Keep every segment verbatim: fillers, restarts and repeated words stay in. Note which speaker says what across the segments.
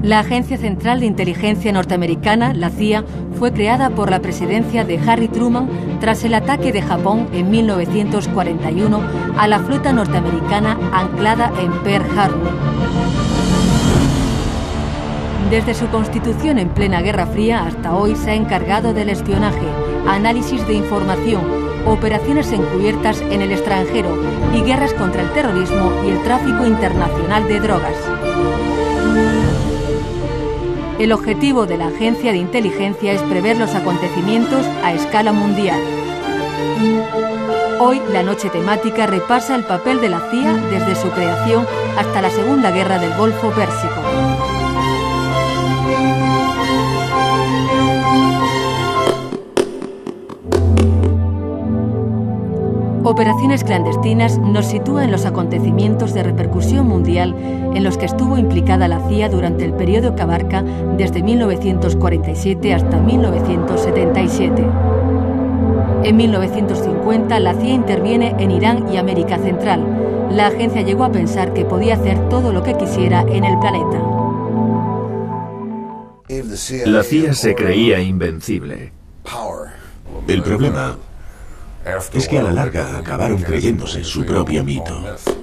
Speaker 1: La Agencia Central de Inteligencia Norteamericana, la C I A, fue creada por la presidencia de Harry Truman tras el ataque de Japón en mil novecientos cuarenta y uno a la flota norteamericana anclada en Pearl Harbor. Desde su constitución en plena Guerra Fría hasta hoy se ha encargado del espionaje, análisis de información, operaciones encubiertas en el extranjero y guerras contra el terrorismo y el tráfico internacional de drogas. El objetivo de la agencia de inteligencia es prever los acontecimientos a escala mundial. Hoy, la noche temática repasa el papel de la C I A desde su creación hasta la Segunda Guerra del Golfo Pérsico. Operaciones clandestinas nos sitúa en los acontecimientos de repercusión mundial en los que estuvo implicada la C I A durante el periodo que abarca desde mil novecientos cuarenta y siete hasta mil novecientos setenta y siete. En mil novecientos cincuenta, la C I A interviene en Irán y América Central. La agencia llegó a pensar que podía hacer todo lo que quisiera en el planeta.
Speaker 2: La C I A se creía invencible.
Speaker 3: El problema es que a la larga acabaron creyéndose su propio mito.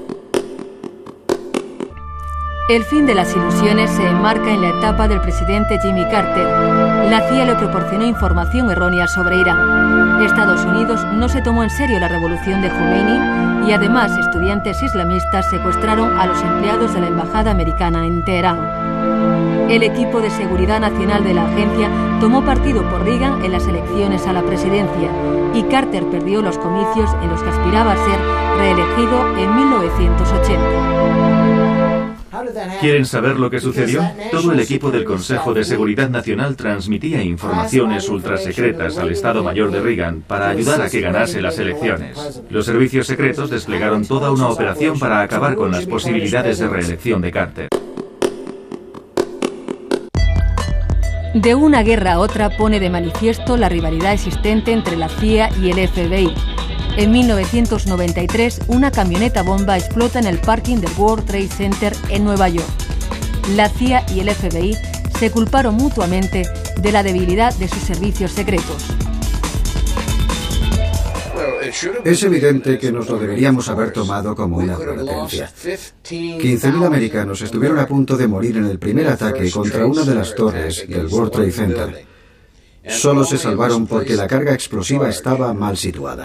Speaker 1: El fin de las ilusiones se enmarca en la etapa del presidente Jimmy Carter. La C I A le proporcionó información errónea sobre Irán. Estados Unidos no se tomó en serio la revolución de Khomeini y además estudiantes islamistas secuestraron a los empleados de la embajada americana en Teherán. El equipo de seguridad nacional de la agencia tomó partido por Reagan en las elecciones a la presidencia y Carter perdió los comicios en los que aspiraba a ser reelegido en mil novecientos ochenta.
Speaker 2: ¿Quieren saber lo que sucedió? Todo el equipo del Consejo de Seguridad Nacional transmitía informaciones ultrasecretas al Estado Mayor de Reagan para ayudar a que ganase las elecciones. Los servicios secretos desplegaron toda una operación para acabar con las posibilidades de reelección de Carter.
Speaker 1: De una guerra a otra pone de manifiesto la rivalidad existente entre la C I A y el F B I. En mil novecientos noventa y tres, una camioneta bomba explota en el parking del World Trade Center en Nueva York. La C I A y el F B I se culparon mutuamente de la debilidad de sus servicios secretos.
Speaker 4: Es evidente que nos lo deberíamos haber tomado como una advertencia. quince mil americanos estuvieron a punto de morir en el primer ataque contra una de las torres del World Trade Center. Solo se salvaron porque la carga explosiva estaba mal situada.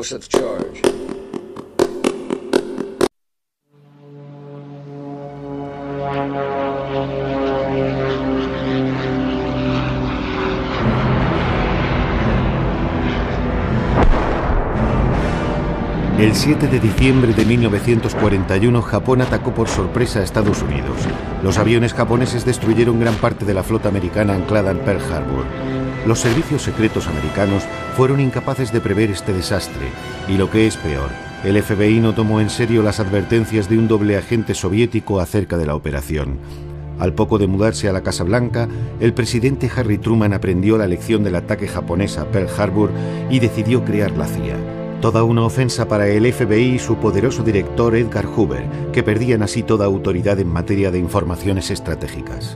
Speaker 5: El siete de diciembre de mil novecientos cuarenta y uno, Japón atacó por sorpresa a Estados Unidos. Los aviones japoneses destruyeron gran parte de la flota americana anclada en Pearl Harbor. Los servicios secretos americanos fueron incapaces de prever este desastre, y lo que es peor, el F B I no tomó en serio las advertencias de un doble agente soviético acerca de la operación. Al poco de mudarse a la Casa Blanca, el presidente Harry Truman aprendió la lección del ataque japonés a Pearl Harbor y decidió crear la C I A. Toda una ofensa para el F B I y su poderoso director Edgar Hoover, que perdían así toda autoridad en materia de informaciones estratégicas.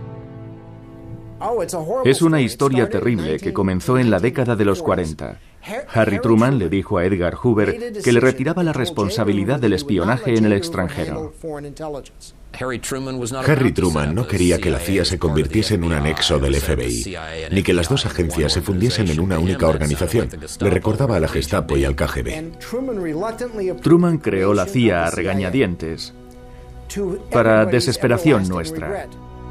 Speaker 2: Es una historia terrible que comenzó en la década de los cuarenta. Harry Truman le dijo a Edgar Hoover que le retiraba la responsabilidad del espionaje en el extranjero.
Speaker 3: Harry Truman no quería que la C I A se convirtiese en un anexo del F B I, ni que las dos agencias se fundiesen en una única organización. Le recordaba a la Gestapo y al K G B.
Speaker 2: Truman creó la C I A a regañadientes, para desesperación nuestra.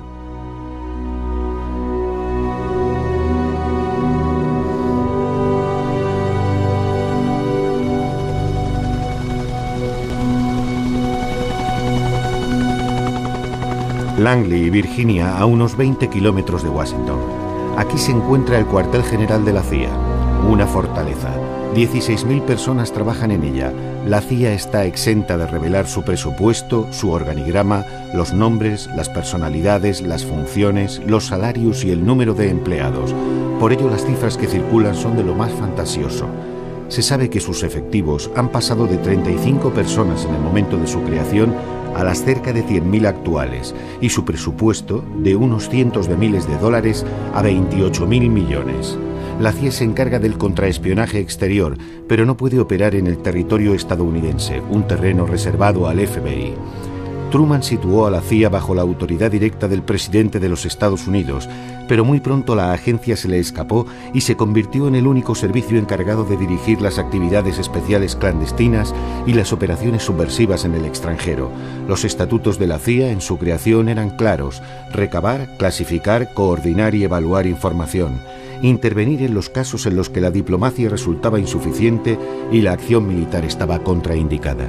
Speaker 5: Langley, Virginia, a unos veinte kilómetros de Washington. Aquí se encuentra el cuartel general de la C I A, una fortaleza. dieciséis mil personas trabajan en ella. La C I A está exenta de revelar su presupuesto, su organigrama, los nombres, las personalidades, las funciones, los salarios y el número de empleados. Por ello, las cifras que circulan son de lo más fantasioso. Se sabe que sus efectivos han pasado de treinta y cinco personas en el momento de su creación a las cerca de cien mil actuales y su presupuesto de unos cientos de miles de dólares a veintiocho mil millones. La C I A se encarga del contraespionaje exterior, pero no puede operar en el territorio estadounidense, un terreno reservado al F B I. Truman situó a la C I A bajo la autoridad directa del presidente de los Estados Unidos, pero muy pronto la agencia se le escapó y se convirtió en el único servicio encargado de dirigir las actividades especiales clandestinas y las operaciones subversivas en el extranjero. Los estatutos de la C I A en su creación eran claros: recabar, clasificar, coordinar y evaluar información, intervenir en los casos en los que la diplomacia resultaba insuficiente y la acción militar estaba contraindicada.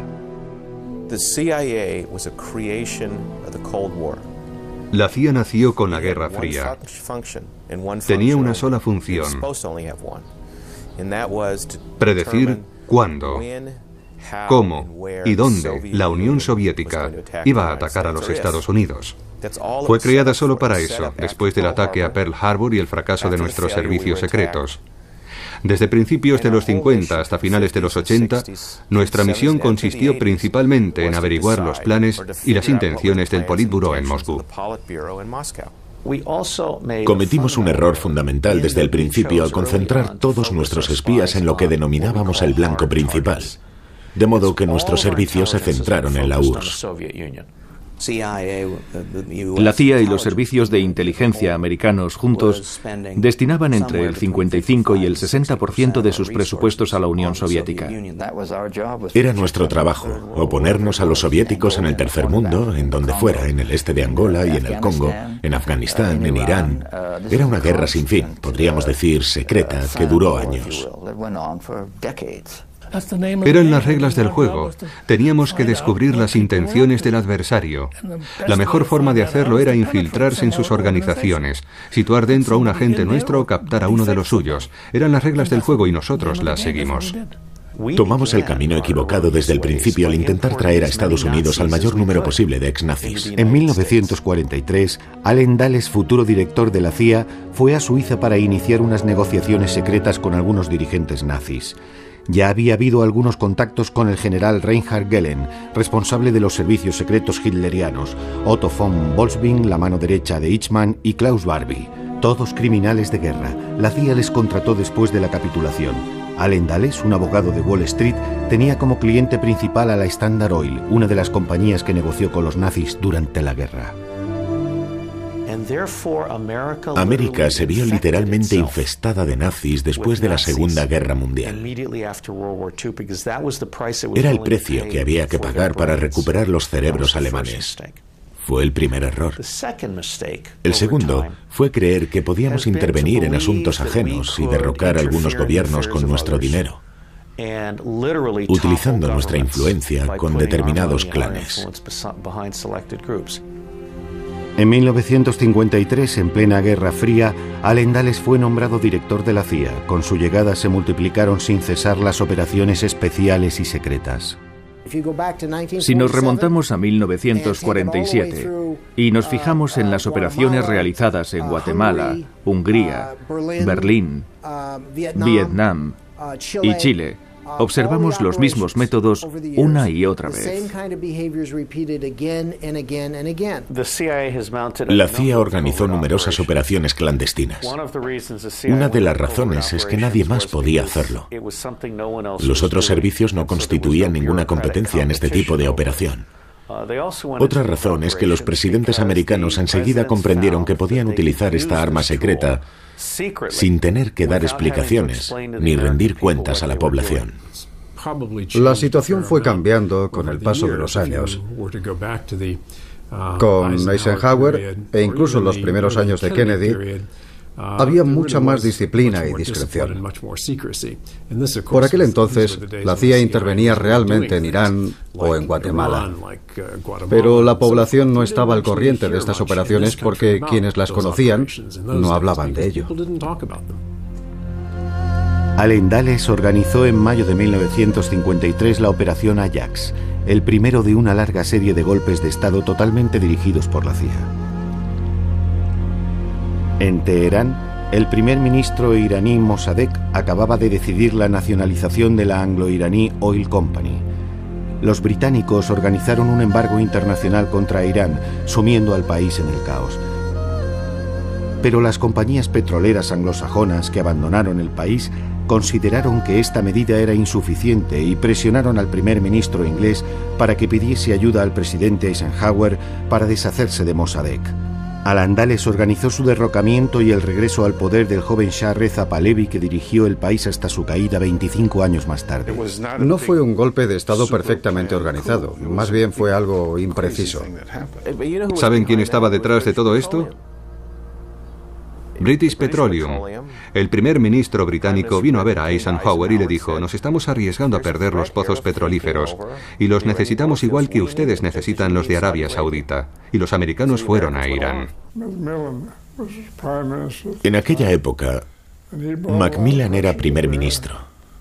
Speaker 6: La C I A nació con la Guerra Fría. Tenía una sola función: predecir cuándo, cómo y dónde la Unión Soviética iba a atacar a los Estados Unidos. Fue creada solo para eso, después del ataque a Pearl Harbor y el fracaso de nuestros servicios secretos. Desde principios de los cincuenta hasta finales de los ochenta, nuestra misión consistió principalmente en averiguar los planes y las intenciones del Politburó en Moscú.
Speaker 3: Cometimos un error fundamental desde el principio al concentrar todos nuestros espías en lo que denominábamos el blanco principal, de modo que nuestros servicios se centraron en la U R S S.
Speaker 2: La C I A y los servicios de inteligencia americanos juntos destinaban entre el cincuenta y cinco y el sesenta por ciento de sus presupuestos a la Unión Soviética.
Speaker 3: Era nuestro trabajo, oponernos a los soviéticos en el tercer mundo, en donde fuera, en el este de Angola y en el Congo, en Afganistán, en Irán. Era una guerra sin fin, podríamos decir secreta, que duró años.
Speaker 6: Eran las reglas del juego. Teníamos que descubrir las intenciones del adversario. La mejor forma de hacerlo era infiltrarse en sus organizaciones, situar dentro a un agente nuestro o captar a uno de los suyos. Eran las reglas del juego y nosotros las seguimos.
Speaker 3: Tomamos el camino equivocado desde el principio al intentar traer a Estados Unidos al mayor número posible de ex-nazis.
Speaker 5: En mil novecientos cuarenta y tres, Allen Dulles, futuro director de la C I A, fue a Suiza para iniciar unas negociaciones secretas con algunos dirigentes nazis. Ya había habido algunos contactos con el general Reinhard Gehlen, responsable de los servicios secretos hitlerianos, Otto von Bolswing, la mano derecha de Eichmann, y Klaus Barbie, todos criminales de guerra. La C I A les contrató después de la capitulación. Allen Dulles, un abogado de Wall Street, tenía como cliente principal a la Standard Oil, una de las compañías que negoció con los nazis durante la guerra.
Speaker 3: América se vio literalmente infestada de nazis después de la Segunda Guerra Mundial. Era el precio que había que pagar para recuperar los cerebros alemanes. Fue el primer error. El segundo fue creer que podíamos intervenir en asuntos ajenos y derrocar algunos gobiernos con nuestro dinero, utilizando nuestra influencia con determinados clanes.
Speaker 5: En mil novecientos cincuenta y tres, en plena Guerra Fría, Allen Dulles fue nombrado director de la C I A. Con su llegada se multiplicaron sin cesar las operaciones especiales y secretas.
Speaker 2: Si nos remontamos a mil novecientos cuarenta y siete y nos fijamos en las operaciones realizadas en Guatemala, Hungría, Berlín, Vietnam y Chile, observamos los mismos métodos una y otra vez.
Speaker 3: La C I A organizó numerosas operaciones clandestinas. Una de las razones es que nadie más podía hacerlo. Los otros servicios no constituían ninguna competencia en este tipo de operación. Otra razón es que los presidentes americanos enseguida comprendieron que podían utilizar esta arma secreta sin tener que dar explicaciones ni rendir cuentas a la población.
Speaker 4: La situación fue cambiando con el paso de los años. Con Eisenhower e incluso los primeros años de Kennedy, había mucha más disciplina y discreción. Por aquel entonces, la C I A intervenía realmente en Irán o en Guatemala. Pero la población no estaba al corriente de estas operaciones porque quienes las conocían no hablaban de ello.
Speaker 5: Allen Dulles organizó en mayo de mil novecientos cincuenta y tres la Operación Ajax, el primero de una larga serie de golpes de Estado totalmente dirigidos por la C I A. En Teherán, el primer ministro iraní Mossadegh acababa de decidir la nacionalización de la anglo-iraní Oil Company. los británicos organizaron un embargo internacional contra Irán, sumiendo al país en el caos. Pero las compañías petroleras anglosajonas que abandonaron el país consideraron que esta medida era insuficiente y presionaron al primer ministro inglés para que pidiese ayuda al presidente Eisenhower para deshacerse de Mossadegh. Al-Andales organizó su derrocamiento y el regreso al poder del joven Shah Reza Pahlavi, que dirigió el país hasta su caída veinticinco años más tarde.
Speaker 4: No fue un golpe de Estado perfectamente organizado, más bien fue algo impreciso.
Speaker 6: ¿Saben quién estaba detrás de todo esto? British Petroleum. El primer ministro británico vino a ver a Eisenhower y le dijo: nos estamos arriesgando a perder los pozos petrolíferos y los necesitamos igual que ustedes necesitan los de Arabia Saudita. Y los americanos fueron a Irán.
Speaker 3: En aquella época, Macmillan era primer ministro.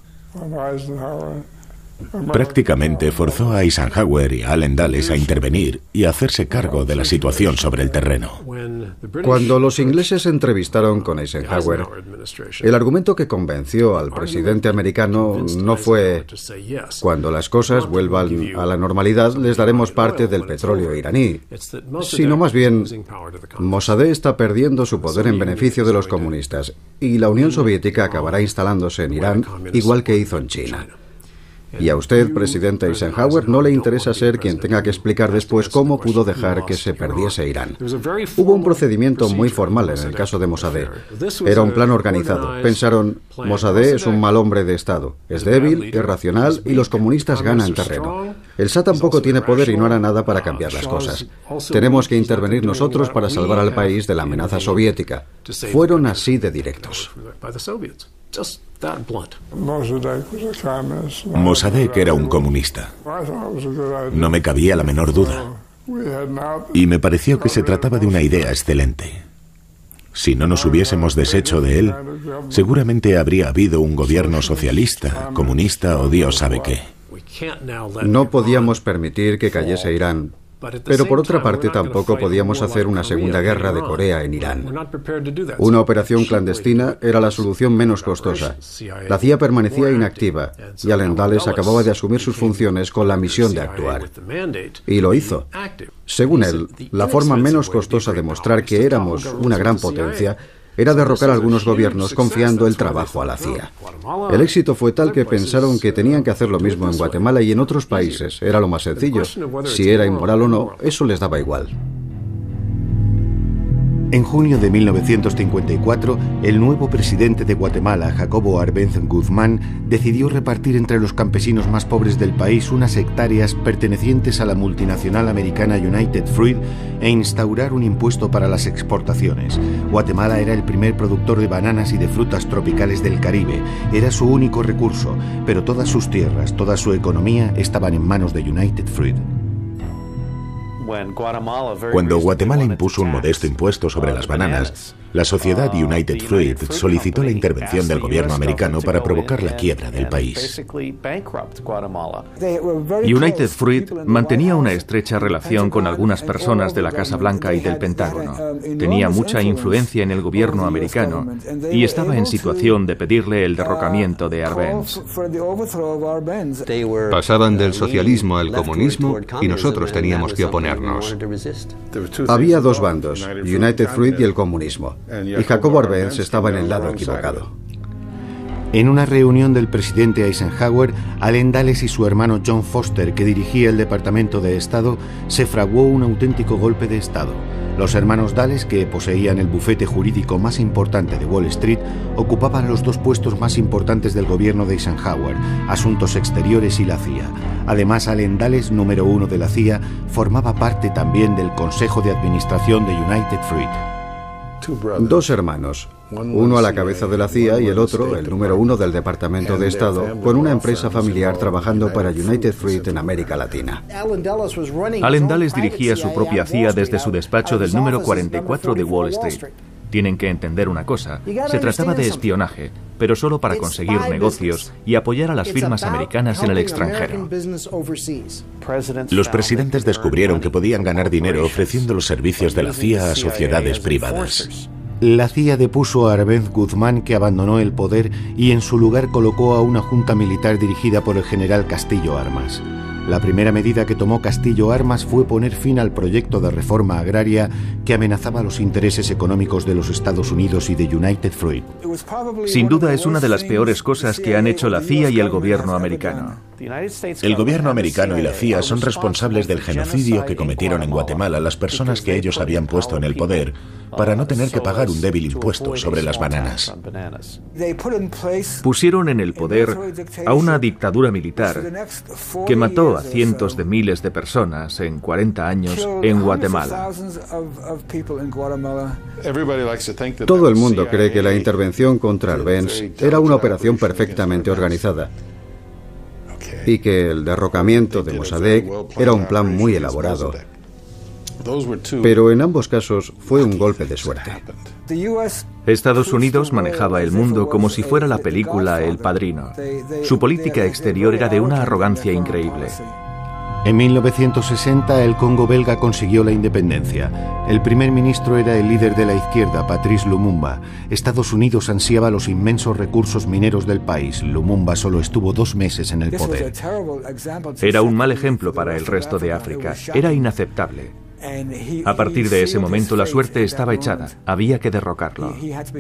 Speaker 3: Prácticamente forzó a Eisenhower y a Allen-Dulles a intervenir y a hacerse cargo de la situación sobre el terreno.
Speaker 4: Cuando los ingleses se entrevistaron con Eisenhower, el argumento que convenció al presidente americano no fue: cuando las cosas vuelvan a la normalidad les daremos parte del petróleo iraní, sino más bien: Mossadegh está perdiendo su poder en beneficio de los comunistas y la Unión Soviética acabará instalándose en Irán igual que hizo en China. Y a usted, presidente Eisenhower, no le interesa ser quien tenga que explicar después cómo pudo dejar que se perdiese Irán. Hubo un procedimiento muy formal en el caso de Mossadegh. Era un plan organizado. Pensaron: Mossadegh es un mal hombre de Estado, es débil, irracional y los comunistas ganan terreno. El Shah tampoco tiene poder y no hará nada para cambiar las cosas. Tenemos que intervenir nosotros para salvar al país de la amenaza soviética. Fueron así de directos.
Speaker 3: Mossadegh era un comunista. No me cabía la menor duda. Y me pareció que se trataba de una idea excelente. Si no nos hubiésemos deshecho de él, seguramente habría habido un gobierno socialista, comunista o Dios sabe qué.
Speaker 4: No podíamos permitir que cayese Irán. Pero por otra parte tampoco podíamos hacer una segunda guerra de Corea en Irán. Una operación clandestina era la solución menos costosa. La C I A permanecía inactiva y Allen-Dulles acababa de asumir sus funciones con la misión de actuar. Y lo hizo. Según él, la forma menos costosa de mostrar que éramos una gran potencia era derrocar a algunos gobiernos confiando el trabajo a la C I A. El éxito fue tal que pensaron que tenían que hacer lo mismo en Guatemala y en otros países. Era lo más sencillo. Si era inmoral o no, eso les daba igual.
Speaker 5: En junio de mil novecientos cincuenta y cuatro, el nuevo presidente de Guatemala, Jacobo Arbenz Guzmán, decidió repartir entre los campesinos más pobres del país unas hectáreas pertenecientes a la multinacional americana United Fruit e instaurar un impuesto para las exportaciones. Guatemala era el primer productor de bananas y de frutas tropicales del Caribe. Era su único recurso, pero todas sus tierras, toda su economía estaban en manos de United Fruit.
Speaker 3: Cuando Guatemala impuso un modesto impuesto sobre las bananas, la sociedad United Fruit solicitó la intervención del gobierno americano para provocar la quiebra del país.
Speaker 2: United Fruit mantenía una estrecha relación con algunas personas de la Casa Blanca y del Pentágono. Tenía mucha influencia en el gobierno americano y estaba en situación de pedirle el derrocamiento de Arbenz.
Speaker 6: Pasaban del socialismo al comunismo y nosotros teníamos que oponernos.
Speaker 4: Había dos bandos, United Fruit y el comunismo, y Jacobo Arbenz estaba en el lado equivocado.
Speaker 5: En una reunión del presidente Eisenhower, Allen-Dulles y su hermano John Foster, que dirigía el Departamento de Estado, se fraguó un auténtico golpe de Estado. Los hermanos Dulles, que poseían el bufete jurídico más importante de Wall Street, ocupaban los dos puestos más importantes del gobierno de Eisenhower, Asuntos Exteriores y la C I A. Además, Allen-Dulles, número uno de la C I A, formaba parte también del Consejo de Administración de United Fruit.
Speaker 4: Dos hermanos, uno a la cabeza de la C I A y el otro, el número uno del Departamento de Estado, con una empresa familiar trabajando para United Fruit en América Latina.
Speaker 2: Allen-Dulles dirigía su propia C I A desde su despacho del número cuarenta y cuatro de Wall Street. Tienen que entender una cosa, se trataba de espionaje, pero solo para conseguir negocios y apoyar a las firmas americanas en el extranjero.
Speaker 3: Los presidentes descubrieron que podían ganar dinero ofreciendo los servicios de la C I A a sociedades privadas.
Speaker 5: La C I A depuso a Arbenz Guzmán, que abandonó el poder, y en su lugar colocó a una junta militar dirigida por el general Castillo Armas. La primera medida que tomó Castillo Armas fue poner fin al proyecto de reforma agraria que amenazaba los intereses económicos de los Estados Unidos y de United Fruit.
Speaker 2: Sin duda es una de las peores cosas que han hecho la C I A y el gobierno americano.
Speaker 3: El gobierno americano y la C I A son responsables del genocidio que cometieron en Guatemala las personas que ellos habían puesto en el poder para no tener que pagar un débil impuesto sobre las bananas.
Speaker 2: Pusieron en el poder a una dictadura militar que mató a cientos de miles de personas en cuarenta años en Guatemala.
Speaker 4: Todo el mundo cree que la intervención contra Arbenz era una operación perfectamente organizada y que el derrocamiento de Mossadegh era un plan muy elaborado. Pero en ambos casos fue un golpe de suerte.
Speaker 2: Estados Unidos manejaba el mundo como si fuera la película El Padrino. Su política exterior era de una arrogancia increíble.
Speaker 5: En mil novecientos sesenta, el Congo belga consiguió la independencia. El primer ministro era el líder de la izquierda, Patrice Lumumba. Estados Unidos ansiaba los inmensos recursos mineros del país. Lumumba solo estuvo dos meses en el poder.
Speaker 2: Era un mal ejemplo para el resto de África. Era inaceptable. A partir de ese momento la suerte estaba echada. Había que derrocarlo.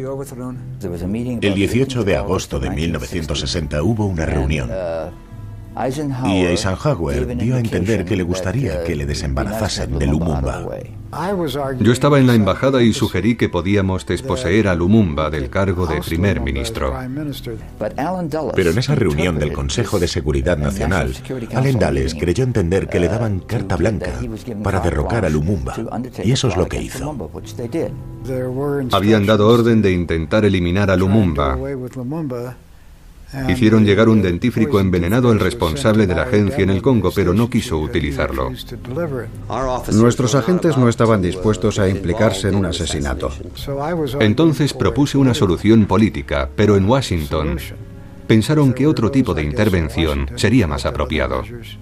Speaker 3: El dieciocho de agosto de mil novecientos sesenta hubo una reunión. Y Eisenhower dio a entender que le gustaría que le desembarazasen de Lumumba.
Speaker 6: Yo estaba en la embajada y sugerí que podíamos desposeer a Lumumba del cargo de primer ministro.
Speaker 3: Pero en esa reunión del Consejo de Seguridad Nacional, Allen Dulles creyó entender que le daban carta blanca para derrocar a Lumumba. Y eso es lo que hizo.
Speaker 6: Habían dado orden de intentar eliminar a Lumumba. Hicieron llegar un dentífrico envenenado al responsable de la agencia en el Congo, pero no quiso utilizarlo.
Speaker 4: Nuestros agentes no estaban dispuestos a implicarse en un asesinato.
Speaker 6: Entonces propuse una solución política, pero en Washington pensaron que otro tipo de intervención sería más apropiado.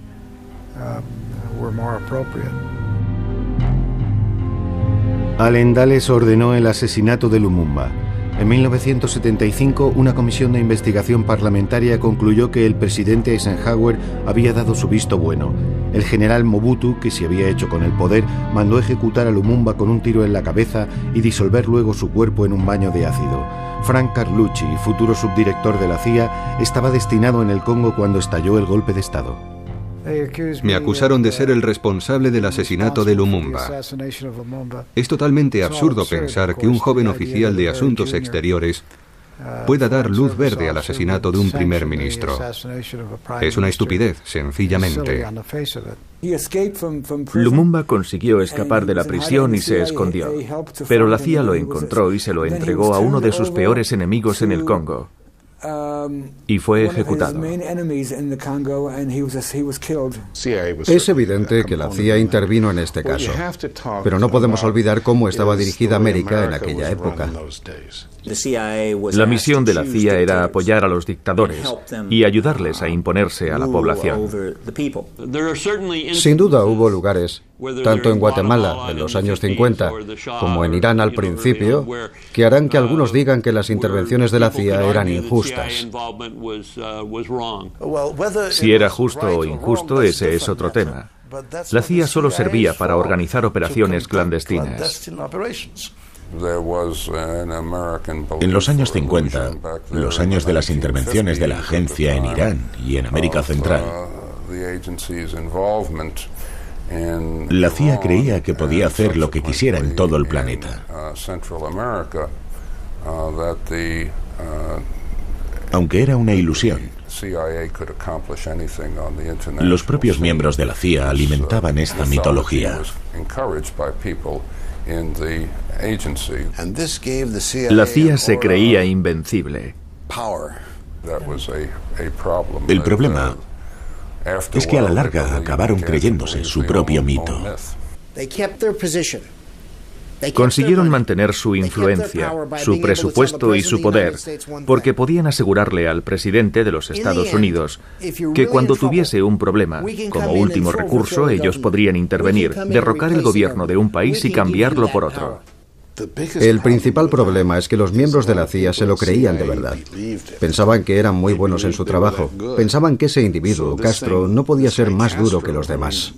Speaker 5: Allen Dulles ordenó el asesinato de Lumumba. En mil novecientos setenta y cinco, una comisión de investigación parlamentaria concluyó que el presidente Eisenhower había dado su visto bueno. El general Mobutu, que se había hecho con el poder, mandó ejecutar a Lumumba con un tiro en la cabeza y disolver luego su cuerpo en un baño de ácido. Frank Carlucci, futuro subdirector de la C I A, estaba destinado en el Congo cuando estalló el golpe de Estado.
Speaker 6: Me acusaron de ser el responsable del asesinato de Lumumba. Es totalmente absurdo pensar que un joven oficial de Asuntos Exteriores pueda dar luz verde al asesinato de un primer ministro. Es una estupidez, sencillamente.
Speaker 2: Lumumba consiguió escapar de la prisión y se escondió, pero la C I A lo encontró y se lo entregó a uno de sus peores enemigos en el Congo. Y fue ejecutado.
Speaker 4: Es evidente que la C I A intervino en este caso, pero no podemos olvidar cómo estaba dirigida América en aquella época.
Speaker 2: La misión de la C I A era apoyar a los dictadores y ayudarles a imponerse a la población.
Speaker 4: Sin duda hubo lugares, tanto en Guatemala en los años cincuenta como en Irán al principio, que harán que algunos digan que las intervenciones de la C I A eran injustas.
Speaker 2: Si era justo o injusto, ese es otro tema. La C I A solo servía para organizar operaciones clandestinas.
Speaker 3: En los años cincuenta, los años de las intervenciones de la agencia en Irán y en América Central, la C I A creía que podía hacer lo que quisiera en todo el planeta. Aunque era una ilusión. Los propios miembros de la C I A alimentaban esta mitología.
Speaker 2: La C I A se creía invencible.
Speaker 3: El problema es que a la larga acabaron creyéndose su propio mito.
Speaker 2: Consiguieron mantener su influencia, su presupuesto y su poder, porque podían asegurarle al presidente de los Estados Unidos que cuando tuviese un problema, como último recurso, ellos podrían intervenir, derrocar el gobierno de un país y cambiarlo por otro.
Speaker 4: El principal problema es que los miembros de la C I A se lo creían de verdad. Pensaban que eran muy buenos en su trabajo. Pensaban que ese individuo, Castro, no podía ser más duro que los demás.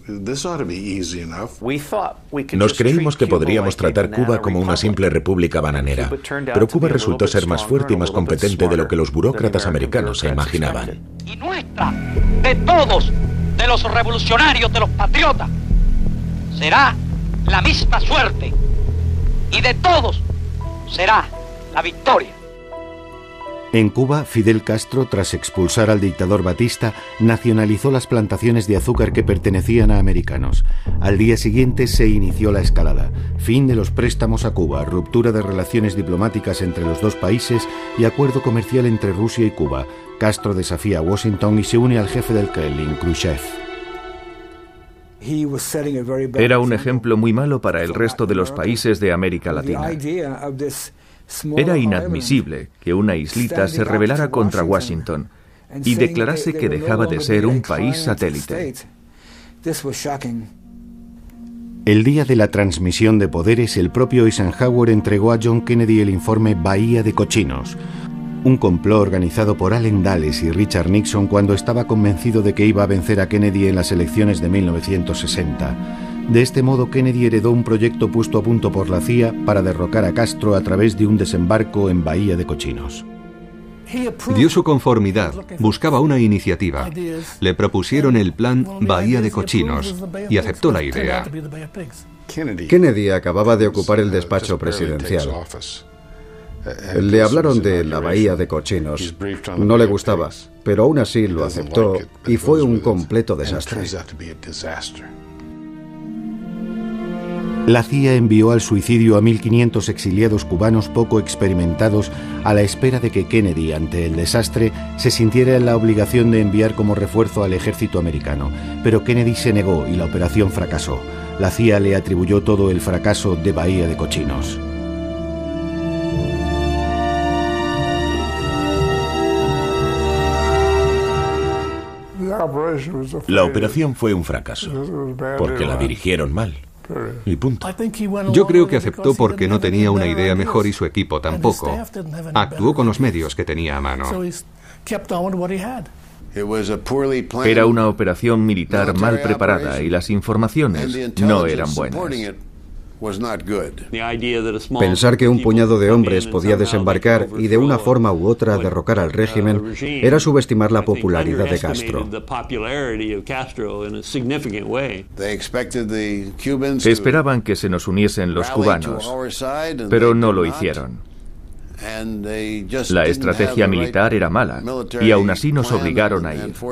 Speaker 3: Nos creímos que podríamos tratar Cuba como una simple república bananera, pero Cuba resultó ser más fuerte y más competente de lo que los burócratas americanos se imaginaban.
Speaker 7: Y nuestra, de todos, de los revolucionarios, de los patriotas, será la misma suerte. Y de todos será la victoria.
Speaker 5: En Cuba, Fidel Castro, tras expulsar al dictador Batista, nacionalizó las plantaciones de azúcar que pertenecían a americanos. Al día siguiente se inició la escalada. Fin de los préstamos a Cuba, ruptura de relaciones diplomáticas entre los dos países y acuerdo comercial entre Rusia y Cuba. Castro desafía a Washington y se une al jefe del Kremlin, Khrushchev.
Speaker 2: Era un ejemplo muy malo para el resto de los países de América Latina. Era inadmisible que una islita se rebelara contra Washington y declarase que dejaba de ser un país satélite.
Speaker 5: El día de la transmisión de poderes, el propio Eisenhower entregó a John Kennedy el informe Bahía de Cochinos, un complot organizado por Allen Dulles y Richard Nixon cuando estaba convencido de que iba a vencer a Kennedy en las elecciones de mil novecientos sesenta. De este modo, Kennedy heredó un proyecto puesto a punto por la C I A para derrocar a Castro a través de un desembarco en Bahía de Cochinos.
Speaker 6: Dio su conformidad, buscaba una iniciativa. Le propusieron el plan Bahía de Cochinos y aceptó la idea.
Speaker 4: Kennedy acababa de ocupar el despacho presidencial. Le hablaron de la Bahía de Cochinos. No le gustaba, pero aún así lo aceptó y fue un completo desastre.
Speaker 5: La C I A envió al suicidio a mil quinientos exiliados cubanos poco experimentados a la espera de que Kennedy, ante el desastre, se sintiera en la obligación de enviar como refuerzo al ejército americano. Pero Kennedy se negó y la operación fracasó. La C I A le atribuyó todo el fracaso de Bahía de Cochinos.
Speaker 3: La operación fue un fracaso, porque la dirigieron mal. Y punto.
Speaker 6: Yo creo que aceptó porque no tenía una idea mejor y su equipo tampoco. Actuó con los medios que tenía a mano.
Speaker 2: Era una operación militar mal preparada y las informaciones no eran buenas.
Speaker 4: Pensar que un puñado de hombres podía desembarcar y de una forma u otra derrocar al régimen era subestimar la popularidad de Castro.
Speaker 2: Esperaban que se nos uniesen los cubanos, pero no lo hicieron. La estrategia militar era mala y aún así nos obligaron a ir.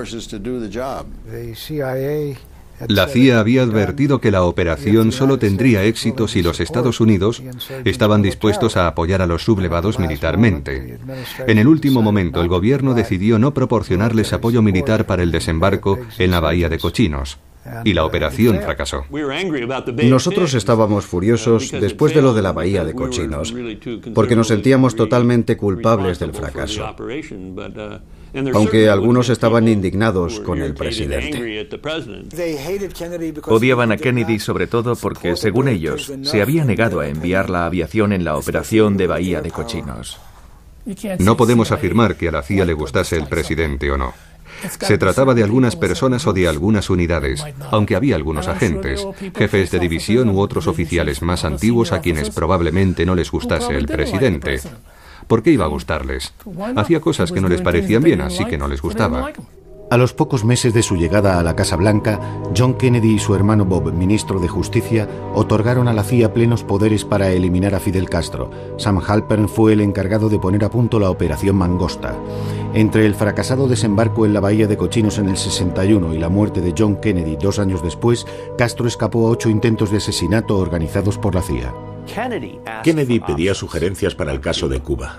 Speaker 6: La C I A había advertido que la operación solo tendría éxito si los Estados Unidos estaban dispuestos a apoyar a los sublevados militarmente. En el último momento, el gobierno decidió no proporcionarles apoyo militar para el desembarco en la Bahía de Cochinos, y la operación fracasó.
Speaker 4: Nosotros estábamos furiosos después de lo de la Bahía de Cochinos, porque nos sentíamos totalmente culpables del fracaso, aunque algunos estaban indignados con el presidente.
Speaker 2: Odiaban a Kennedy sobre todo porque, según ellos, se había negado a enviar la aviación en la operación de Bahía de Cochinos.
Speaker 6: No podemos afirmar que a la C I A le gustase el presidente o no. Se trataba de algunas personas o de algunas unidades, aunque había algunos agentes, jefes de división u otros oficiales más antiguos a quienes probablemente no les gustase el presidente. ¿Por qué iba a gustarles? Hacía cosas que no les parecían bien, así que no les gustaba.
Speaker 5: A los pocos meses de su llegada a la Casa Blanca, John Kennedy y su hermano Bob, ministro de Justicia, otorgaron a la C I A plenos poderes para eliminar a Fidel Castro. Sam Halpern fue el encargado de poner a punto la Operación Mangosta. Entre el fracasado desembarco en la Bahía de Cochinos en el sesenta y uno y la muerte de John Kennedy dos años después, Castro escapó a ocho intentos de asesinato organizados por la C I A.
Speaker 3: Kennedy pedía sugerencias para el caso de Cuba.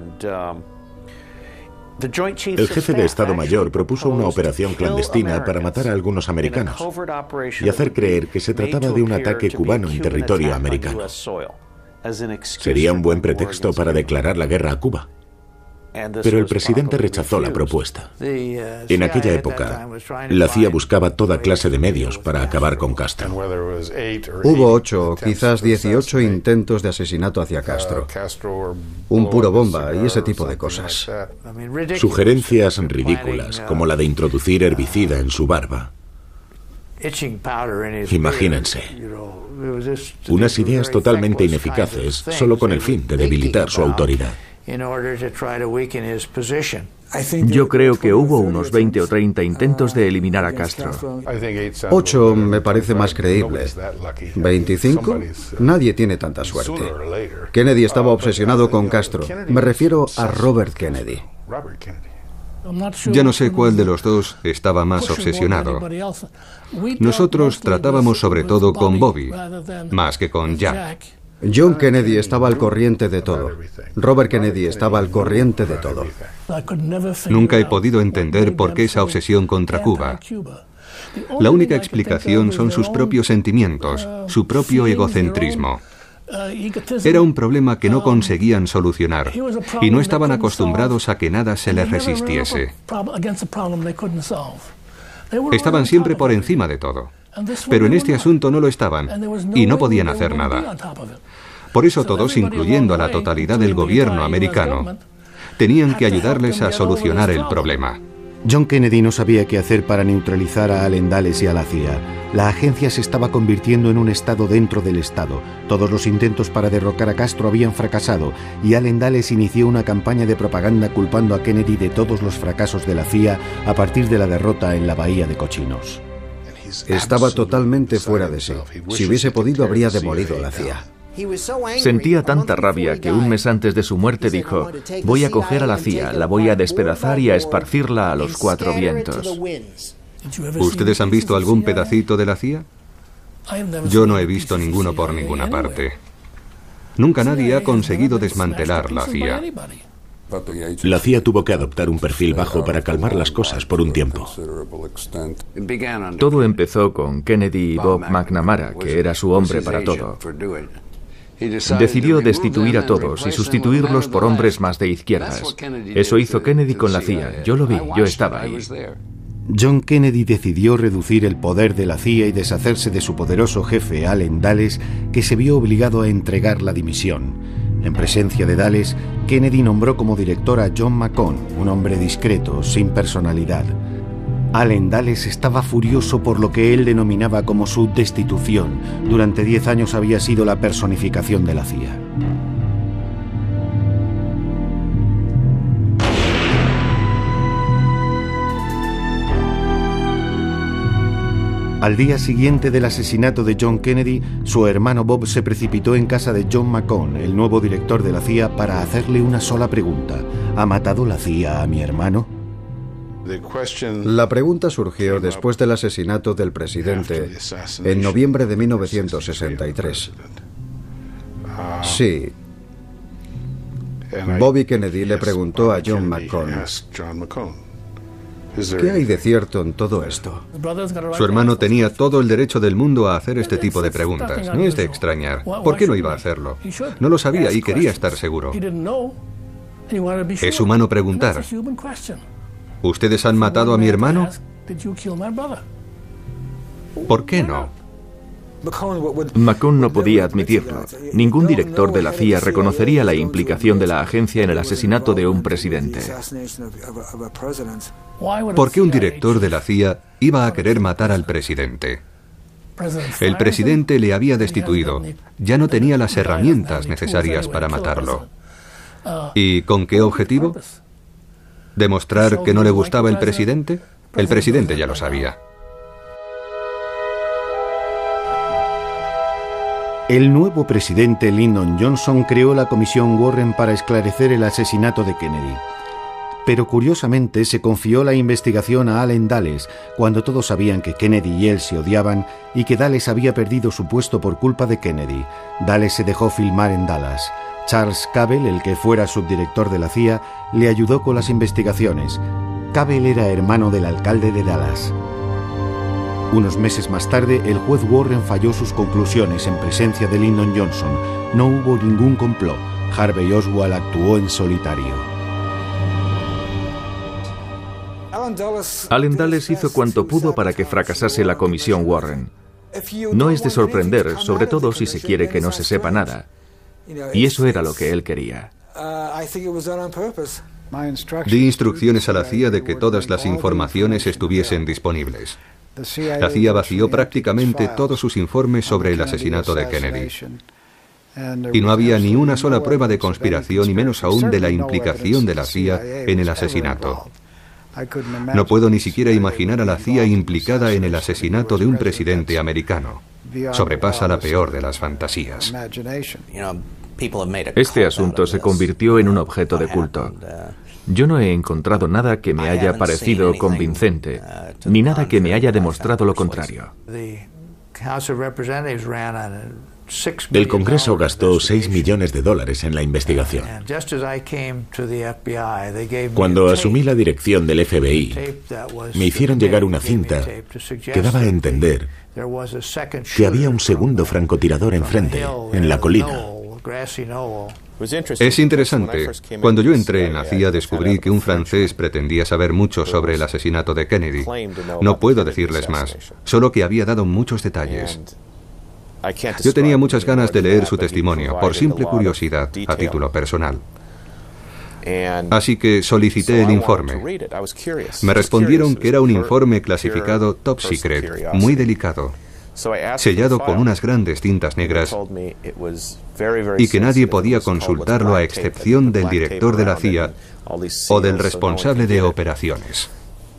Speaker 3: El jefe de Estado Mayor propuso una operación clandestina para matar a algunos americanos y hacer creer que se trataba de un ataque cubano en territorio americano. Sería un buen pretexto para declarar la guerra a Cuba. Pero el presidente rechazó la propuesta. En aquella época, la C I A buscaba toda clase de medios para acabar con Castro.
Speaker 4: Hubo ocho, quizás dieciocho intentos de asesinato hacia Castro. Un puro bomba y ese tipo de cosas.
Speaker 3: Sugerencias ridículas, como la de introducir herbicida en su barba. Imagínense. Unas ideas totalmente ineficaces, solo con el fin de debilitar su autoridad.
Speaker 8: Yo creo que hubo unos veinte o treinta intentos de eliminar a Castro.
Speaker 4: Ocho me parece más creíble. ¿veinticinco? Nadie tiene tanta suerte. Kennedy estaba obsesionado con Castro. Me refiero a Robert Kennedy.
Speaker 6: Ya no sé cuál de los dos estaba más obsesionado. Nosotros tratábamos sobre todo con Bobby, más que con Jack.
Speaker 4: John Kennedy estaba al corriente de todo. Robert Kennedy estaba al corriente de todo.
Speaker 6: Nunca he podido entender por qué esa obsesión contra Cuba. La única explicación son sus propios sentimientos, su propio egocentrismo. Era un problema que no conseguían solucionar y no estaban acostumbrados a que nada se les resistiese. Estaban siempre por encima de todo. Pero en este asunto no lo estaban y no podían hacer nada. Por eso todos, incluyendo a la totalidad del gobierno americano, tenían que ayudarles a solucionar el problema.
Speaker 5: John Kennedy no sabía qué hacer para neutralizar a Allen Dulles y a la C I A. La agencia se estaba convirtiendo en un estado dentro del estado. Todos los intentos para derrocar a Castro habían fracasado y Allen Dulles inició una campaña de propaganda culpando a Kennedy de todos los fracasos de la C I A a partir de la derrota en la Bahía de Cochinos.
Speaker 4: Estaba totalmente fuera de sí. Si hubiese podido, habría demolido la C I A.
Speaker 8: Sentía tanta rabia que un mes antes de su muerte dijo: voy a coger a la C I A, la voy a despedazar y a esparcirla a los cuatro vientos.
Speaker 6: ¿Ustedes han visto algún pedacito de la C I A? Yo no he visto ninguno por ninguna parte. Nunca nadie ha conseguido desmantelar la C I A.
Speaker 3: La C I A tuvo que adoptar un perfil bajo para calmar las cosas por un tiempo.
Speaker 8: Todo empezó con Kennedy y Bob McNamara, que era su hombre para todo. Decidió destituir a todos y sustituirlos por hombres más de izquierdas. Eso hizo Kennedy con la C I A. Yo lo vi, yo estaba ahí.
Speaker 5: John Kennedy decidió reducir el poder de la C I A y deshacerse de su poderoso jefe, Allen Dulles, que se vio obligado a entregar la dimisión. En presencia de Dulles, Kennedy nombró como director a John McCone, un hombre discreto, sin personalidad. Allen Dulles estaba furioso por lo que él denominaba como su destitución. Durante diez años había sido la personificación de la C I A. Al día siguiente del asesinato de John Kennedy, su hermano Bob se precipitó en casa de John McCone, el nuevo director de la C I A, para hacerle una sola pregunta. ¿Ha matado la C I A a mi hermano?
Speaker 4: La pregunta surgió después del asesinato del presidente en noviembre de mil novecientos sesenta y tres. Sí. Bobby Kennedy le preguntó a John McCone: ¿qué hay de cierto en todo esto?
Speaker 6: Su hermano tenía todo el derecho del mundo a hacer este tipo de preguntas. No es de extrañar. ¿Por qué no iba a hacerlo? No lo sabía y quería estar seguro. Es humano preguntar: ¿ustedes han matado a mi hermano? ¿Por qué no?
Speaker 8: McCone no podía admitirlo. Ningún director de la C I A reconocería la implicación de la agencia en el asesinato de un presidente.
Speaker 6: ¿Por qué un director de la C I A iba a querer matar al presidente? El presidente le había destituido. Ya no tenía las herramientas necesarias para matarlo. ¿Y con qué objetivo? ¿Demostrar que no le gustaba el presidente? El presidente ya lo sabía.
Speaker 5: El nuevo presidente Lyndon Johnson creó la Comisión Warren para esclarecer el asesinato de Kennedy. Pero curiosamente se confió la investigación a Allen Dulles, cuando todos sabían que Kennedy y él se odiaban y que Dulles había perdido su puesto por culpa de Kennedy. Dulles se dejó filmar en Dallas. Charles Cabell, el que fuera subdirector de la C I A, le ayudó con las investigaciones. Cabell era hermano del alcalde de Dallas. Unos meses más tarde, el juez Warren falló sus conclusiones en presencia de Lyndon Johnson. No hubo ningún complot. Harvey Oswald actuó en solitario.
Speaker 8: Allen Dulles hizo cuanto pudo para que fracasase la Comisión Warren. No es de sorprender, sobre todo si se quiere que no se sepa nada. Y eso era lo que él quería.
Speaker 6: Di instrucciones a la C I A de que todas las informaciones estuviesen disponibles. La C I A vació prácticamente todos sus informes sobre el asesinato de Kennedy. Y no había ni una sola prueba de conspiración, y menos aún de la implicación de la C I A en el asesinato. No puedo ni siquiera imaginar a la C I A implicada en el asesinato de un presidente americano. Sobrepasa la peor de las fantasías.
Speaker 8: Este asunto se convirtió en un objeto de culto. Yo no he encontrado nada que me haya parecido convincente, ni nada que me haya demostrado lo contrario.
Speaker 3: El Congreso gastó seis millones de dólares en la investigación. Cuando asumí la dirección del F B I, me hicieron llegar una cinta que daba a entender que había un segundo francotirador enfrente, en la colina.
Speaker 6: Es interesante. Cuando yo entré en la C I A descubrí que un francés pretendía saber mucho sobre el asesinato de Kennedy. No puedo decirles más, solo que había dado muchos detalles. Yo tenía muchas ganas de leer su testimonio, por simple curiosidad, a título personal. Así que solicité el informe. Me respondieron que era un informe clasificado top secret, muy delicado, sellado con unas grandes cintas negras, y que nadie podía consultarlo a excepción del director de la C I A o del responsable de operaciones.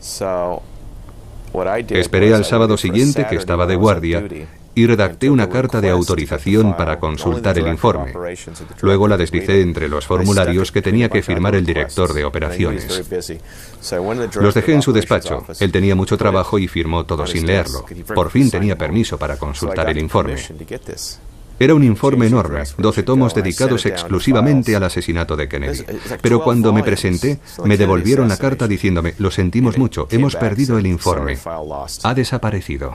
Speaker 6: Esperé al sábado siguiente, que estaba de guardia, y redacté una carta de autorización para consultar el informe. Luego la deslicé entre los formularios que tenía que firmar el director de operaciones. Los dejé en su despacho. Él tenía mucho trabajo y firmó todo sin leerlo. Por fin tenía permiso para consultar el informe. Era un informe enorme, doce tomos dedicados exclusivamente al asesinato de Kennedy. Pero cuando me presenté, me devolvieron la carta diciéndome: lo sentimos mucho, hemos perdido el informe. Ha desaparecido.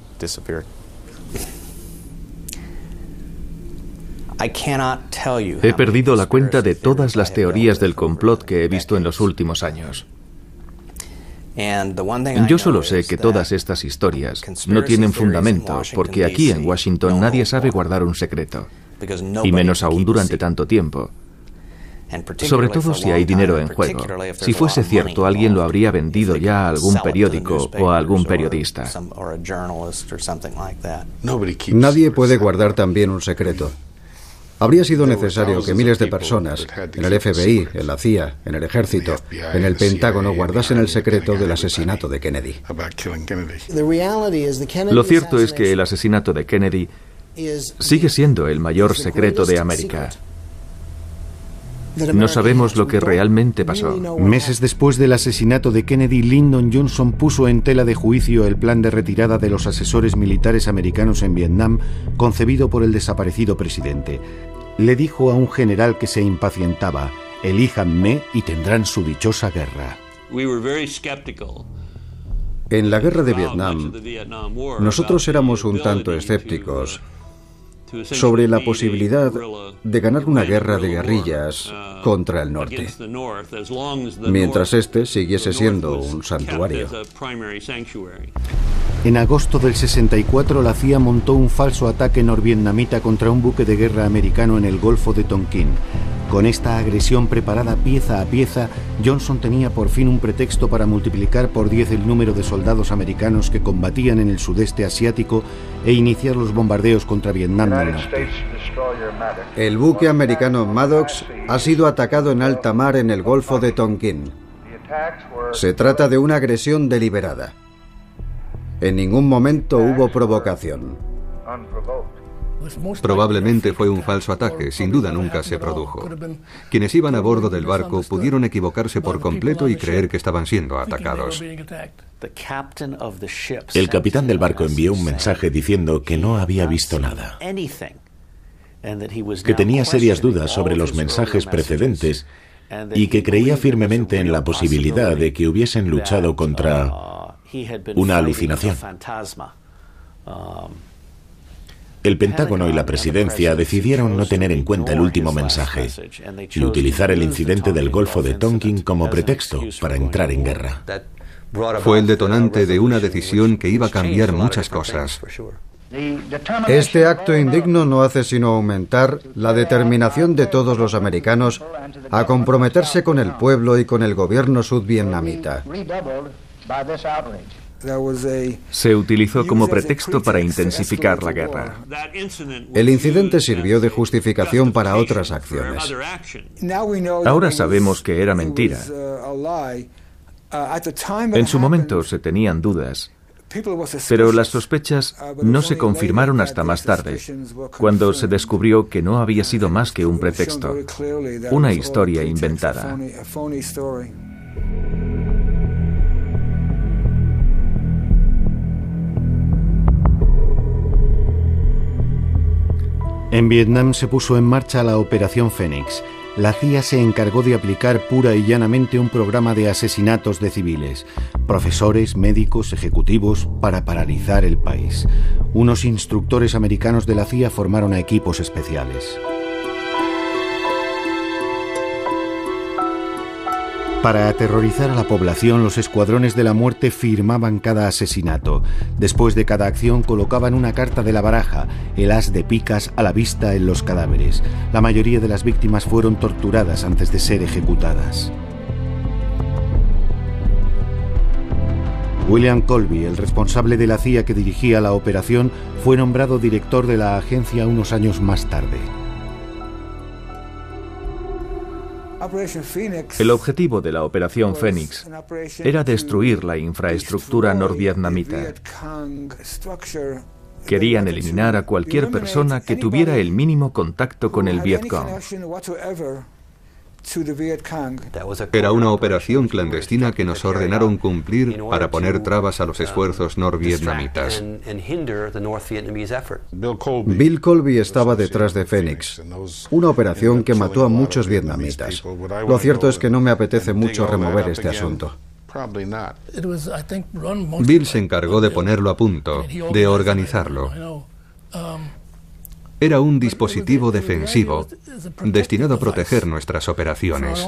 Speaker 8: He perdido la cuenta de todas las teorías del complot que he visto en los últimos años. Yo solo sé que todas estas historias no tienen fundamento, porque aquí en Washington nadie sabe guardar un secreto, y menos aún durante tanto tiempo. Sobre todo si hay dinero en juego. Si fuese cierto, alguien lo habría vendido ya a algún periódico o a algún periodista.
Speaker 4: Nadie puede guardar también un secreto. Habría sido necesario que miles de personas, en el F B I, en la C I A, en el Ejército, en el Pentágono, guardasen el secreto del asesinato de Kennedy.
Speaker 8: Lo cierto es que el asesinato de Kennedy sigue siendo el mayor secreto de América. No sabemos lo que realmente pasó.
Speaker 5: Meses después del asesinato de Kennedy, Lyndon Johnson puso en tela de juicio el plan de retirada de los asesores militares americanos en Vietnam, concebido por el desaparecido presidente. Le dijo a un general que se impacientaba: elíjanme y tendrán su dichosa guerra.
Speaker 4: En la guerra de Vietnam, nosotros éramos un tanto escépticos sobre la posibilidad de ganar una guerra de guerrillas contra el norte, mientras este siguiese siendo un santuario.
Speaker 5: En agosto del sesenta y cuatro, la C I A montó un falso ataque norvietnamita contra un buque de guerra americano en el Golfo de Tonkin. Con esta agresión preparada pieza a pieza, Johnson tenía por fin un pretexto para multiplicar por diez el número de soldados americanos que combatían en el sudeste asiático e iniciar los bombardeos contra Vietnam del Norte.
Speaker 4: El buque americano Maddox ha sido atacado en alta mar en el Golfo de Tonkin. Se trata de una agresión deliberada. En ningún momento hubo provocación.
Speaker 6: Probablemente fue un falso ataque, sin duda nunca se produjo. Quienes iban a bordo del barco pudieron equivocarse por completo y creer que estaban siendo atacados.
Speaker 3: El capitán del barco envió un mensaje diciendo que no había visto nada, que tenía serias dudas sobre los mensajes precedentes y que creía firmemente en la posibilidad de que hubiesen luchado contra una alucinación. El Pentágono y la Presidencia decidieron no tener en cuenta el último mensaje y utilizar el incidente del Golfo de Tonkin como pretexto para entrar en guerra.
Speaker 6: Fue el detonante de una decisión que iba a cambiar muchas cosas.
Speaker 4: Este acto indigno no hace sino aumentar la determinación de todos los americanos a comprometerse con el pueblo y con el gobierno sudvietnamita.
Speaker 8: Se utilizó como pretexto para intensificar la guerra.
Speaker 4: El incidente sirvió de justificación para otras acciones.
Speaker 8: Ahora sabemos que era mentira. En su momento se tenían dudas, pero las sospechas no se confirmaron hasta más tarde, cuando se descubrió que no había sido más que un pretexto, una historia inventada.
Speaker 5: En Vietnam se puso en marcha la Operación Fénix. La C I A se encargó de aplicar pura y llanamente un programa de asesinatos de civiles, profesores, médicos, ejecutivos, para paralizar el país. Unos instructores americanos de la C I A formaron a equipos especiales. Para aterrorizar a la población, los escuadrones de la muerte firmaban cada asesinato. Después de cada acción colocaban una carta de la baraja, el as de picas, a la vista en los cadáveres. La mayoría de las víctimas fueron torturadas antes de ser ejecutadas. William Colby, el responsable de la C I A que dirigía la operación, fue nombrado director de la agencia unos años más tarde.
Speaker 8: El objetivo de la Operación Fénix era destruir la infraestructura norvietnamita. Querían eliminar a cualquier persona que tuviera el mínimo contacto con el Vietcong.
Speaker 6: Era una operación clandestina que nos ordenaron cumplir para poner trabas a los esfuerzos norvietnamitas.
Speaker 4: Bill Colby estaba detrás de Fénix, una operación que mató a muchos vietnamitas. Lo cierto es que no me apetece mucho remover este asunto.
Speaker 6: Bill se encargó de ponerlo a punto, de organizarlo. Era un dispositivo defensivo destinado a proteger nuestras operaciones.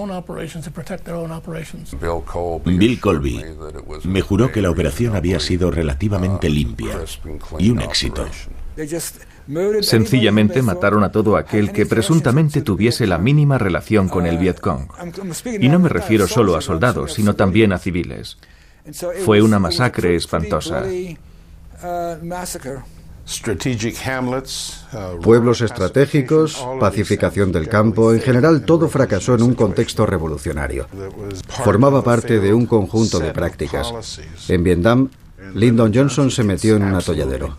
Speaker 3: Bill Colby me juró que la operación había sido relativamente limpia y un éxito.
Speaker 8: Sencillamente mataron a todo aquel que presuntamente tuviese la mínima relación con el Vietcong. Y no me refiero solo a soldados, sino también a civiles. Fue una masacre espantosa.
Speaker 4: Pueblos estratégicos, pacificación del campo, en general todo fracasó en un contexto revolucionario. Formaba parte de un conjunto de prácticas. En Vietnam, Lyndon Johnson se metió en un atolladero.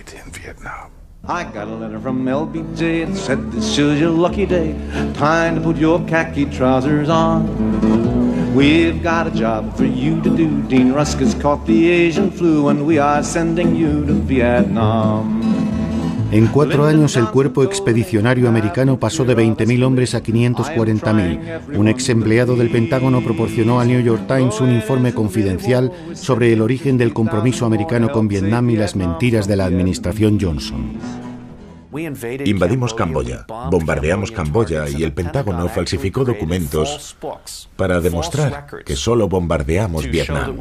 Speaker 9: I got a letter from L B J that said this is your lucky day, time to put your khaki trousers on. We've got a job for you to do. Dean Rusk has caught the Asian flu and we are sending you to Vietnam.
Speaker 5: En cuatro años el cuerpo expedicionario americano pasó de veinte mil hombres a quinientos cuarenta mil. Un ex empleado del Pentágono proporcionó al New York Times un informe confidencial sobre el origen del compromiso americano con Vietnam y las mentiras de la administración Johnson.
Speaker 3: Invadimos Camboya, bombardeamos Camboya y el Pentágono falsificó documentos para demostrar que solo bombardeamos Vietnam.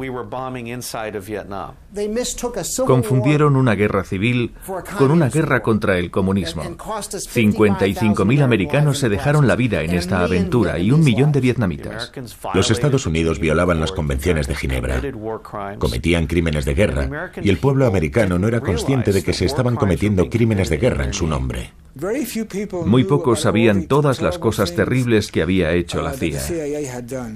Speaker 8: Confundieron una guerra civil con una guerra contra el comunismo. cincuenta y cinco mil americanos se dejaron la vida en esta aventura y un millón de vietnamitas.
Speaker 3: Los Estados Unidos violaban las convenciones de Ginebra, cometían crímenes de guerra y el pueblo americano no era consciente de que se estaban cometiendo crímenes de guerra en su nombre.
Speaker 8: Muy pocos sabían todas las cosas terribles que había hecho la C I A.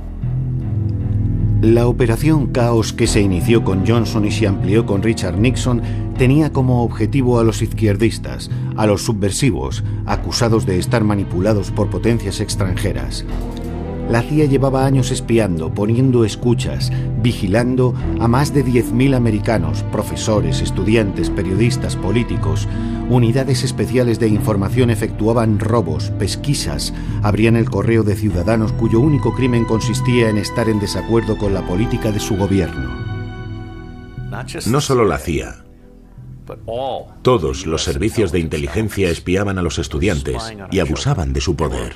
Speaker 5: La operación Caos, que se inició con Johnson y se amplió con Richard Nixon, tenía como objetivo a los izquierdistas, a los subversivos, acusados de estar manipulados por potencias extranjeras. La C I A llevaba años espiando, poniendo escuchas, vigilando a más de diez mil americanos, profesores, estudiantes, periodistas, políticos. Unidades especiales de información efectuaban robos, pesquisas, abrían el correo de ciudadanos cuyo único crimen consistía en estar en desacuerdo con la política de su gobierno.
Speaker 3: No solo la C I A. Todos los servicios de inteligencia espiaban a los estudiantes y abusaban de su poder.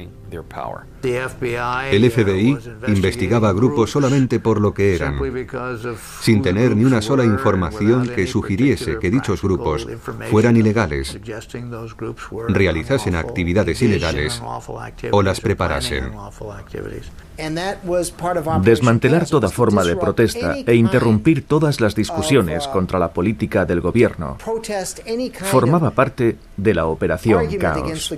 Speaker 6: El F B I investigaba a grupos solamente por lo que eran, sin tener ni una sola información que sugiriese que dichos grupos fueran ilegales, realizasen actividades ilegales o las preparasen.
Speaker 8: Desmantelar toda forma de protesta e interrumpir todas las discusiones contra la política del gobierno formaba parte de la Operación Caos.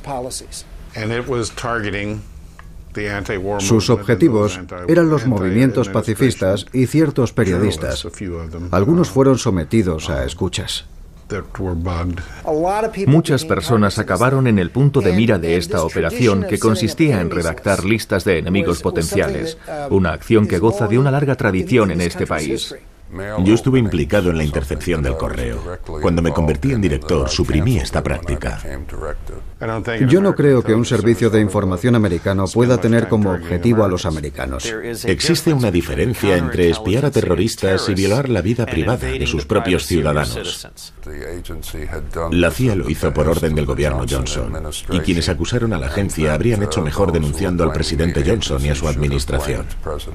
Speaker 4: Sus objetivos eran los movimientos pacifistas y ciertos periodistas. Algunos fueron sometidos a escuchas.
Speaker 8: Muchas personas acabaron en el punto de mira de esta operación, que consistía en redactar listas de enemigos potenciales, una acción que goza de una larga tradición en este país.
Speaker 3: Yo estuve implicado en la intercepción del correo. Cuando me convertí en director, suprimí esta práctica.
Speaker 4: Yo no creo que un servicio de información americano pueda tener como objetivo a los americanos.
Speaker 3: Existe una diferencia entre espiar a terroristas y violar la vida privada de sus propios ciudadanos. La C I A lo hizo por orden del gobierno Johnson, y quienes acusaron a la agencia habrían hecho mejor denunciando al presidente Johnson y a su administración.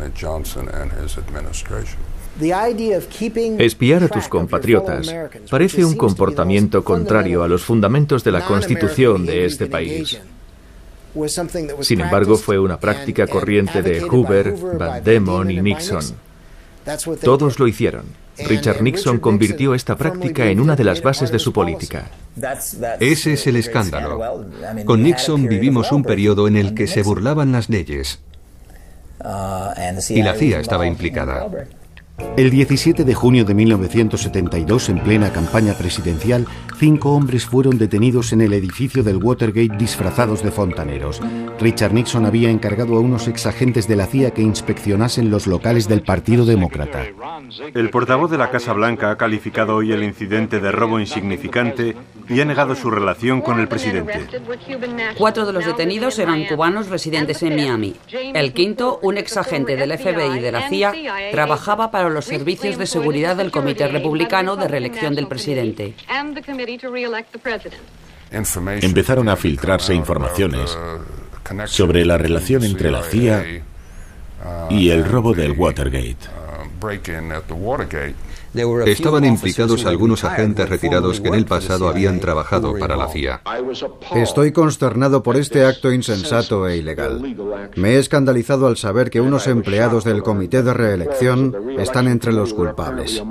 Speaker 8: Espiar a tus compatriotas parece un comportamiento contrario a los fundamentos de la Constitución de este país. Sin embargo, fue una práctica corriente de Hoover, Van Demon y Nixon. Todos lo hicieron. Richard Nixon convirtió esta práctica en una de las bases de su política.
Speaker 6: Ese es el escándalo. Con Nixon vivimos un periodo en el que se burlaban las leyes y la C I A estaba implicada.
Speaker 5: El diecisiete de junio de mil novecientos setenta y dos, en plena campaña presidencial, cinco hombres fueron detenidos en el edificio del Watergate disfrazados de fontaneros. Richard Nixon había encargado a unos exagentes de la C I A que inspeccionasen los locales del Partido Demócrata.
Speaker 10: El portavoz de la Casa Blanca ha calificado hoy el incidente de robo insignificante y ha negado su relación con el presidente.
Speaker 11: Cuatro de los detenidos eran cubanos residentes en Miami. El quinto, un exagente del F B I y de la C I A, trabajaba para los servicios de seguridad del Comité Republicano de Reelección del Presidente.
Speaker 3: Empezaron a filtrarse informaciones sobre la relación entre la C I A y el robo del Watergate.
Speaker 6: Estaban implicados algunos agentes retirados que en el pasado habían trabajado para la C I A.
Speaker 4: Estoy consternado por este acto insensato e ilegal. Me he escandalizado al saber que unos empleados del Comité de Reelección están entre los culpables.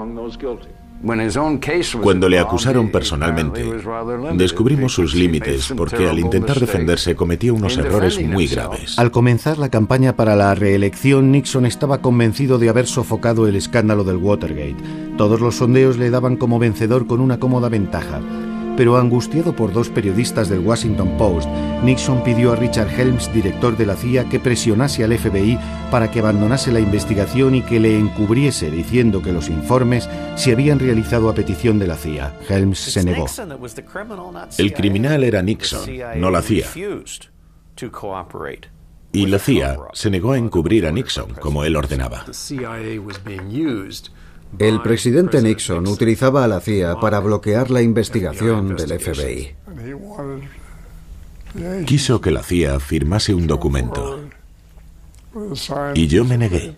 Speaker 3: Cuando le acusaron personalmente, descubrimos sus límites porque al intentar defenderse cometió unos errores muy graves.
Speaker 5: Al comenzar la campaña para la reelección, Nixon estaba convencido de haber sofocado el escándalo del Watergate. Todos los sondeos le daban como vencedor con una cómoda ventaja. Pero angustiado por dos periodistas del Washington Post, Nixon pidió a Richard Helms, director de la C I A, que presionase al F B I para que abandonase la investigación y que le encubriese, diciendo que los informes se habían realizado a petición de la C I A. Helms se negó.
Speaker 3: El criminal era Nixon, no la C I A. Y la C I A se negó a encubrir a Nixon, como él ordenaba.
Speaker 4: El presidente Nixon utilizaba a la C I A para bloquear la investigación del F B
Speaker 3: I. Quiso que la C I A firmase un documento y yo me negué.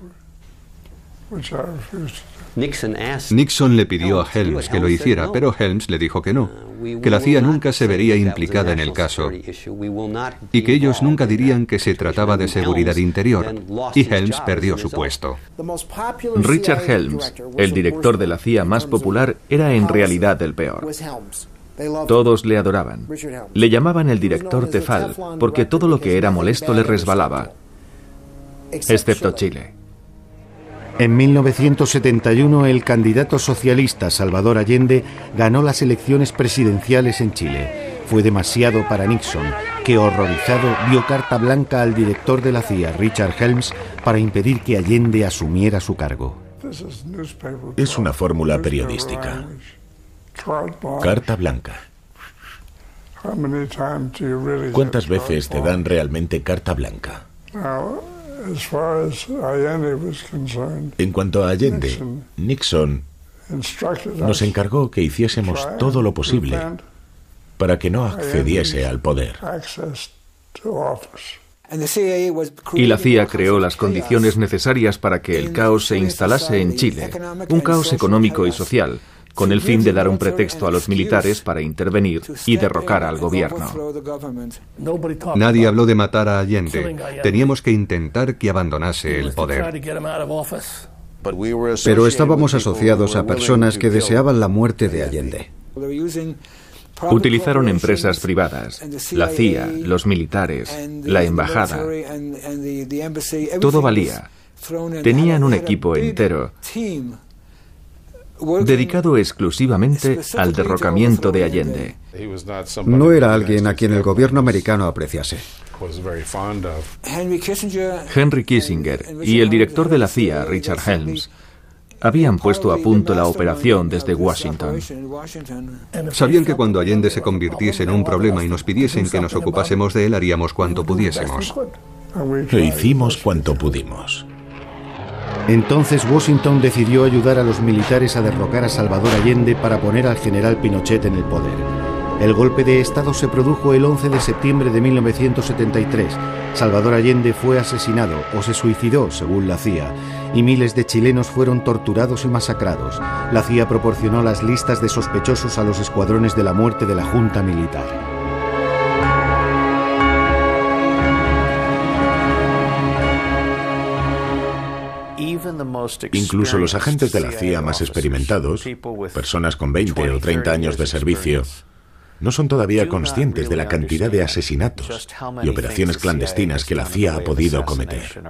Speaker 6: Nixon le pidió a Helms que lo hiciera, pero Helms le dijo que no, que la C I A nunca se vería implicada en el caso y que ellos nunca dirían que se trataba de seguridad interior, y Helms perdió su puesto.
Speaker 8: Richard Helms, el director de la C I A más popular, era en realidad el peor. Todos le adoraban. Le llamaban el director Tefal porque todo lo que era molesto le resbalaba, excepto Chile.
Speaker 5: En mil novecientos setenta y uno, el candidato socialista Salvador Allende ganó las elecciones presidenciales en Chile. Fue demasiado para Nixon, que horrorizado vio carta blanca al director de la C I A, Richard Helms, para impedir que Allende asumiera su cargo.
Speaker 3: Es una fórmula periodística. Carta blanca. ¿Cuántas veces te dan realmente carta blanca? En cuanto a Allende, Nixon nos encargó que hiciésemos todo lo posible para que no accediese al poder.
Speaker 8: Y la C I A creó las condiciones necesarias para que el caos se instalase en Chile, un caos económico y social, con el fin de dar un pretexto a los militares para intervenir y derrocar al gobierno.
Speaker 6: Nadie habló de matar a Allende. Teníamos que intentar que abandonase el poder.
Speaker 4: Pero estábamos asociados a personas que deseaban la muerte de Allende.
Speaker 8: Utilizaron empresas privadas, la C I A, los militares, la embajada. Todo valía. Tenían un equipo entero dedicado exclusivamente al derrocamiento de Allende.
Speaker 4: No era alguien a quien el gobierno americano apreciase.
Speaker 8: Henry Kissinger y el director de la C I A, Richard Helms, habían puesto a punto la operación desde Washington.
Speaker 6: Sabían que cuando Allende se convirtiese en un problema y nos pidiesen que nos ocupásemos de él, haríamos cuanto pudiésemos.
Speaker 3: E hicimos cuanto pudimos.
Speaker 5: Entonces Washington decidió ayudar a los militares a derrocar a Salvador Allende para poner al general Pinochet en el poder. El golpe de Estado se produjo el once de septiembre de mil novecientos setenta y tres. Salvador Allende fue asesinado o se suicidó, según la C I A, y miles de chilenos fueron torturados y masacrados. La C I A proporcionó las listas de sospechosos a los escuadrones de la muerte de la Junta Militar.
Speaker 3: Incluso los agentes de la C I A más experimentados, personas con veinte o treinta años de servicio, no son todavía conscientes de la cantidad de asesinatos y operaciones clandestinas que la C I A ha podido cometer.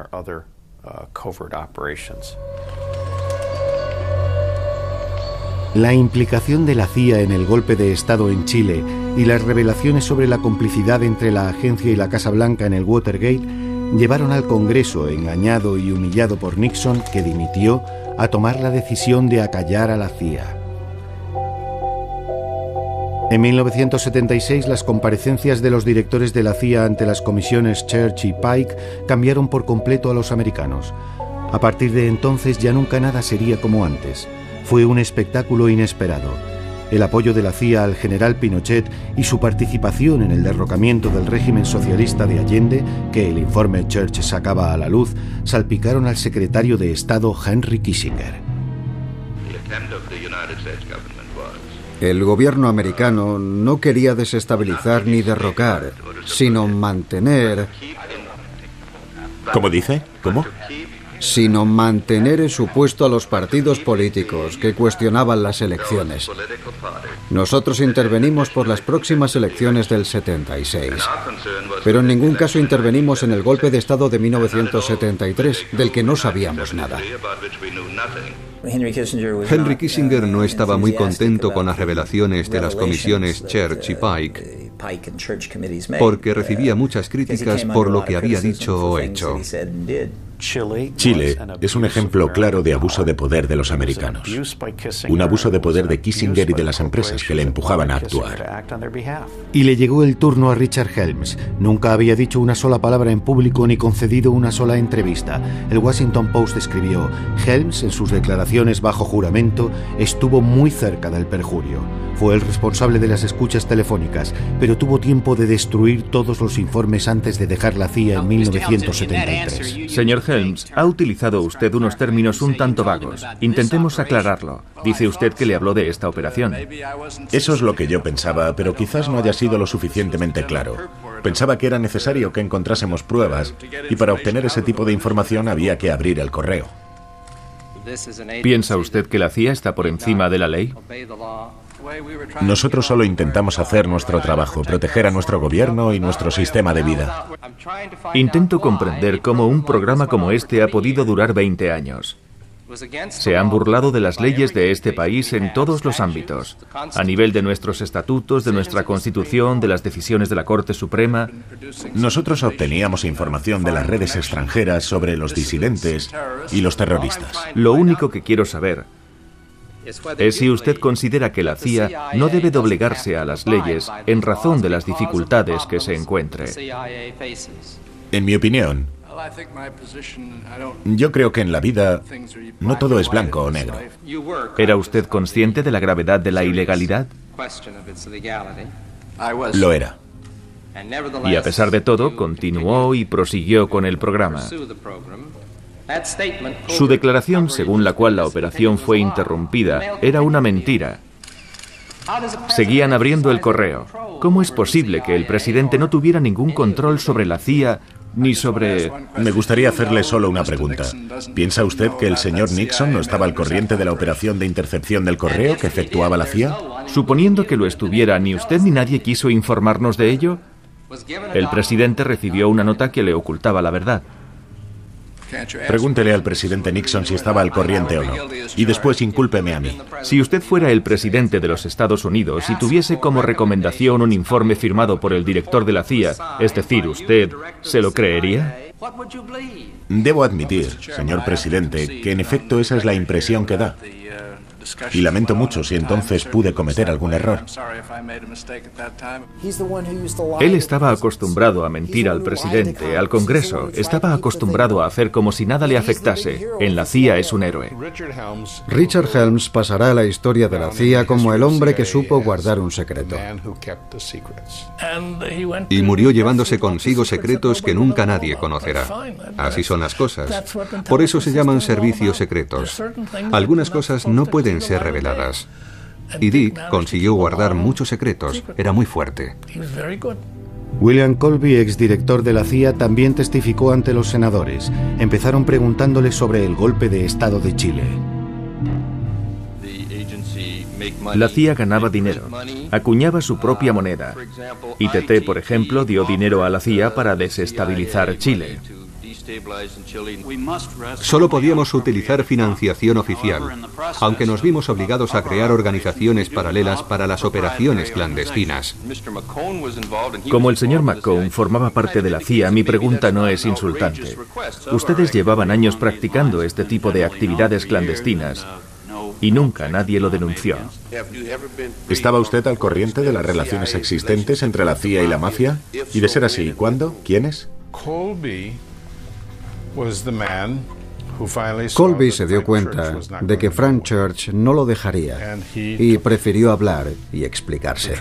Speaker 5: La implicación de la C I A en el golpe de Estado en Chile y las revelaciones sobre la complicidad entre la agencia y la Casa Blanca en el Watergate llevaron al Congreso, engañado y humillado por Nixon, que dimitió, a tomar la decisión de acallar a la C I A. En mil novecientos setenta y seis, las comparecencias de los directores de la C I A ante las comisiones Church y Pike cambiaron por completo a los americanos. A partir de entonces ya nunca nada sería como antes. Fue un espectáculo inesperado. El apoyo de la C I A al general Pinochet y su participación en el derrocamiento del régimen socialista de Allende, que el informe Church sacaba a la luz, salpicaron al secretario de Estado Henry Kissinger.
Speaker 4: El gobierno americano no quería desestabilizar ni derrocar, sino mantener...
Speaker 3: ¿Cómo dice? ¿Cómo?
Speaker 4: Sino mantener en su puesto a los partidos políticos que cuestionaban las elecciones. Nosotros intervenimos por las próximas elecciones del setenta y seis, pero en ningún caso intervenimos en el golpe de Estado de mil novecientos setenta y tres, del que no sabíamos nada.
Speaker 6: Henry Kissinger no estaba muy contento con las revelaciones de las comisiones Church y Pike, porque recibía muchas críticas por lo que había dicho o hecho.
Speaker 3: Chile es un ejemplo claro de abuso de poder de los americanos. Un abuso de poder de Kissinger y de las empresas que le empujaban a actuar.
Speaker 5: Y le llegó el turno a Richard Helms. Nunca había dicho una sola palabra en público ni concedido una sola entrevista. El Washington Post escribió: Helms, en sus declaraciones bajo juramento, estuvo muy cerca del perjurio. Fue el responsable de las escuchas telefónicas, pero tuvo tiempo de destruir todos los informes antes de dejar la C I A en mil novecientos setenta y tres.
Speaker 8: Señor Helms, ha utilizado usted unos términos un tanto vagos. Intentemos aclararlo. Dice usted que le habló de esta operación.
Speaker 3: Eso es lo que yo pensaba, pero quizás no haya sido lo suficientemente claro. Pensaba que era necesario que encontrásemos pruebas, y para obtener ese tipo de información había que abrir el correo.
Speaker 8: ¿Piensa usted que la C I A está por encima de la ley?
Speaker 3: Nosotros solo intentamos hacer nuestro trabajo, proteger a nuestro gobierno y nuestro sistema de vida.
Speaker 8: Intento comprender cómo un programa como este ha podido durar veinte años. Se han burlado de las leyes de este país en todos los ámbitos, a nivel de nuestros estatutos, de nuestra Constitución, de las decisiones de la Corte Suprema.
Speaker 3: Nosotros obteníamos información de las redes extranjeras sobre los disidentes y los terroristas.
Speaker 8: Lo único que quiero saber es si usted considera que la C I A no debe doblegarse a las leyes en razón de las dificultades que se encuentre.
Speaker 3: En mi opinión, Yo creo que en la vida no todo es blanco o negro.
Speaker 8: ¿Era usted consciente de la gravedad de la ilegalidad?
Speaker 3: Lo era.
Speaker 8: Y a pesar de todo, continuó y prosiguió con el programa. Su declaración, según la cual la operación fue interrumpida, era una mentira. Seguían abriendo el correo. ¿Cómo es posible que el presidente no tuviera ningún control sobre la C I A ni sobre...?
Speaker 3: Me gustaría hacerle solo una pregunta. ¿Piensa usted que el señor Nixon no estaba al corriente de la operación de intercepción del correo que efectuaba la C I A?
Speaker 8: Suponiendo que lo estuviera, ¿ni usted ni nadie quiso informarnos de ello? El presidente recibió una nota que le ocultaba la verdad.
Speaker 3: Pregúntele al presidente Nixon si estaba al corriente o no. Y después incúlpeme a mí.
Speaker 8: Si usted fuera el presidente de los Estados Unidos y tuviese como recomendación un informe firmado por el director de la C I A, es decir, usted, ¿se lo creería?
Speaker 3: Debo admitir, señor presidente, que en efecto esa es la impresión que da. Y lamento mucho si entonces pude cometer algún error.
Speaker 8: Él estaba acostumbrado a mentir al presidente, al Congreso. Estaba acostumbrado a hacer como si nada le afectase. En la C I A es un héroe.
Speaker 4: Richard Helms pasará a la historia de la C I A como el hombre que supo guardar un secreto.
Speaker 6: Y murió llevándose consigo secretos que nunca nadie conocerá. Así son las cosas. Por eso se llaman servicios secretos. Algunas cosas no pueden ser reveladas. Y Dick consiguió guardar muchos secretos. Era muy fuerte.
Speaker 5: William Colby, exdirector de la C I A, también testificó ante los senadores. Empezaron preguntándole sobre el golpe de Estado de Chile.
Speaker 8: La C I A ganaba dinero, acuñaba su propia moneda. I T T, por ejemplo, dio dinero a la C I A para desestabilizar Chile.
Speaker 6: Solo podíamos utilizar financiación oficial, aunque nos vimos obligados a crear organizaciones paralelas para las operaciones clandestinas.
Speaker 8: Como el señor McCone formaba parte de la C I A, mi pregunta no es insultante. Ustedes llevaban años practicando este tipo de actividades clandestinas y nunca nadie lo denunció.
Speaker 3: ¿Estaba usted al corriente de las relaciones existentes entre la C I A y la mafia? Y de ser así, ¿cuándo? ¿Quiénes?
Speaker 4: Colby se dio cuenta de que Frank Church no lo dejaría y prefirió hablar y explicarse.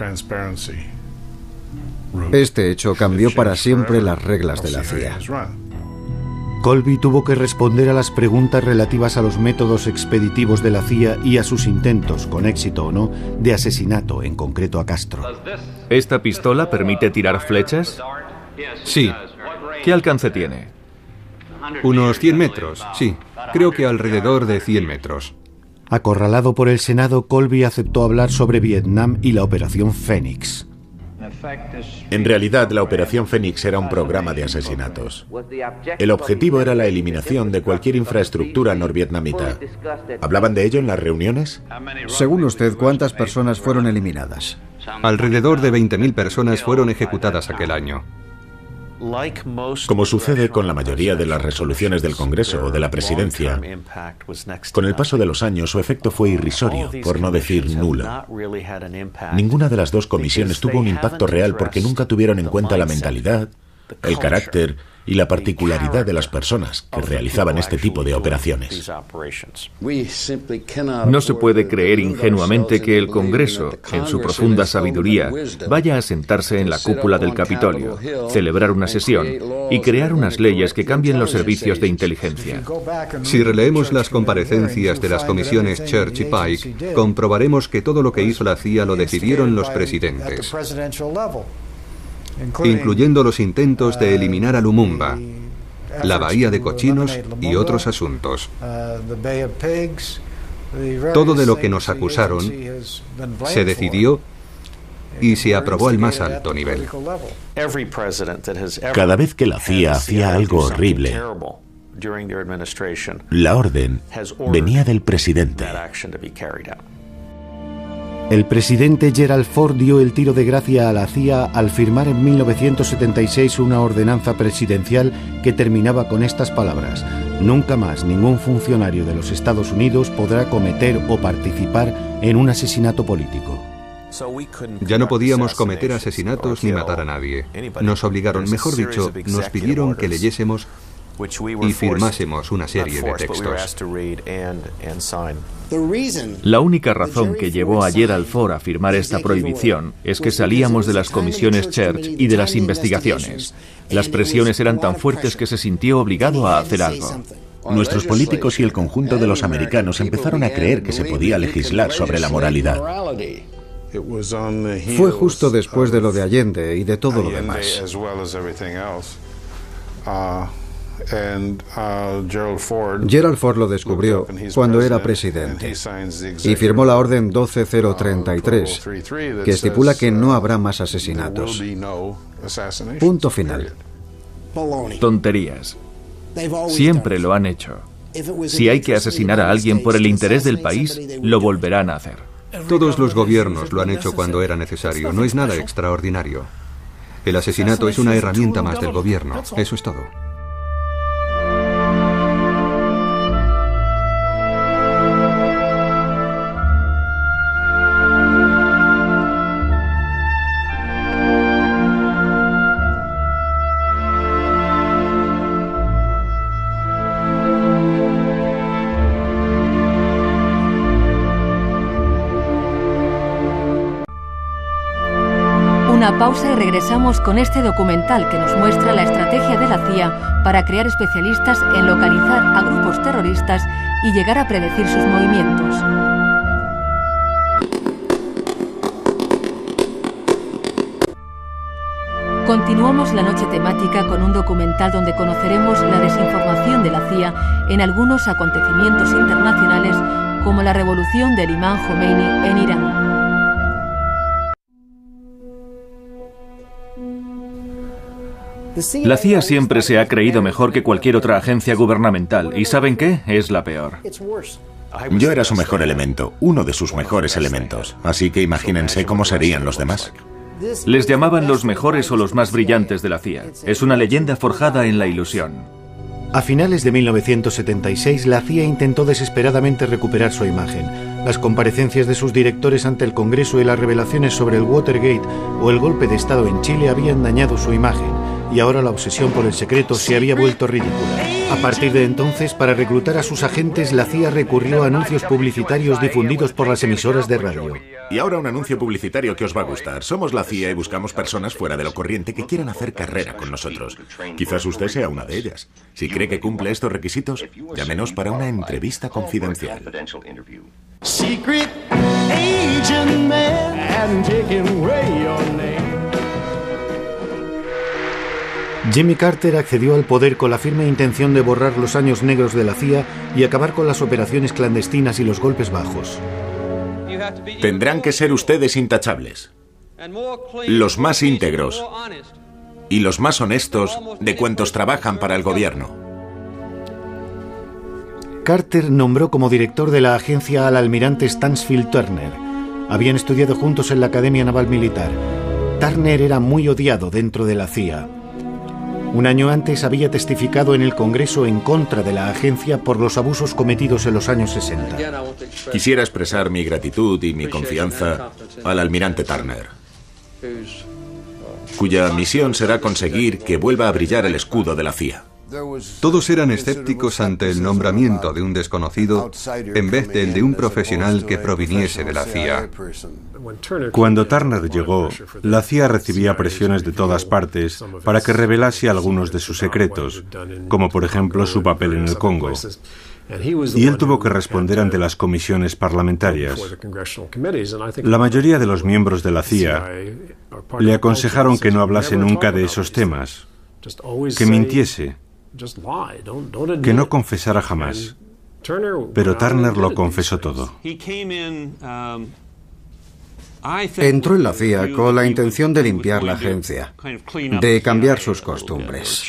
Speaker 4: Este hecho cambió para siempre las reglas de la C I A.
Speaker 5: Colby tuvo que responder a las preguntas relativas a los métodos expeditivos de la C I A y a sus intentos, con éxito o no, de asesinato, en concreto a Castro.
Speaker 8: ¿Esta pistola permite tirar flechas?
Speaker 6: Sí.
Speaker 8: ¿Qué alcance tiene?
Speaker 6: Unos cien metros, sí. Creo que alrededor de cien metros.
Speaker 5: Acorralado por el Senado, Colby aceptó hablar sobre Vietnam y la Operación Fénix.
Speaker 3: En realidad, la Operación Fénix era un programa de asesinatos. El objetivo era la eliminación de cualquier infraestructura norvietnamita. ¿Hablaban de ello en las reuniones?
Speaker 4: Según usted, ¿cuántas personas fueron eliminadas?
Speaker 6: Alrededor de veinte mil personas fueron ejecutadas aquel año.
Speaker 3: Como sucede con la mayoría de las resoluciones del Congreso o de la Presidencia, con el paso de los años su efecto fue irrisorio, por no decir nulo. Ninguna de las dos comisiones tuvo un impacto real porque nunca tuvieron en cuenta la mentalidad, el carácter y la particularidad de las personas que realizaban este tipo de operaciones.
Speaker 8: No se puede creer ingenuamente que el Congreso, en su profunda sabiduría, vaya a sentarse en la cúpula del Capitolio, celebrar una sesión y crear unas leyes que cambien los servicios de inteligencia.
Speaker 6: Si releemos las comparecencias de las comisiones Church y Pike, comprobaremos que todo lo que hizo la C I A lo decidieron los presidentes, incluyendo los intentos de eliminar a Lumumba, la Bahía de Cochinos y otros asuntos. Todo de lo que nos acusaron se decidió y se aprobó al más alto nivel.
Speaker 3: Cada vez que la C I A hacía algo horrible, la orden venía del presidente.
Speaker 5: El presidente Gerald Ford dio el tiro de gracia a la C I A al firmar en mil novecientos setenta y seis una ordenanza presidencial que terminaba con estas palabras: nunca más ningún funcionario de los Estados Unidos podrá cometer o participar en un asesinato político.
Speaker 6: Ya no podíamos cometer asesinatos ni matar a nadie. Nos obligaron, mejor dicho, nos pidieron que leyésemos y firmásemos una serie de textos.
Speaker 8: La única razón que llevó a Gerald Ford a firmar esta prohibición es que salíamos de las comisiones Church y de las investigaciones. Las presiones eran tan fuertes que se sintió obligado a hacer algo.
Speaker 3: Nuestros políticos y el conjunto de los americanos empezaron a creer que se podía legislar sobre la moralidad.
Speaker 4: Fue justo después de lo de Allende y de todo lo demás. Gerald Ford lo descubrió cuando era presidente y firmó la Orden doce mil treinta y tres, que estipula que no habrá más asesinatos. Punto final.
Speaker 8: Tonterías. Siempre lo han hecho. Si hay que asesinar a alguien por el interés del país, lo volverán a hacer.
Speaker 6: Todos los gobiernos lo han hecho cuando era necesario. No es nada extraordinario. El asesinato es una herramienta más del gobierno. Eso es todo.
Speaker 1: Una pausa y regresamos con este documental que nos muestra la estrategia de la C I A para crear especialistas en localizar a grupos terroristas y llegar a predecir sus movimientos. Continuamos la noche temática con un documental donde conoceremos la desinformación de la C I A en algunos acontecimientos internacionales como la revolución del imán Jomeini en Irán.
Speaker 8: La C I A siempre se ha creído mejor que cualquier otra agencia gubernamental. ¿Y saben qué? Es la peor.
Speaker 3: Yo era su mejor elemento, uno de sus mejores elementos. Así que imagínense cómo serían los demás.
Speaker 8: Les llamaban los mejores o los más brillantes de la C I A. Es una leyenda forjada en la ilusión.
Speaker 5: A finales de mil novecientos setenta y seis, la C I A intentó desesperadamente recuperar su imagen. Las comparecencias de sus directores ante el Congreso y las revelaciones sobre el Watergate o el golpe de Estado en Chile habían dañado su imagen, y ahora la obsesión por el secreto se había vuelto ridícula. A partir de entonces, para reclutar a sus agentes, la C I A recurrió a anuncios publicitarios difundidos por las emisoras de radio.
Speaker 3: Y ahora un anuncio publicitario que os va a gustar. Somos la C I A y buscamos personas fuera de lo corriente que quieran hacer carrera con nosotros. Quizás usted sea una de ellas. Si cree que cumple estos requisitos, llámenos para una entrevista confidencial.
Speaker 9: Secret agent man, taking away your name.
Speaker 5: Jimmy Carter accedió al poder con la firme intención de borrar los años negros de la C I A y acabar con las operaciones clandestinas y los golpes bajos.
Speaker 3: Tendrán que ser ustedes intachables, los más íntegros y los más honestos de cuantos trabajan para el gobierno.
Speaker 5: Carter nombró como director de la agencia al almirante Stansfield Turner. Habían estudiado juntos en la Academia Naval Militar. Turner era muy odiado dentro de la C I A. Un año antes había testificado en el Congreso en contra de la agencia por los abusos cometidos en los años sesenta.
Speaker 3: Quisiera expresar mi gratitud y mi confianza al almirante Turner, cuya misión será conseguir que vuelva a brillar el escudo de la C I A.
Speaker 6: Todos eran escépticos ante el nombramiento de un desconocido en vez del de un profesional que proviniese de la C I A.
Speaker 10: Cuando Turner llegó, la C I A recibía presiones de todas partes para que revelase algunos de sus secretos, como por ejemplo su papel en el Congo. Y él tuvo que responder ante las comisiones parlamentarias. La mayoría de los miembros de la C I A le aconsejaron que no hablase nunca de esos temas, que mintiese, que no confesara jamás. Pero Turner lo confesó todo.
Speaker 4: Entró en la C I A con la intención de limpiar la agencia, de cambiar sus costumbres.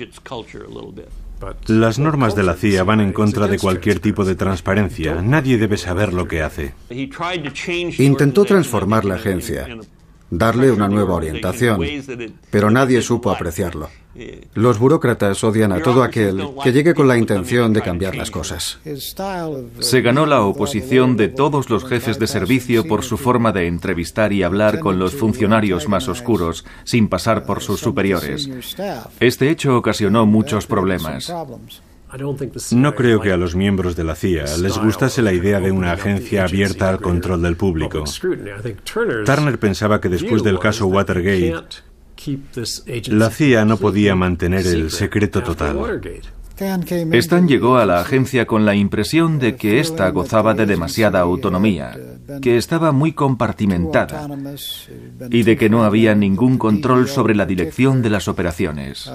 Speaker 10: Las normas de la C I A van en contra de cualquier tipo de transparencia. Nadie debe saber lo que hace.
Speaker 4: Intentó transformar la agencia, darle una nueva orientación, pero nadie supo apreciarlo. Los burócratas odian a todo aquel que llegue con la intención de cambiar las cosas.
Speaker 2: Se ganó la oposición de todos los jefes de servicio por su forma de entrevistar y hablar con los funcionarios más oscuros, sin pasar por sus superiores. Este hecho ocasionó muchos problemas.
Speaker 10: No creo que a los miembros de la C I A les gustase la idea de una agencia abierta al control del público. Turner pensaba que después del caso Watergate, la C I A no podía mantener el secreto total.
Speaker 2: Stan llegó a la agencia con la impresión de que ésta gozaba de demasiada autonomía, que estaba muy compartimentada y de que no había ningún control sobre la dirección de las operaciones.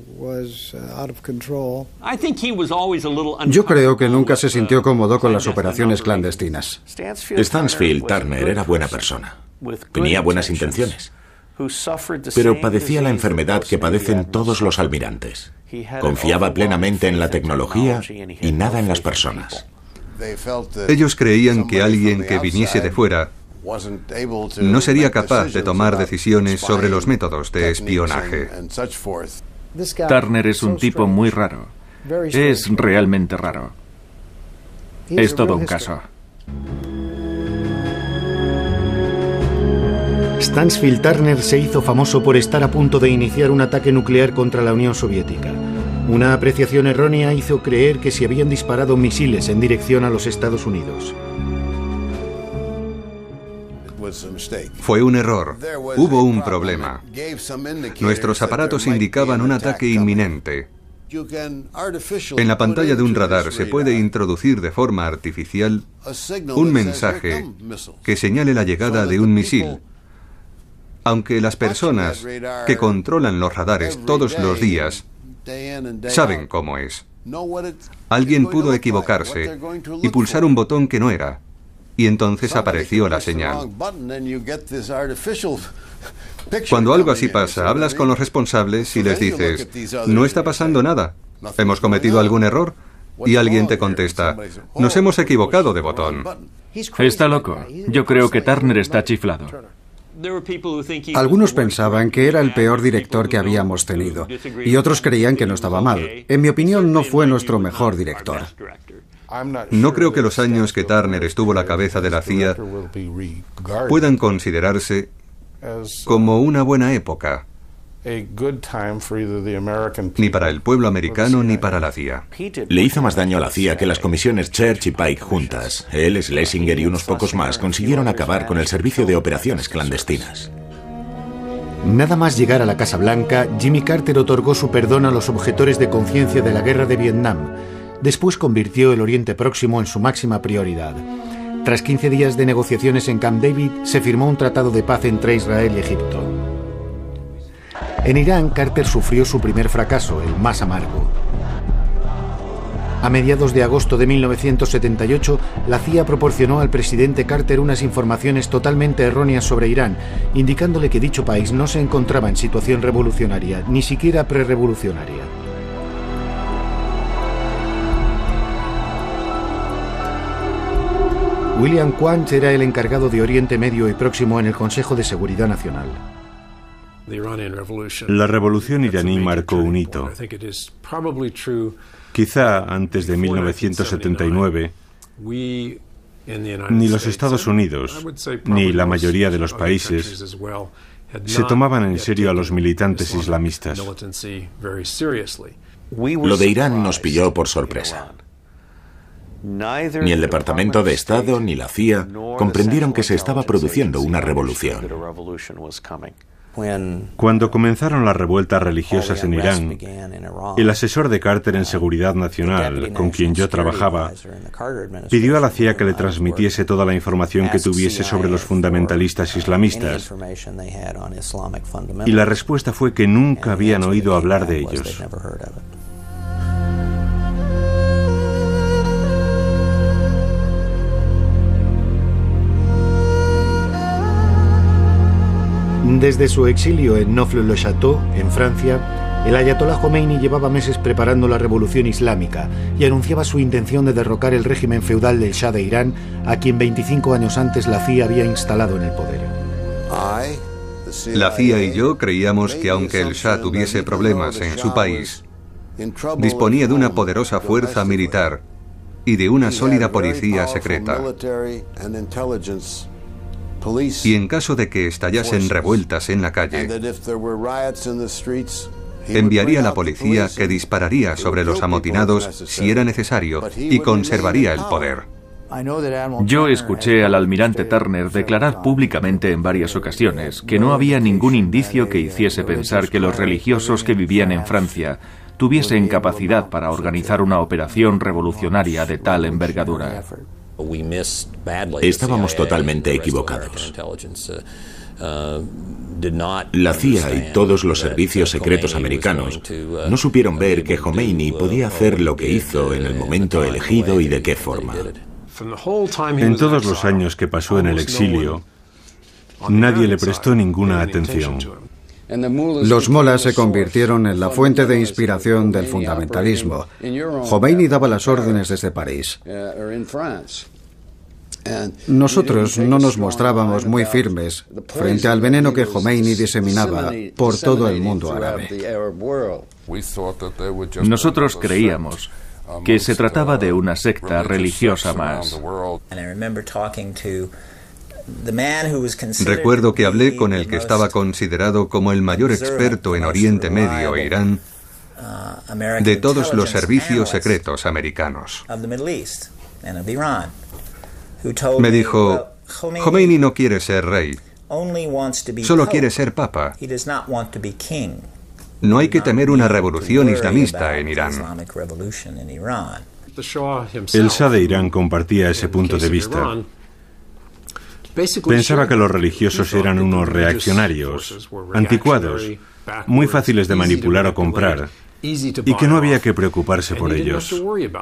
Speaker 4: Yo creo que nunca se sintió cómodo con las operaciones clandestinas.
Speaker 3: Stansfield Turner era buena persona. Tenía buenas intenciones, pero padecía la enfermedad que padecen todos los almirantes. Confiaba plenamente en la tecnología y nada en las personas.
Speaker 6: Ellos creían que alguien que viniese de fuera no sería capaz de tomar decisiones sobre los métodos de espionaje.
Speaker 2: Turner es un tipo muy raro. Es realmente raro. Es todo un caso.
Speaker 5: Stansfield Turner se hizo famoso por estar a punto de iniciar un ataque nuclear contra la Unión Soviética. Una apreciación errónea hizo creer que se habían disparado misiles en dirección a los Estados Unidos.
Speaker 6: Fue un error. Hubo un problema. Nuestros aparatos indicaban un ataque inminente. En la pantalla de un radar se puede introducir de forma artificial un mensaje que señale la llegada de un misil. Aunque las personas que controlan los radares todos los días saben cómo es. Alguien pudo equivocarse y pulsar un botón que no era, y entonces apareció la señal. Cuando algo así pasa, hablas con los responsables y les dices, no está pasando nada, ¿hemos cometido algún error? Y alguien te contesta, nos hemos equivocado de botón.
Speaker 2: Está loco. Yo creo que Turner está chiflado.
Speaker 4: Algunos pensaban que era el peor director que habíamos tenido, y otros creían que no estaba mal. En mi opinión, no fue nuestro mejor director.
Speaker 6: No creo que los años que Turner estuvo a la cabeza de la C I A puedan considerarse como una buena época, ni para el pueblo americano ni para la C I A.
Speaker 3: Le hizo más daño a la C I A que las comisiones Church y Pike juntas. Él, Schlesinger y unos pocos más consiguieron acabar con el servicio de operaciones clandestinas.
Speaker 5: Nada más llegar a la Casa Blanca, Jimmy Carter otorgó su perdón a los objetores de conciencia de la guerra de Vietnam. Después convirtió el Oriente Próximo en su máxima prioridad. Tras quince días de negociaciones en Camp David, se firmó un tratado de paz entre Israel y Egipto. En Irán, Carter sufrió su primer fracaso, el más amargo. A mediados de agosto de mil novecientos setenta y ocho, la C I A proporcionó al presidente Carter unas informaciones totalmente erróneas sobre Irán, indicándole que dicho país no se encontraba en situación revolucionaria, ni siquiera prerevolucionaria. William Quandt era el encargado de Oriente Medio y Próximo en el Consejo de Seguridad Nacional.
Speaker 10: La revolución iraní marcó un hito. Quizá antes de mil novecientos setenta y nueve, ni los Estados Unidos, ni la mayoría de los países se tomaban en serio a los militantes islamistas.
Speaker 3: Lo de Irán nos pilló por sorpresa. Ni el Departamento de Estado ni la C I A comprendieron que se estaba produciendo una revolución.
Speaker 10: Cuando comenzaron las revueltas religiosas en Irán, el asesor de Carter en Seguridad Nacional, con quien yo trabajaba, pidió a la C I A que le transmitiese toda la información que tuviese sobre los fundamentalistas islamistas. Y la respuesta fue que nunca habían oído hablar de ellos.
Speaker 5: Desde su exilio en Neaufle-le-Château, en Francia, el ayatolá Jomeini llevaba meses preparando la revolución islámica y anunciaba su intención de derrocar el régimen feudal del Shah de Irán, a quien veinticinco años antes la C I A había instalado en el poder.
Speaker 6: La C I A y yo creíamos que aunque el Shah tuviese problemas en su país, disponía de una poderosa fuerza militar y de una sólida policía secreta. Y en caso de que estallasen revueltas en la calle, enviaría a la policía que dispararía sobre los amotinados si era necesario y conservaría el poder.
Speaker 2: Yo escuché al almirante Turner declarar públicamente en varias ocasiones que no había ningún indicio que hiciese pensar que los religiosos que vivían en Francia tuviesen capacidad para organizar una operación revolucionaria de tal envergadura.
Speaker 3: Estábamos totalmente equivocados. La C I A y todos los servicios secretos americanos no supieron ver que Khomeini podía hacer lo que hizo en el momento elegido y de qué forma.
Speaker 10: En todos los años que pasó en el exilio, nadie le prestó ninguna atención.
Speaker 4: Los molas se convirtieron en la fuente de inspiración del fundamentalismo. Khomeini daba las órdenes desde París. Nosotros no nos mostrábamos muy firmes frente al veneno que Khomeini diseminaba por todo el mundo árabe.
Speaker 2: Nosotros creíamos que se trataba de una secta religiosa más.
Speaker 6: Recuerdo que hablé con el que estaba considerado como el mayor experto en Oriente Medio e Irán de todos los servicios secretos americanos. Me dijo, Khomeini no quiere ser rey, solo quiere ser papa. No hay que temer una revolución islamista en Irán.
Speaker 10: El Shah de Irán compartía ese punto de vista. Pensaba que los religiosos eran unos reaccionarios, anticuados, muy fáciles de manipular o comprar, y que no había que preocuparse por ellos.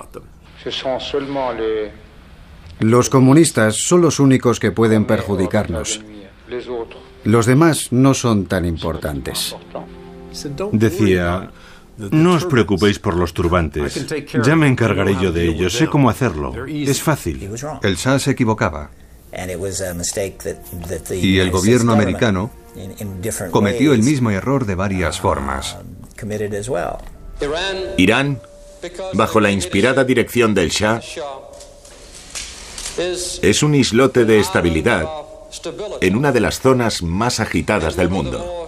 Speaker 4: Los comunistas son los únicos que pueden perjudicarnos. Los demás no son tan importantes.
Speaker 10: Decía, no os preocupéis por los turbantes, ya me encargaré yo de ellos, sé cómo hacerlo, es fácil.
Speaker 6: El Shah se equivocaba. Y el gobierno americano cometió el mismo error de varias formas.
Speaker 3: Irán, bajo la inspirada dirección del Shah, es un islote de estabilidad en una de las zonas más agitadas del mundo.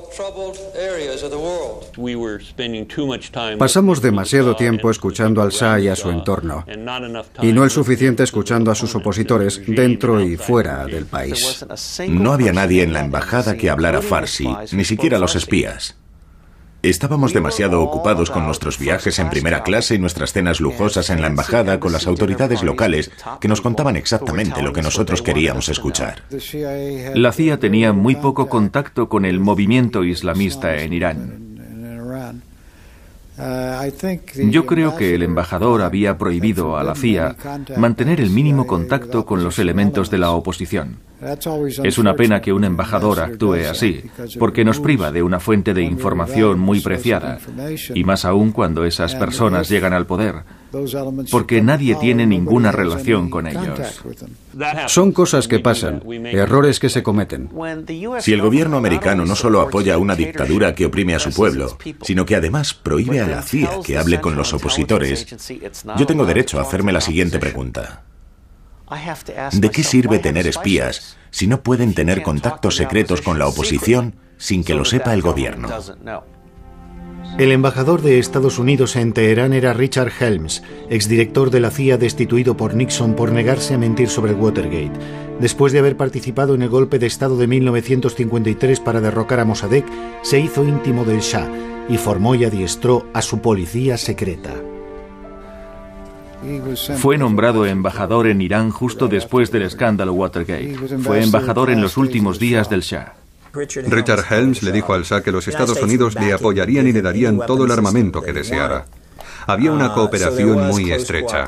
Speaker 4: Pasamos demasiado tiempo escuchando al Shah y a su entorno, y no el suficiente escuchando a sus opositores dentro y fuera del país.
Speaker 3: No había nadie en la embajada que hablara farsi, ni siquiera los espías. Estábamos demasiado ocupados con nuestros viajes en primera clase y nuestras cenas lujosas en la embajada con las autoridades locales que nos contaban exactamente lo que nosotros queríamos escuchar.
Speaker 2: La C I A tenía muy poco contacto con el movimiento islamista en Irán. Yo creo que el embajador había prohibido a la C I A mantener el mínimo contacto con los elementos de la oposición. Es una pena que un embajador actúe así, porque nos priva de una fuente de información muy preciada, y más aún cuando esas personas llegan al poder, porque nadie tiene ninguna relación con ellos.
Speaker 4: Son cosas que pasan, errores que se cometen.
Speaker 3: Si el gobierno americano no solo apoya una dictadura que oprime a su pueblo, sino que además prohíbe a la C I A que hable con los opositores, yo tengo derecho a hacerme la siguiente pregunta. ¿De qué sirve tener espías si no pueden tener contactos secretos con la oposición sin que lo sepa el gobierno?
Speaker 5: El embajador de Estados Unidos en Teherán era Richard Helms, exdirector de la C I A destituido por Nixon por negarse a mentir sobre el Watergate. Después de haber participado en el golpe de Estado de mil novecientos cincuenta y tres para derrocar a Mossadegh, se hizo íntimo del Shah y formó y adiestró a su policía secreta.
Speaker 2: Fue nombrado embajador en Irán justo después del escándalo Watergate. Fue embajador en los últimos días del Shah.
Speaker 6: Richard Helms le dijo al Shah que los Estados Unidos le apoyarían y le darían todo el armamento que deseara. Había una cooperación muy estrecha.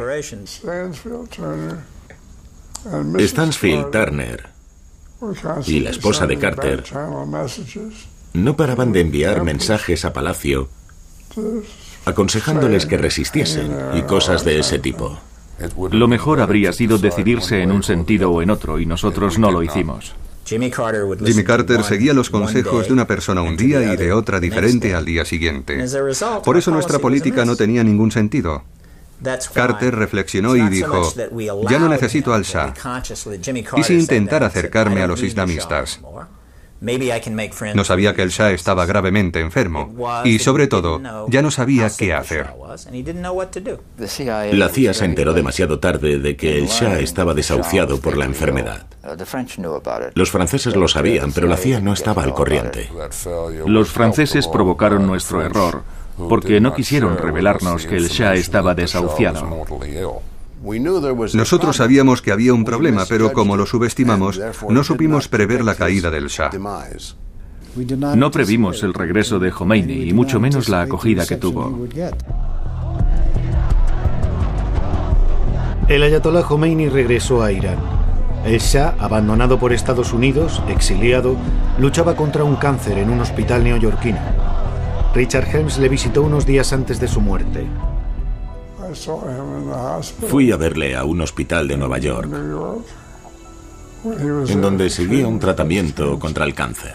Speaker 3: Stansfield Turner y la esposa de Carter no paraban de enviar mensajes a Palacio aconsejándoles que resistiesen y cosas de ese tipo.
Speaker 2: Lo mejor habría sido decidirse en un sentido o en otro, y nosotros no lo hicimos.
Speaker 6: Jimmy Carter seguía los consejos de una persona un día y de otra diferente al día siguiente. Por eso nuestra política no tenía ningún sentido. Carter reflexionó y dijo, ya no necesito al Shah. Quise intentar acercarme a los islamistas. No sabía que el Shah estaba gravemente enfermo y, sobre todo, ya no sabía qué hacer.
Speaker 3: La C I A se enteró demasiado tarde de que el Shah estaba desahuciado por la enfermedad. Los franceses lo sabían, pero la C I A no estaba al corriente.
Speaker 2: Los franceses provocaron nuestro error porque no quisieron revelarnos que el Shah estaba desahuciado.
Speaker 6: Nosotros sabíamos que había un problema, pero como lo subestimamos, no supimos prever la caída del Shah.
Speaker 2: No previmos el regreso de Khomeini y mucho menos la acogida que tuvo.
Speaker 5: El ayatolá Khomeini regresó a Irán. El Shah, abandonado por Estados Unidos, exiliado, luchaba contra un cáncer en un hospital neoyorquino. Richard Helms le visitó unos días antes de su muerte.
Speaker 3: Fui a verle a un hospital de Nueva York, en donde seguía un tratamiento contra el cáncer.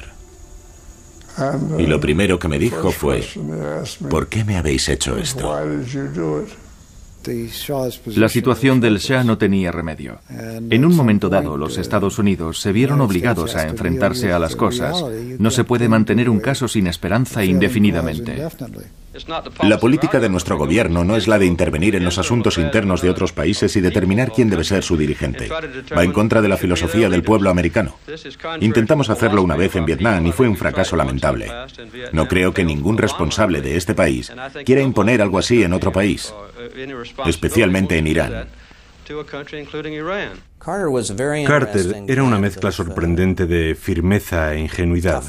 Speaker 3: Y lo primero que me dijo fue, ¿por qué me habéis hecho esto?
Speaker 2: La situación del Shah no tenía remedio. En un momento dado, los Estados Unidos se vieron obligados a enfrentarse a las cosas. No se puede mantener un caso sin esperanza indefinidamente.
Speaker 3: La política de nuestro gobierno no es la de intervenir en los asuntos internos de otros países y determinar quién debe ser su dirigente. Va en contra de la filosofía del pueblo americano. Intentamos hacerlo una vez en Vietnam y fue un fracaso lamentable. No creo que ningún responsable de este país quiera imponer algo así en otro país, especialmente en Irán.
Speaker 10: Carter era una mezcla sorprendente de firmeza e ingenuidad.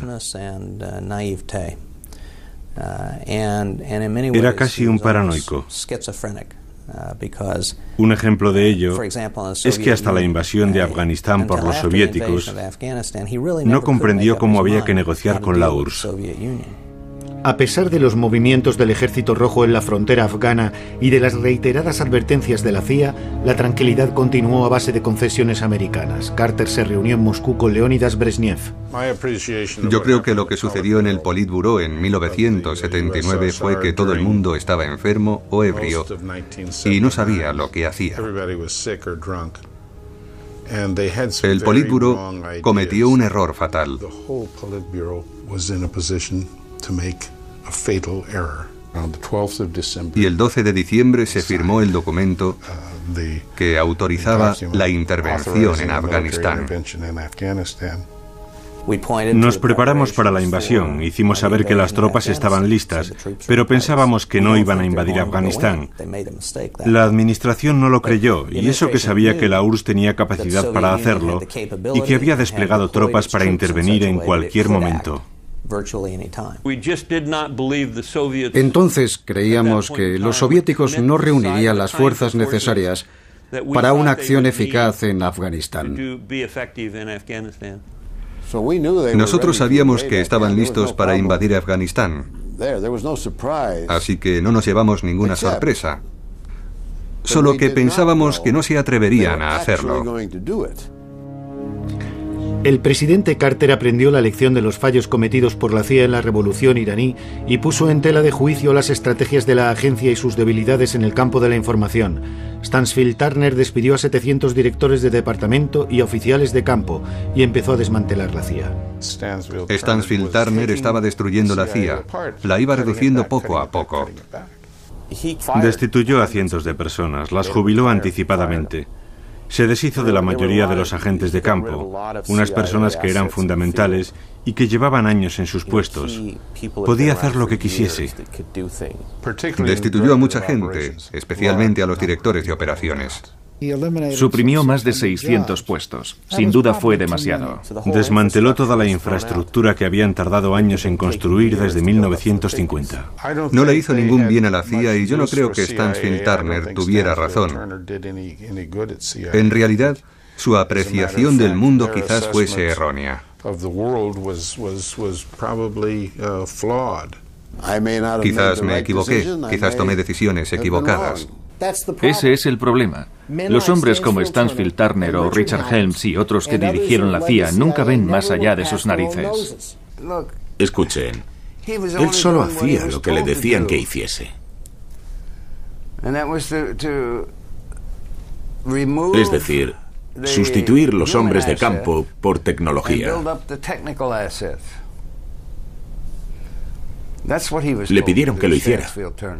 Speaker 10: Era casi un paranoico. Un ejemplo de ello es que hasta la invasión de Afganistán por los soviéticos no comprendió cómo había que negociar con la U R S S.
Speaker 5: A pesar de los movimientos del Ejército Rojo en la frontera afgana y de las reiteradas advertencias de la C I A, la tranquilidad continuó a base de concesiones americanas. Carter se reunió en Moscú con Leónidas Brezhnev.
Speaker 6: Yo creo que lo que sucedió en el Politburó en mil novecientos setenta y nueve fue que todo el mundo estaba enfermo o ebrio y no sabía lo que hacía. El Politburó cometió un error fatal. Y el doce de diciembre se firmó el documento que autorizaba la intervención en Afganistán.
Speaker 10: Nos preparamos para la invasión, hicimos saber que las tropas estaban listas, pero pensábamos que no iban a invadir Afganistán. La administración no lo creyó, y eso que sabía que la U R S S tenía capacidad para hacerlo y que había desplegado tropas para intervenir en cualquier momento.
Speaker 4: Entonces creíamos que los soviéticos no reunirían las fuerzas necesarias para una acción eficaz en Afganistán.
Speaker 6: Nosotros sabíamos que estaban listos para invadir Afganistán, así que no nos llevamos ninguna sorpresa, solo que pensábamos que no se atreverían a hacerlo.
Speaker 5: El presidente Carter aprendió la lección de los fallos cometidos por la C I A en la revolución iraní y puso en tela de juicio las estrategias de la agencia y sus debilidades en el campo de la información. Stansfield Turner despidió a setecientos directores de departamento y oficiales de campo y empezó a desmantelar la C I A.
Speaker 6: Stansfield Turner estaba destruyendo la C I A, la iba reduciendo poco a poco.
Speaker 10: Destituyó a cientos de personas, las jubiló anticipadamente. Se deshizo de la mayoría de los agentes de campo, unas personas que eran fundamentales y que llevaban años en sus puestos. Podía hacer lo que quisiese.
Speaker 6: Destituyó a mucha gente, especialmente a los directores de operaciones.
Speaker 2: Suprimió más de seiscientos puestos. Sin duda fue demasiado.
Speaker 10: Desmanteló toda la infraestructura que habían tardado años en construir desde mil novecientos cincuenta.
Speaker 6: No le hizo ningún bien a la C I A y yo no creo que Stansfield Turner tuviera razón. En realidad, su apreciación del mundo quizás fuese errónea. Quizás me equivoqué, quizás tomé decisiones equivocadas.
Speaker 8: Ese es el problema. Los hombres como Stansfield Turner o Richard Helms y otros que dirigieron la C I A nunca ven más allá de sus narices.
Speaker 3: Escuchen, él solo hacía lo que le decían que hiciese. Es decir, sustituir los hombres de campo por tecnología. Le pidieron que lo hiciera.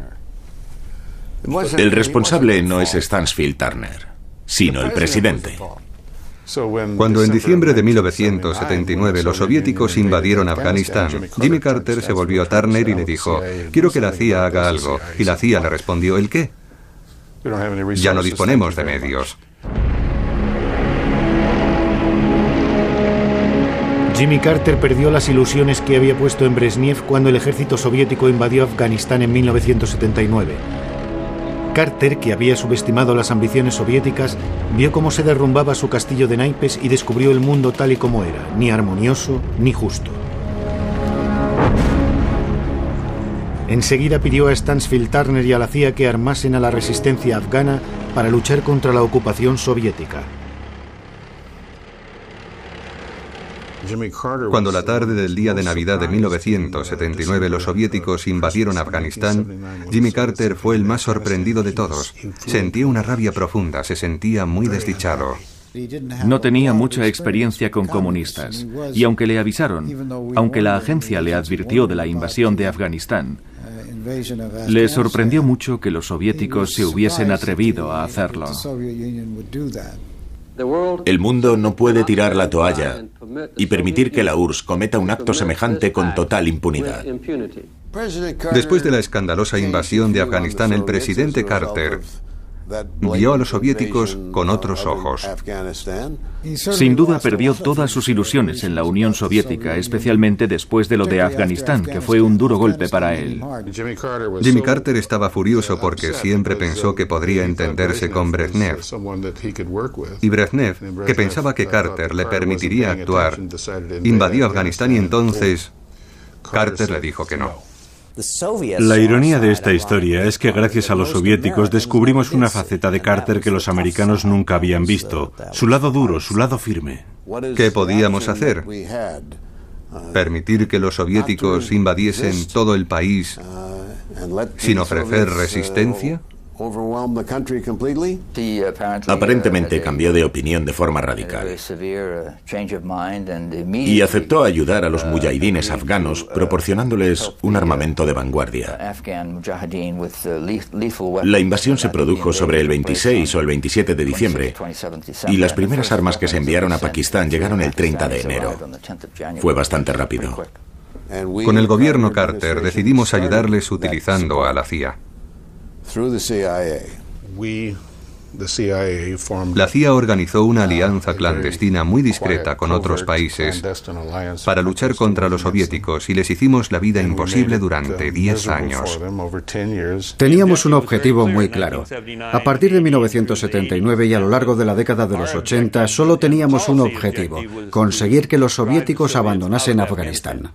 Speaker 3: El responsable no es Stansfield Turner, sino el presidente.
Speaker 6: Cuando en diciembre de mil novecientos setenta y nueve los soviéticos invadieron Afganistán, Jimmy Carter se volvió a Turner y le dijo: quiero que la C I A haga algo. Y la C I A le respondió: ¿el qué? Ya no disponemos de medios.
Speaker 5: Jimmy Carter perdió las ilusiones que había puesto en Brezhnev cuando el ejército soviético invadió Afganistán en mil novecientos setenta y nueve. Carter, que había subestimado las ambiciones soviéticas, vio cómo se derrumbaba su castillo de naipes y descubrió el mundo tal y como era, ni armonioso ni justo. Enseguida pidió a Stansfield Turner y a la C I A que armasen a la resistencia afgana para luchar contra la ocupación soviética.
Speaker 6: Cuando la tarde del día de Navidad de mil novecientos setenta y nueve los soviéticos invadieron Afganistán, Jimmy Carter fue el más sorprendido de todos. Sentía una rabia profunda, se sentía muy desdichado.
Speaker 8: No tenía mucha experiencia con comunistas, y aunque le avisaron, aunque la agencia le advirtió de la invasión de Afganistán, le sorprendió mucho que los soviéticos se hubiesen atrevido a hacerlo.
Speaker 3: El mundo no puede tirar la toalla y permitir que la U R S S cometa un acto semejante con total impunidad.
Speaker 6: Después de la escandalosa invasión de Afganistán, el presidente Carter vio a los soviéticos con otros ojos.
Speaker 8: Sin duda perdió todas sus ilusiones en la Unión Soviética, especialmente después de lo de Afganistán, que fue un duro golpe para él.
Speaker 6: Jimmy Carter estaba furioso porque siempre pensó que podría entenderse con Brezhnev. Y Brezhnev, que pensaba que Carter le permitiría actuar, invadió Afganistán y entonces Carter le dijo que no.
Speaker 10: La ironía de esta historia es que gracias a los soviéticos descubrimos una faceta de Carter que los americanos nunca habían visto, su lado duro, su lado firme.
Speaker 6: ¿Qué podíamos hacer? ¿Permitir que los soviéticos invadiesen todo el país sin ofrecer resistencia?
Speaker 3: Aparentemente cambió de opinión de forma radical y aceptó ayudar a los mujahidines afganos proporcionándoles un armamento de vanguardia. La invasión se produjo sobre el veintiséis o el veintisiete de diciembre y las primeras armas que se enviaron a Pakistán llegaron el treinta de enero. Fue bastante rápido.
Speaker 6: Con el gobierno Carter decidimos ayudarles utilizando a la C I A. La C I A organizó una alianza clandestina muy discreta con otros países para luchar contra los soviéticos y les hicimos la vida imposible durante diez años.
Speaker 4: Teníamos un objetivo muy claro. A partir de mil novecientos setenta y nueve y a lo largo de la década de los ochenta, solo teníamos un objetivo: conseguir que los soviéticos abandonasen Afganistán.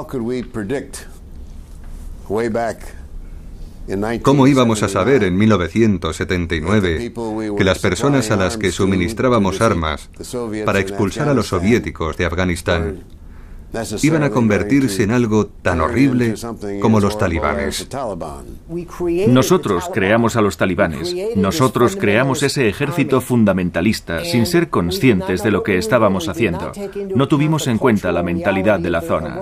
Speaker 6: ¿Cómo íbamos a saber en mil novecientos setenta y nueve que las personas a las que suministrábamos armas para expulsar a los soviéticos de Afganistán iban a convertirse en algo tan horrible como los talibanes?
Speaker 8: Nosotros creamos a los talibanes. Nosotros creamos ese ejército fundamentalista sin ser conscientes de lo que estábamos haciendo. No tuvimos en cuenta la mentalidad de la zona.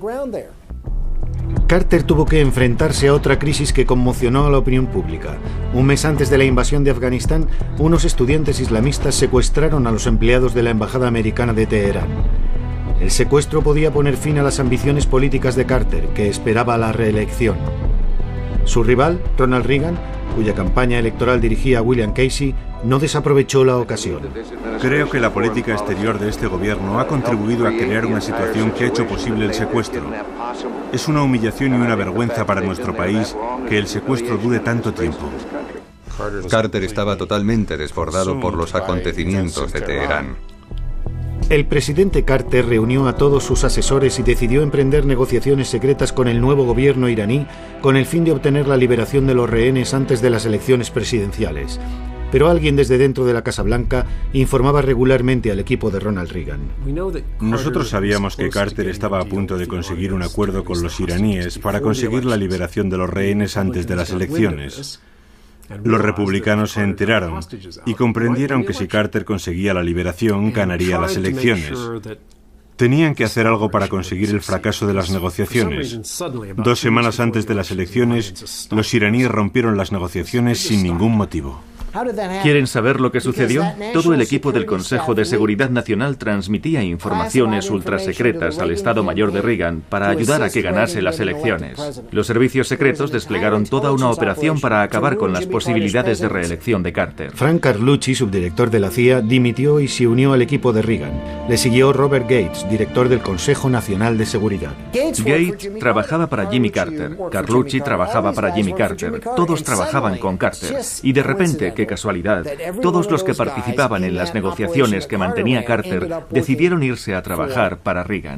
Speaker 5: Carter tuvo que enfrentarse a otra crisis que conmocionó a la opinión pública. Un mes antes de la invasión de Afganistán, unos estudiantes islamistas secuestraron a los empleados de la embajada americana de Teherán. El secuestro podía poner fin a las ambiciones políticas de Carter, que esperaba la reelección. Su rival, Ronald Reagan, cuya campaña electoral dirigía William Casey, no desaprovechó la ocasión.
Speaker 10: Creo que la política exterior de este gobierno ha contribuido a crear una situación que ha hecho posible el secuestro. Es una humillación y una vergüenza para nuestro país que el secuestro dure tanto tiempo.
Speaker 6: Carter estaba totalmente desbordado por los acontecimientos de Teherán.
Speaker 5: El presidente Carter reunió a todos sus asesores y decidió emprender negociaciones secretas con el nuevo gobierno iraní con el fin de obtener la liberación de los rehenes antes de las elecciones presidenciales. Pero alguien desde dentro de la Casa Blanca informaba regularmente al equipo de Ronald Reagan.
Speaker 10: Nosotros sabíamos que Carter estaba a punto de conseguir un acuerdo con los iraníes para conseguir la liberación de los rehenes antes de las elecciones. Los republicanos se enteraron y comprendieron que si Carter conseguía la liberación, ganaría las elecciones. Tenían que hacer algo para conseguir el fracaso de las negociaciones. Dos semanas antes de las elecciones, los iraníes rompieron las negociaciones sin ningún motivo.
Speaker 2: ¿Quieren saber lo que sucedió? Todo el equipo del Consejo de Seguridad Nacional transmitía informaciones ultrasecretas al Estado Mayor de Reagan para ayudar a que ganase las elecciones. Los servicios secretos desplegaron toda una operación para acabar con las posibilidades de reelección de Carter.
Speaker 5: Frank Carlucci, subdirector de la C I A, dimitió y se unió al equipo de Reagan. Le siguió Robert Gates, director del Consejo Nacional de Seguridad.
Speaker 2: Gates trabajaba para Jimmy Carter, Carlucci trabajaba para Jimmy Carter, todos trabajaban con Carter. Y de repente, qué casualidad, todos los que participaban en las negociaciones que mantenía Carter decidieron irse a trabajar para Reagan.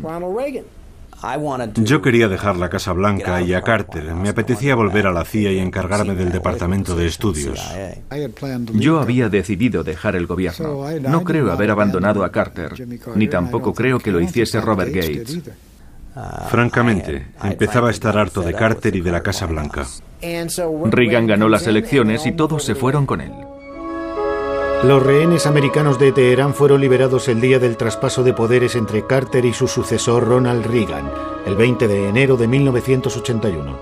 Speaker 10: Yo quería dejar la Casa Blanca y a Carter. Me apetecía volver a la C I A y encargarme del Departamento de Estudios.
Speaker 2: Yo había decidido dejar el gobierno. No creo haber abandonado a Carter, ni tampoco creo que lo hiciese Robert Gates.
Speaker 10: Francamente, empezaba a estar harto de Carter y de la Casa Blanca.
Speaker 2: Reagan ganó las elecciones y todos se fueron con él.
Speaker 5: Los rehenes americanos de Teherán fueron liberados el día del traspaso de poderes entre Carter y su sucesor Ronald Reagan, el veinte de enero de mil novecientos ochenta y uno.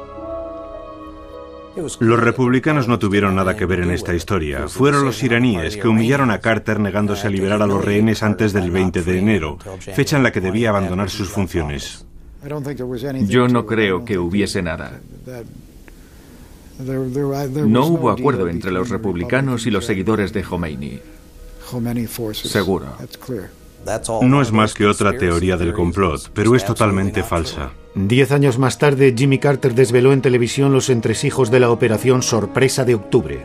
Speaker 10: Los republicanos no tuvieron nada que ver en esta historia. Fueron los iraníes que humillaron a Carter negándose a liberar a los rehenes antes del veinte de enero, fecha en la que debía abandonar sus funciones.
Speaker 2: Yo no creo que hubiese nada. No hubo acuerdo entre los republicanos y los seguidores de Khomeini. Seguro.
Speaker 10: No es más que otra teoría del complot, pero es totalmente falsa.
Speaker 5: Diez años más tarde, Jimmy Carter desveló en televisión los entresijos de la Operación Sorpresa de Octubre.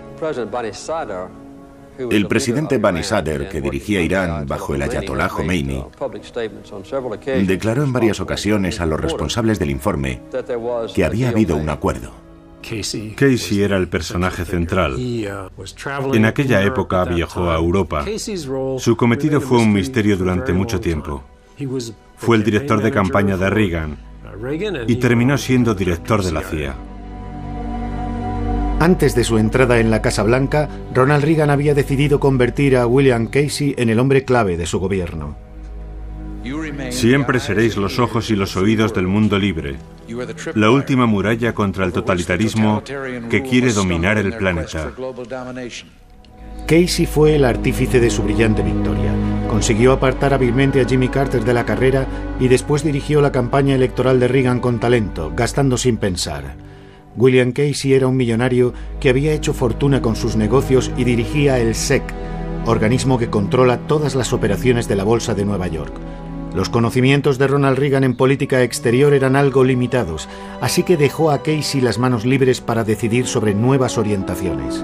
Speaker 3: El presidente Bani Sadr, que dirigía Irán bajo el ayatolá Khomeini, declaró en varias ocasiones a los responsables del informe que había habido un acuerdo.
Speaker 10: Casey era el personaje central. En aquella época viajó a Europa. Su cometido fue un misterio durante mucho tiempo. Fue el director de campaña de Reagan y terminó siendo director de la C I A.
Speaker 5: Antes de su entrada en la Casa Blanca, Ronald Reagan había decidido convertir a William Casey en el hombre clave de su gobierno.
Speaker 10: Siempre seréis los ojos y los oídos del mundo libre, la última muralla contra el totalitarismo que quiere dominar el planeta.
Speaker 5: Casey fue el artífice de su brillante victoria. Consiguió apartar hábilmente a Jimmy Carter de la carrera y después dirigió la campaña electoral de Reagan con talento, gastando sin pensar. William Casey era un millonario que había hecho fortuna con sus negocios y dirigía el S E C, organismo que controla todas las operaciones de la Bolsa de Nueva York. Los conocimientos de Ronald Reagan en política exterior eran algo limitados, así que dejó a Casey las manos libres para decidir sobre nuevas orientaciones.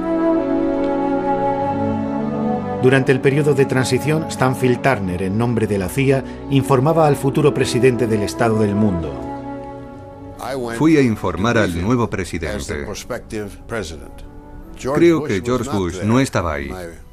Speaker 5: Durante el periodo de transición, Stanfield Turner, en nombre de la C I A, informaba al futuro presidente del Estado del Mundo.
Speaker 6: Fui a informar al nuevo presidente. Creo que George Bush no estaba ahí.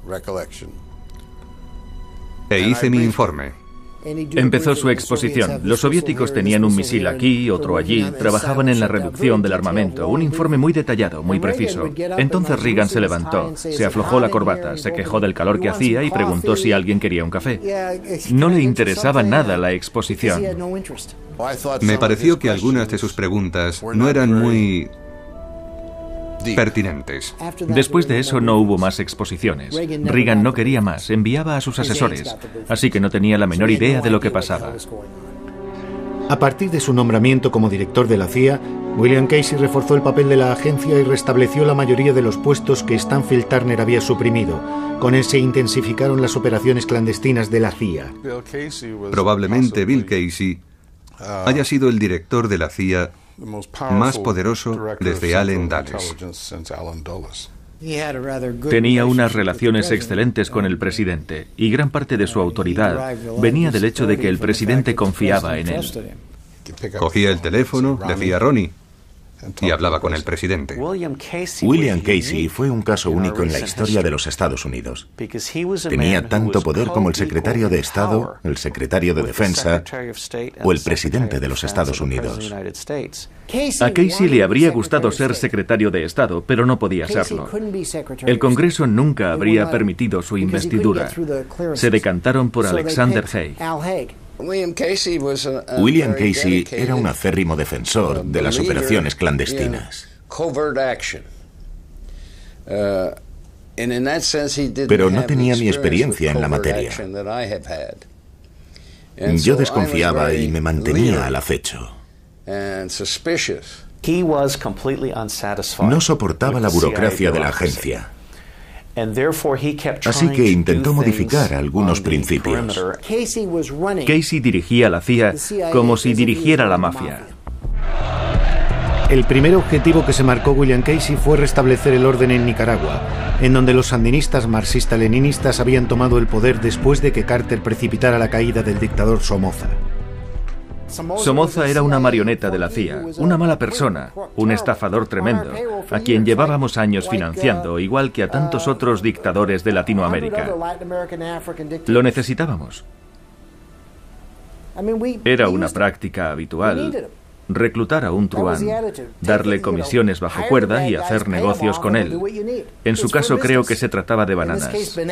Speaker 6: E hice mi informe.
Speaker 2: Empezó su exposición. Los soviéticos tenían un misil aquí, otro allí, trabajaban en la reducción del armamento. Un informe muy detallado, muy preciso. Entonces Reagan se levantó, se aflojó la corbata, se quejó del calor que hacía y preguntó si alguien quería un café. No le interesaba nada la exposición.
Speaker 6: Me pareció que algunas de sus preguntas no eran muy pertinentes.
Speaker 2: Después de eso no hubo más exposiciones. Reagan no quería más, enviaba a sus asesores, así que no tenía la menor idea de lo que pasaba.
Speaker 5: A partir de su nombramiento como director de la C I A, William Casey reforzó el papel de la agencia y restableció la mayoría de los puestos que Stanfield Turner había suprimido. Con él se intensificaron las operaciones clandestinas de la C I A.
Speaker 6: Probablemente Bill Casey haya sido el director de la C I A más poderoso desde Allen Dulles.
Speaker 2: Tenía unas relaciones excelentes con el presidente y gran parte de su autoridad venía del hecho de que el presidente confiaba en él.
Speaker 6: Cogía el teléfono, decía Ronnie, y hablaba con el presidente.
Speaker 3: William Casey fue un caso único en la historia de los Estados Unidos. Tenía tanto poder como el secretario de Estado, el secretario de Defensa o el presidente de los Estados Unidos.
Speaker 2: A Casey le habría gustado ser secretario de Estado, pero no podía serlo. El Congreso nunca habría permitido su investidura. Se decantaron por Alexander Haig.
Speaker 3: William Casey era un acérrimo defensor de las operaciones clandestinas. Pero no tenía mi experiencia en la materia. Yo desconfiaba y me mantenía al acecho. No soportaba la burocracia de la agencia. Así que intentó modificar algunos principios.
Speaker 2: Casey dirigía la C I A como si dirigiera la mafia.
Speaker 5: El primer objetivo que se marcó William Casey fue restablecer el orden en Nicaragua, en donde los sandinistas marxista-leninistas habían tomado el poder después de que Carter precipitara la caída del dictador Somoza.
Speaker 2: Somoza era una marioneta de la C I A, una mala persona, un estafador tremendo, a quien llevábamos años financiando, igual que a tantos otros dictadores de Latinoamérica. Lo necesitábamos. Era una práctica habitual reclutar a un truán, darle comisiones bajo cuerda y hacer negocios con él. En su caso creo que se trataba de bananas.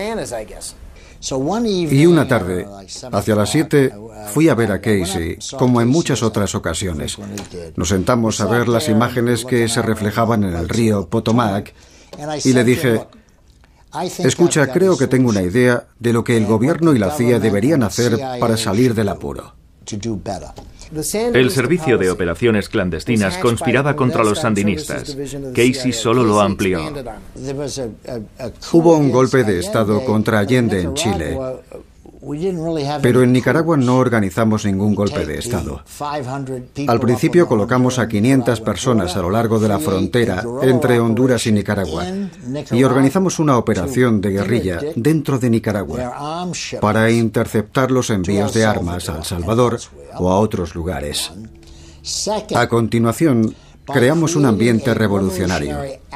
Speaker 4: Y una tarde, hacia las siete, fui a ver a Casey, como en muchas otras ocasiones. Nos sentamos a ver las imágenes que se reflejaban en el río Potomac y le dije: escucha, creo que tengo una idea de lo que el gobierno y la C I A deberían hacer para salir del apuro.
Speaker 2: El Servicio de Operaciones Clandestinas conspiraba contra los sandinistas. Casey solo lo amplió.
Speaker 4: Hubo un golpe de Estado contra Allende en Chile, pero en Nicaragua no organizamos ningún golpe de Estado. Al principio colocamos a quinientas personas a lo largo de la frontera entre Honduras y Nicaragua y organizamos una operación de guerrilla dentro de Nicaragua para interceptar los envíos de armas a El Salvador o a otros lugares. A continuación, creamos un ambiente revolucionario.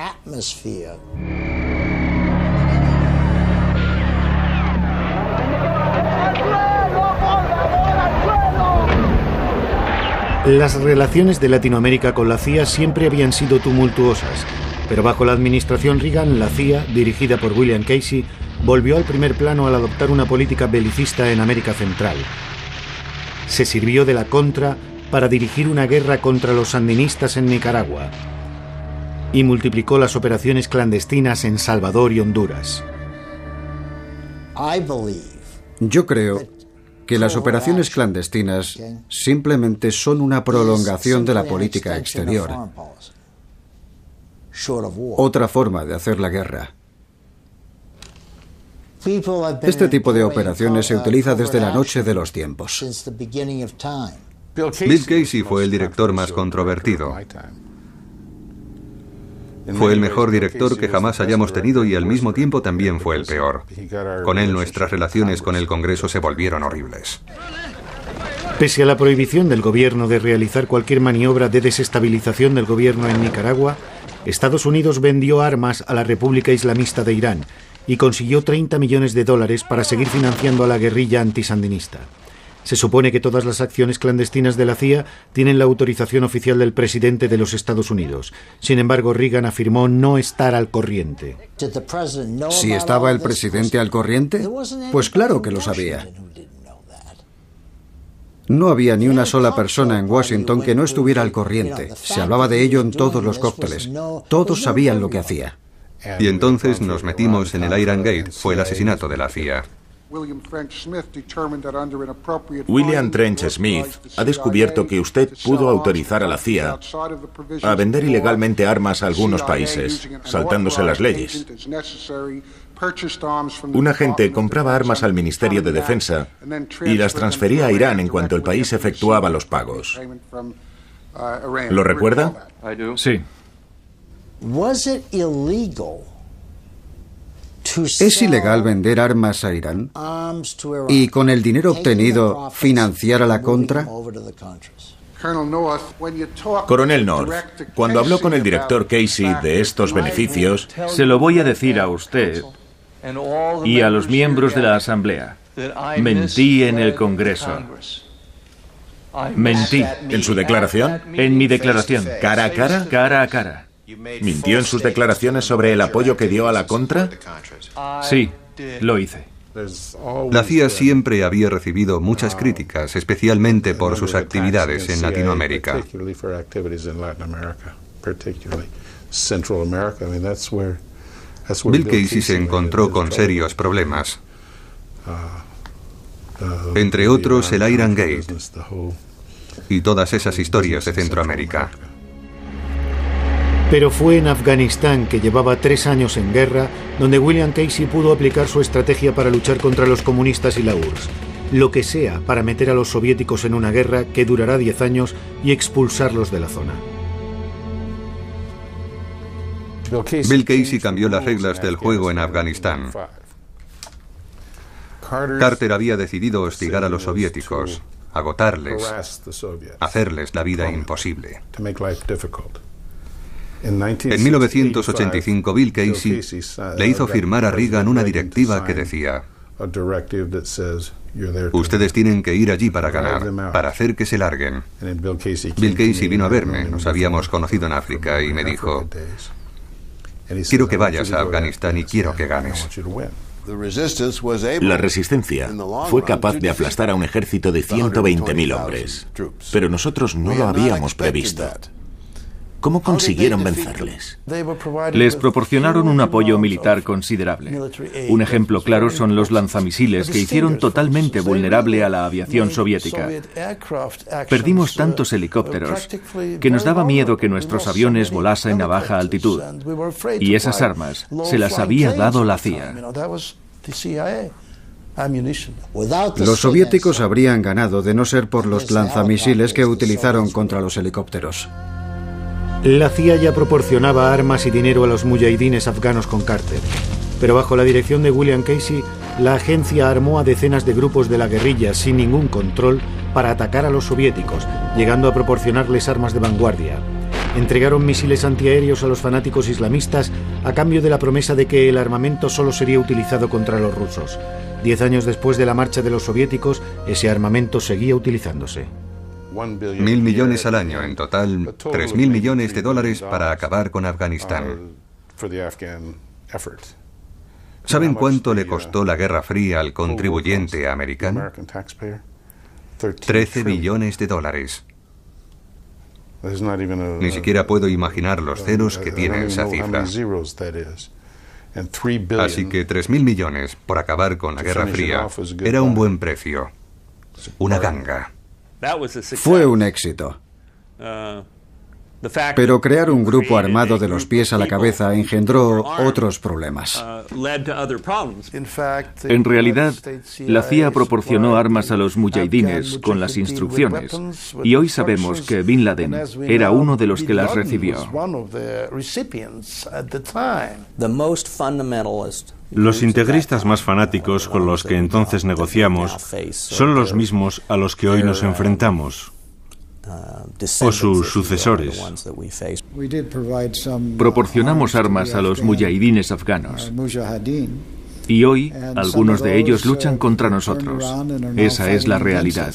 Speaker 5: Las relaciones de Latinoamérica con la C I A siempre habían sido tumultuosas, pero bajo la administración Reagan, la C I A, dirigida por William Casey, volvió al primer plano al adoptar una política belicista en América Central. Se sirvió de la Contra para dirigir una guerra contra los sandinistas en Nicaragua y multiplicó las operaciones clandestinas en Salvador y Honduras.
Speaker 4: Yo creo que las operaciones clandestinas simplemente son una prolongación de la política exterior. Otra forma de hacer la guerra. Este tipo de operaciones se utiliza desde la noche de los tiempos.
Speaker 6: Bill Casey fue el director más controvertido. Fue el mejor director que jamás hayamos tenido y al mismo tiempo también fue el peor. Con él nuestras relaciones con el Congreso se volvieron horribles.
Speaker 5: Pese a la prohibición del gobierno de realizar cualquier maniobra de desestabilización del gobierno en Nicaragua, Estados Unidos vendió armas a la República Islamista de Irán y consiguió treinta millones de dólares para seguir financiando a la guerrilla antisandinista. Se supone que todas las acciones clandestinas de la C I A tienen la autorización oficial del presidente de los Estados Unidos. Sin embargo, Reagan afirmó no estar al corriente.
Speaker 4: ¿Si estaba el presidente al corriente? Pues claro que lo sabía. No había ni una sola persona en Washington que no estuviera al corriente. Se hablaba de ello en todos los cócteles. Todos sabían lo que hacía.
Speaker 6: Y entonces nos metimos en el Iran Gate. Fue el asesinato de la C I A.
Speaker 3: William Trench Smith ha descubierto que usted pudo autorizar a la C I A a vender ilegalmente armas a algunos países, saltándose las leyes. Un agente compraba armas al Ministerio de Defensa y las transfería a Irán en cuanto el país efectuaba los pagos.
Speaker 2: ¿Lo recuerda? Sí.
Speaker 4: ¿Es ilegal vender armas a Irán? ¿Y con el dinero obtenido financiar a la Contra?
Speaker 3: Coronel North, cuando habló con el director Casey de estos beneficios,
Speaker 2: se lo voy a decir a usted y a los miembros de la Asamblea. Mentí en el Congreso. Mentí.
Speaker 3: ¿En su declaración?
Speaker 2: En mi declaración.
Speaker 3: ¿Cara a cara?
Speaker 2: Cara a cara.
Speaker 3: ¿Mintió en sus declaraciones sobre el apoyo que dio a la Contra?
Speaker 2: Sí, lo hice.
Speaker 6: La C I A siempre había recibido muchas críticas, especialmente por sus actividades en Latinoamérica. Bill Casey se encontró con serios problemas, entre otros el Iran Gate y todas esas historias de Centroamérica.
Speaker 5: Pero fue en Afganistán, que llevaba tres años en guerra, donde William Casey pudo aplicar su estrategia para luchar contra los comunistas y la U R S S. Lo que sea para meter a los soviéticos en una guerra que durará diez años y expulsarlos de la zona.
Speaker 6: Bill Casey cambió las reglas del juego en Afganistán. Carter había decidido hostigar a los soviéticos, agotarles, hacerles la vida imposible. En mil novecientos ochenta y cinco, Bill Casey le hizo firmar a Reagan una directiva que decía: ustedes tienen que ir allí para ganar, para hacer que se larguen. Bill Casey vino a verme, nos habíamos conocido en África, y me dijo: quiero que vayas a Afganistán y quiero que ganes.
Speaker 3: La resistencia fue capaz de aplastar a un ejército de ciento veinte mil hombres, pero nosotros no lo habíamos previsto. ¿Cómo consiguieron vencerles?
Speaker 2: Les proporcionaron un apoyo militar considerable. Un ejemplo claro son los lanzamisiles que hicieron totalmente vulnerable a la aviación soviética. Perdimos tantos helicópteros que nos daba miedo que nuestros aviones volasen a baja altitud. Y esas armas se las había dado la C I A.
Speaker 4: Los soviéticos habrían ganado de no ser por los lanzamisiles que utilizaron contra los helicópteros.
Speaker 5: La C I A ya proporcionaba armas y dinero a los mujahidines afganos con Carter, pero bajo la dirección de William Casey, la agencia armó a decenas de grupos de la guerrilla sin ningún control para atacar a los soviéticos, llegando a proporcionarles armas de vanguardia. Entregaron misiles antiaéreos a los fanáticos islamistas a cambio de la promesa de que el armamento solo sería utilizado contra los rusos. Diez años después de la marcha de los soviéticos, ese armamento seguía utilizándose.
Speaker 6: Mil millones al año, en total tres mil millones de dólares para acabar con Afganistán. ¿Saben cuánto le costó la Guerra Fría al contribuyente americano? Trece billones de dólares. Ni siquiera puedo imaginar los ceros que tiene esa cifra. Así que tres mil millones por acabar con la Guerra Fría era un buen precio. Una ganga.
Speaker 4: Fue un éxito. Pero crear un grupo armado de los pies a la cabeza engendró otros problemas.
Speaker 2: En realidad, la C I A proporcionó armas a los mujahidines con las instrucciones, y hoy sabemos que Bin Laden era uno de los que las recibió.
Speaker 10: Los integristas más fanáticos con los que entonces negociamos son los mismos a los que hoy nos enfrentamos, o sus sucesores.
Speaker 2: Proporcionamos armas a los mujahidines afganos, y hoy algunos de ellos luchan contra nosotros. Esa es la realidad.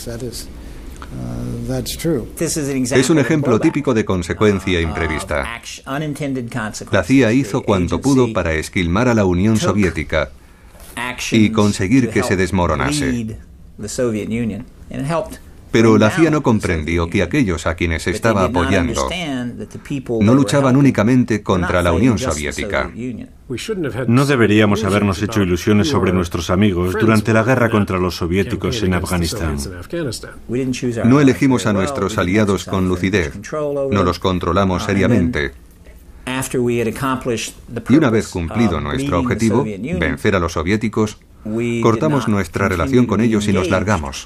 Speaker 6: Es un ejemplo típico de consecuencia imprevista. La C I A hizo cuanto pudo para esquilmar a la Unión Soviética y conseguir que se desmoronase. Pero la C I A no comprendió que aquellos a quienes estaba apoyando no luchaban únicamente contra la Unión Soviética.
Speaker 10: No deberíamos habernos hecho ilusiones sobre nuestros amigos durante la guerra contra los soviéticos en Afganistán.
Speaker 6: No elegimos a nuestros aliados con lucidez, no los controlamos seriamente. Y una vez cumplido nuestro objetivo, vencer a los soviéticos, cortamos nuestra relación con ellos y nos largamos.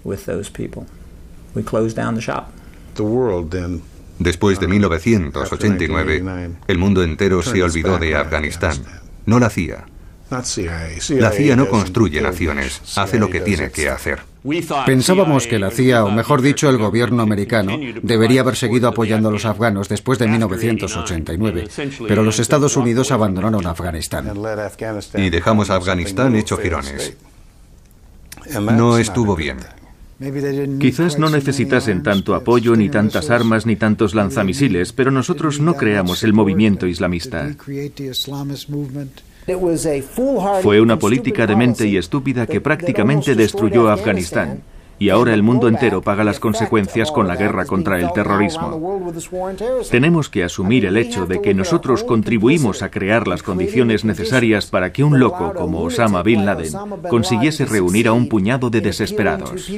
Speaker 6: Después de mil novecientos ochenta y nueve, el mundo entero se olvidó de Afganistán, no la C I A, La C I A no construye naciones, hace lo que tiene que hacer.
Speaker 4: Pensábamos que la C I A, o mejor dicho, el gobierno americano, debería haber seguido apoyando a los afganos después de mil novecientos ochenta y nueve, pero los Estados Unidos abandonaron Afganistán.
Speaker 6: Y dejamos a Afganistán hecho jirones. No estuvo bien.
Speaker 2: Quizás no necesitasen tanto apoyo, ni tantas armas, ni tantos lanzamisiles, pero nosotros no creamos el movimiento islamista. Fue una política demente y estúpida que prácticamente destruyó Afganistán. Y ahora el mundo entero paga las consecuencias con la guerra contra el terrorismo. Tenemos que asumir el hecho de que nosotros contribuimos a crear las condiciones necesarias para que un loco como Osama Bin Laden consiguiese reunir a un puñado de desesperados.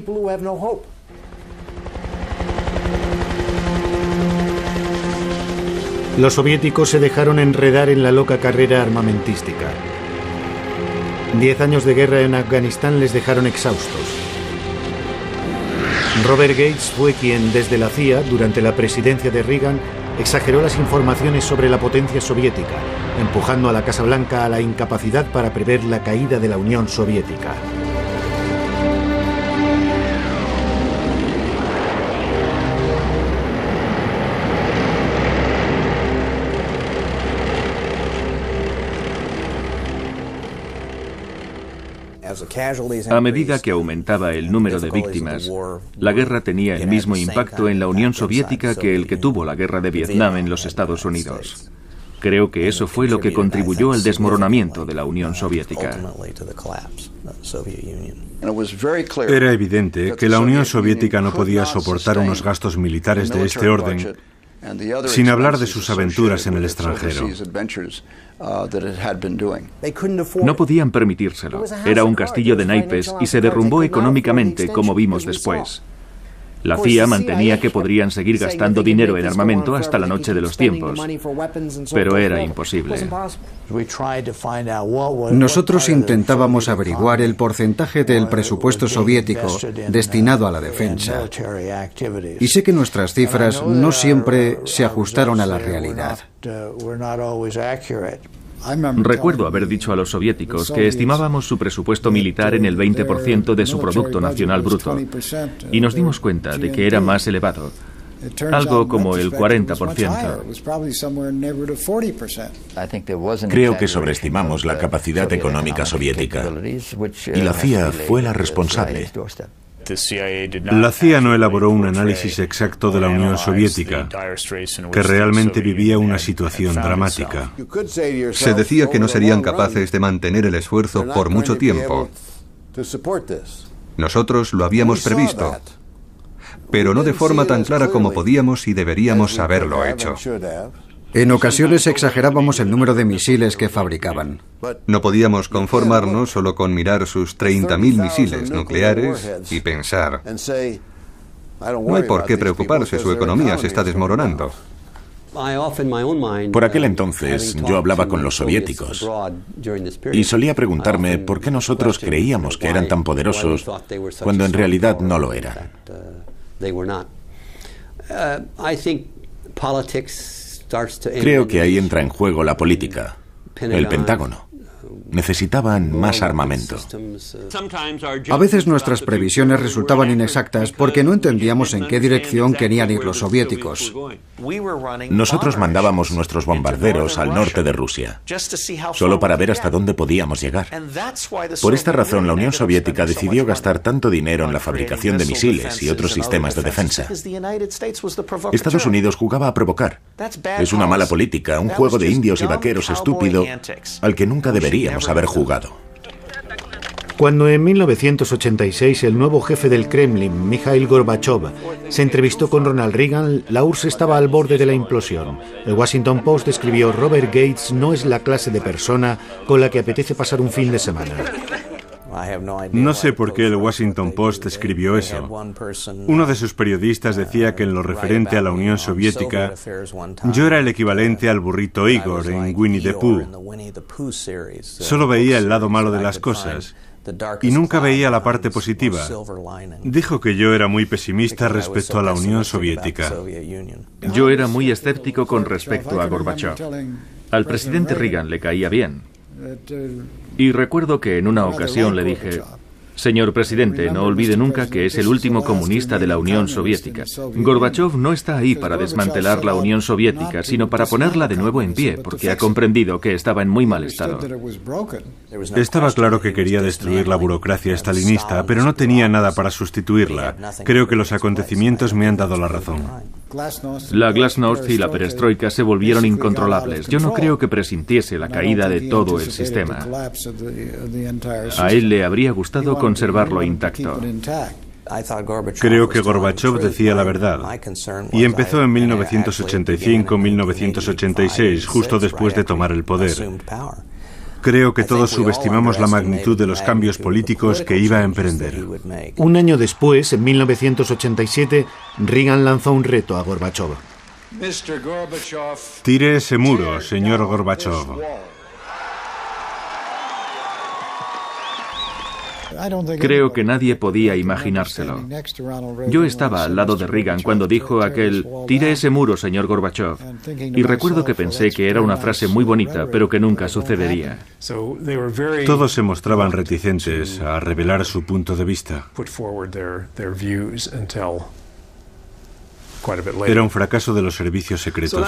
Speaker 5: Los soviéticos se dejaron enredar en la loca carrera armamentística. Diez años de guerra en Afganistán les dejaron exhaustos. Robert Gates fue quien, desde la C I A, durante la presidencia de Reagan, exageró las informaciones sobre la potencia soviética, empujando a la Casa Blanca a la incapacidad para prever la caída de la Unión Soviética.
Speaker 2: A medida que aumentaba el número de víctimas, la guerra tenía el mismo impacto en la Unión Soviética que el que tuvo la guerra de Vietnam en los Estados Unidos. Creo que eso fue lo que contribuyó al desmoronamiento de la Unión Soviética.
Speaker 10: Era evidente que la Unión Soviética no podía soportar unos gastos militares de este orden, sin hablar de sus aventuras en el extranjero.
Speaker 2: No podían permitírselo. Era un castillo de naipes y se derrumbó económicamente, como vimos después. La C I A mantenía que podrían seguir gastando dinero en armamento hasta la noche de los tiempos, pero era imposible.
Speaker 4: Nosotros intentábamos averiguar el porcentaje del presupuesto soviético destinado a la defensa, y sé que nuestras cifras no siempre se ajustaron a la realidad.
Speaker 2: Recuerdo haber dicho a los soviéticos que estimábamos su presupuesto militar en el veinte por ciento de su Producto Nacional Bruto, y nos dimos cuenta de que era más elevado, algo como el cuarenta por ciento.
Speaker 3: Creo que sobreestimamos la capacidad económica soviética, y la C I A fue la responsable.
Speaker 10: La C I A no elaboró un análisis exacto de la Unión Soviética, que realmente vivía una situación dramática.
Speaker 6: Se decía que no serían capaces de mantener el esfuerzo por mucho tiempo. Nosotros lo habíamos previsto, pero no de forma tan clara como podíamos y deberíamos haberlo hecho.
Speaker 4: En ocasiones exagerábamos el número de misiles que fabricaban.
Speaker 6: No podíamos conformarnos solo con mirar sus treinta mil misiles nucleares y pensar: no hay por qué preocuparse, su economía se está desmoronando.
Speaker 3: Por aquel entonces yo hablaba con los soviéticos y solía preguntarme por qué nosotros creíamos que eran tan poderosos cuando en realidad no lo eran. Creo que ahí entra en juego la política, el Pentágono. Necesitaban más armamento.
Speaker 4: A veces nuestras previsiones resultaban inexactas porque no entendíamos en qué dirección querían ir los soviéticos.
Speaker 3: Nosotros mandábamos nuestros bombarderos al norte de Rusia, solo para ver hasta dónde podíamos llegar. Por esta razón, la Unión Soviética decidió gastar tanto dinero en la fabricación de misiles y otros sistemas de defensa. Estados Unidos jugaba a provocar. Es una mala política, un juego de indios y vaqueros estúpido al que nunca deberíamos haber jugado.
Speaker 5: Cuando en mil novecientos ochenta y seis el nuevo jefe del Kremlin, Mikhail Gorbachev, se entrevistó con Ronald Reagan, la U R S S estaba al borde de la implosión. El Washington Post escribió: Robert Gates no es la clase de persona con la que apetece pasar un fin de semana.
Speaker 10: No sé por qué el Washington Post escribió eso. Uno de sus periodistas decía que en lo referente a la Unión Soviética, yo era el equivalente al burrito Igor en Winnie the Pooh. Solo veía el lado malo de las cosas y nunca veía la parte positiva. Dijo que yo era muy pesimista respecto a la Unión Soviética.
Speaker 2: Yo era muy escéptico con respecto a Gorbachev. Al presidente Reagan le caía bien. Y recuerdo que en una ocasión le dije: señor presidente, no olvide nunca que es el último comunista de la Unión Soviética. Gorbachov no está ahí para desmantelar la Unión Soviética, sino para ponerla de nuevo en pie, porque ha comprendido que estaba en muy mal estado.
Speaker 10: Estaba claro que quería destruir la burocracia stalinista, pero no tenía nada para sustituirla. Creo que los acontecimientos me han dado la razón.
Speaker 2: La glasnost y la perestroika se volvieron incontrolables. Yo no creo que presintiese la caída de todo el sistema. A él le habría gustado conservarlo intacto.
Speaker 10: Creo que Gorbachov decía la verdad. Y empezó en mil novecientos ochenta y cinco mil novecientos ochenta y seis, justo después de tomar el poder. Creo que todos subestimamos la magnitud de los cambios políticos que iba a emprender.
Speaker 5: Un año después, en mil novecientos ochenta y siete, Reagan lanzó un reto a Gorbachov.
Speaker 10: Tire ese muro, señor Gorbachov.
Speaker 2: Creo que nadie podía imaginárselo. Yo estaba al lado de Reagan cuando dijo aquel: tire ese muro, señor Gorbachov. Y recuerdo que pensé que era una frase muy bonita, pero que nunca sucedería.
Speaker 10: Todos se mostraban reticentes a revelar su punto de vista. Era un fracaso de los servicios secretos.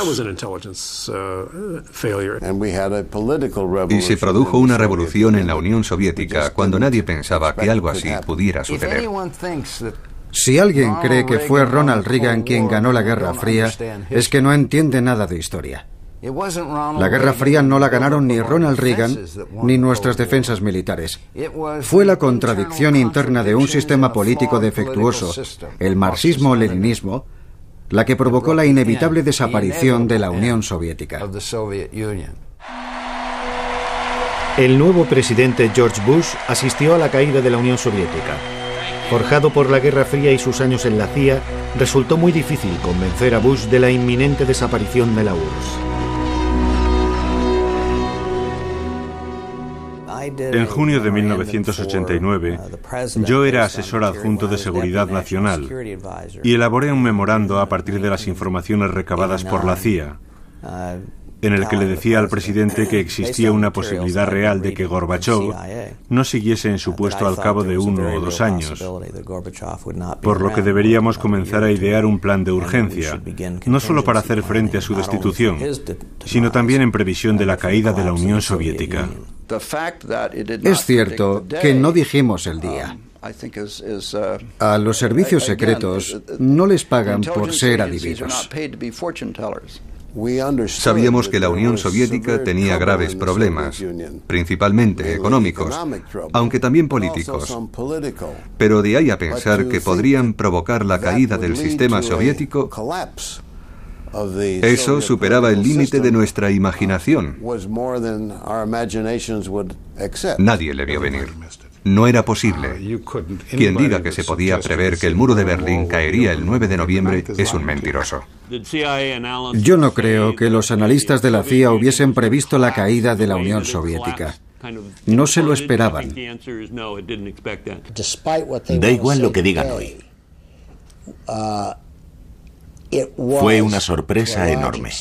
Speaker 6: Y se produjo una revolución en la Unión Soviética cuando nadie pensaba que algo así pudiera suceder.
Speaker 4: Si alguien cree que fue Ronald Reagan quien ganó la Guerra Fría, es que no entiende nada de historia. La Guerra Fría no la ganaron ni Ronald Reagan ni nuestras defensas militares. Fue la contradicción interna de un sistema político defectuoso, el marxismo-leninismo, la que provocó la inevitable desaparición de la Unión Soviética.
Speaker 5: El nuevo presidente George Bush asistió a la caída de la Unión Soviética. Forjado por la Guerra Fría y sus años en la C I A, resultó muy difícil convencer a Bush de la inminente desaparición de la U R S S.
Speaker 10: En junio de mil novecientos ochenta y nueve, yo era asesor adjunto de Seguridad Nacional y elaboré un memorando a partir de las informaciones recabadas por la C I A, en el que le decía al presidente que existía una posibilidad real de que Gorbachov no siguiese en su puesto al cabo de uno o dos años, por lo que deberíamos comenzar a idear un plan de urgencia, no solo para hacer frente a su destitución, sino también en previsión de la caída de la Unión Soviética.
Speaker 4: Es cierto que no dijimos el día. A los servicios secretos no les pagan por ser adivinos.
Speaker 6: Sabíamos que la Unión Soviética tenía graves problemas, principalmente económicos, aunque también políticos. Pero de ahí a pensar que podrían provocar la caída del sistema soviético, eso superaba el límite de nuestra imaginación. Nadie le vio venir. No era posible. Quien diga que se podía prever que el muro de Berlín caería el nueve de noviembre es un mentiroso.
Speaker 4: Yo no creo que los analistas de la C I A hubiesen previsto la caída de la Unión Soviética. No se lo esperaban.
Speaker 3: Da igual lo que digan hoy. Fue una sorpresa enorme.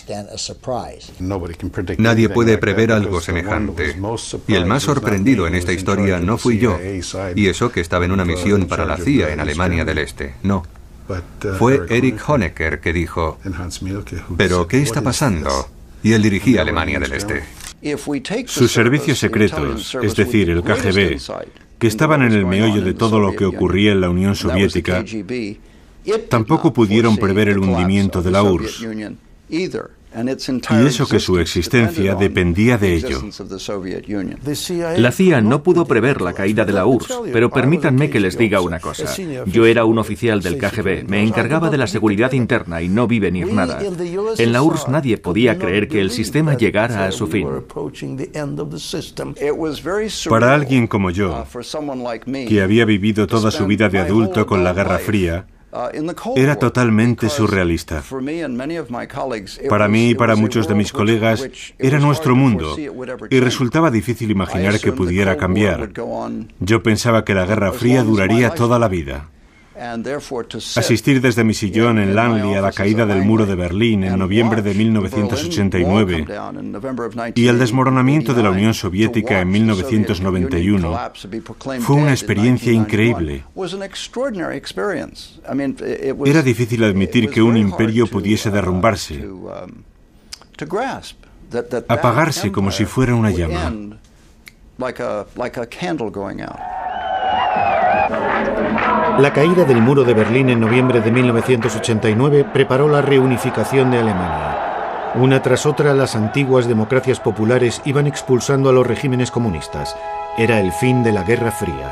Speaker 6: Nadie puede prever algo semejante. Y el más sorprendido en esta historia no fui yo, y eso que estaba en una misión para la C I A en Alemania del Este. No. Fue Erich Honecker que dijo: ¿pero qué está pasando? Y él dirigía Alemania del Este.
Speaker 10: Sus servicios secretos, es decir, el K G B, que estaban en el meollo de todo lo que ocurría en la Unión Soviética, tampoco pudieron prever el hundimiento de la U R S S. Y eso que su existencia dependía de ello.
Speaker 2: La C I A no pudo prever la caída de la U R S S, pero permítanme que les diga una cosa. Yo era un oficial del K G B, me encargaba de la seguridad interna y no vi venir nada. En la U R S S nadie podía creer que el sistema llegara a su fin.
Speaker 10: Para alguien como yo, que había vivido toda su vida de adulto con la Guerra Fría, era totalmente surrealista. Para mí y para muchos de mis colegas era nuestro mundo y resultaba difícil imaginar que pudiera cambiar. Yo pensaba que la Guerra Fría duraría toda la vida. Asistir desde mi sillón en Langley a la caída del muro de Berlín en noviembre de mil novecientos ochenta y nueve y el desmoronamiento de la Unión Soviética en mil novecientos noventa y uno fue una experiencia increíble. Era difícil admitir que un imperio pudiese derrumbarse, apagarse como si fuera una llama.
Speaker 5: La caída del muro de Berlín en noviembre de mil novecientos ochenta y nueve preparó la reunificación de Alemania. Una tras otra, las antiguas democracias populares iban expulsando a los regímenes comunistas. Era el fin de la Guerra Fría.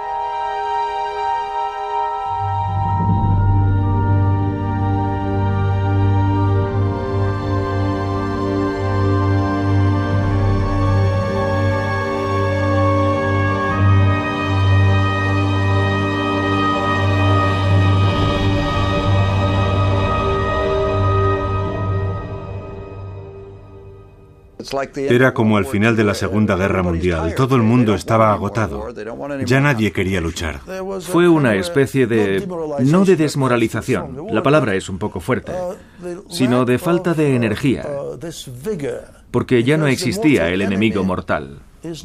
Speaker 10: Era como al final de la Segunda Guerra Mundial. Todo el mundo estaba agotado. Ya nadie quería luchar.
Speaker 8: Fue una especie de... no de desmoralización, la palabra es un poco fuerte, sino de falta de energía, porque ya no existía el enemigo mortal.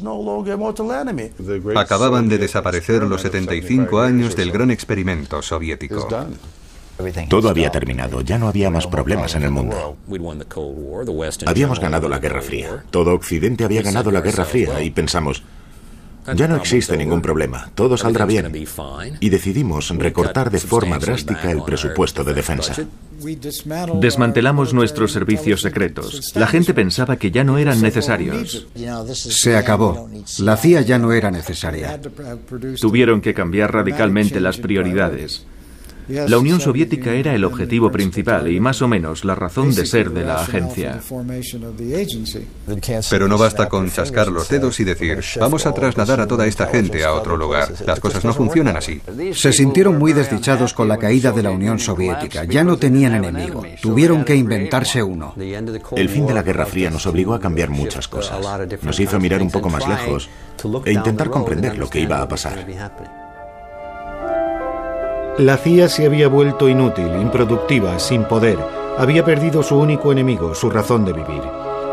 Speaker 6: Acababan de desaparecer los setenta y cinco años del gran experimento soviético.
Speaker 3: Todo había terminado, ya no había más problemas en el mundo. Habíamos ganado la Guerra Fría. Todo Occidente había ganado la Guerra Fría y pensamos, ya no existe ningún problema, todo saldrá bien. Y decidimos recortar de forma drástica el presupuesto de defensa.
Speaker 8: Desmantelamos nuestros servicios secretos. La gente pensaba que ya no eran necesarios.
Speaker 4: Se acabó. La C I A ya no era necesaria.
Speaker 8: Tuvieron que cambiar radicalmente las prioridades. La Unión Soviética era el objetivo principal y más o menos la razón de ser de la agencia.
Speaker 6: Pero no basta con chascar los dedos y decir, vamos a trasladar a toda esta gente a otro lugar. Las cosas no funcionan así.
Speaker 4: Se sintieron muy desdichados con la caída de la Unión Soviética. Ya no tenían enemigo. Tuvieron que inventarse uno.
Speaker 3: El fin de la Guerra Fría nos obligó a cambiar muchas cosas. Nos hizo mirar un poco más lejos e intentar comprender lo que iba a pasar.
Speaker 5: La C I A se había vuelto inútil, improductiva, sin poder. Había perdido su único enemigo, su razón de vivir.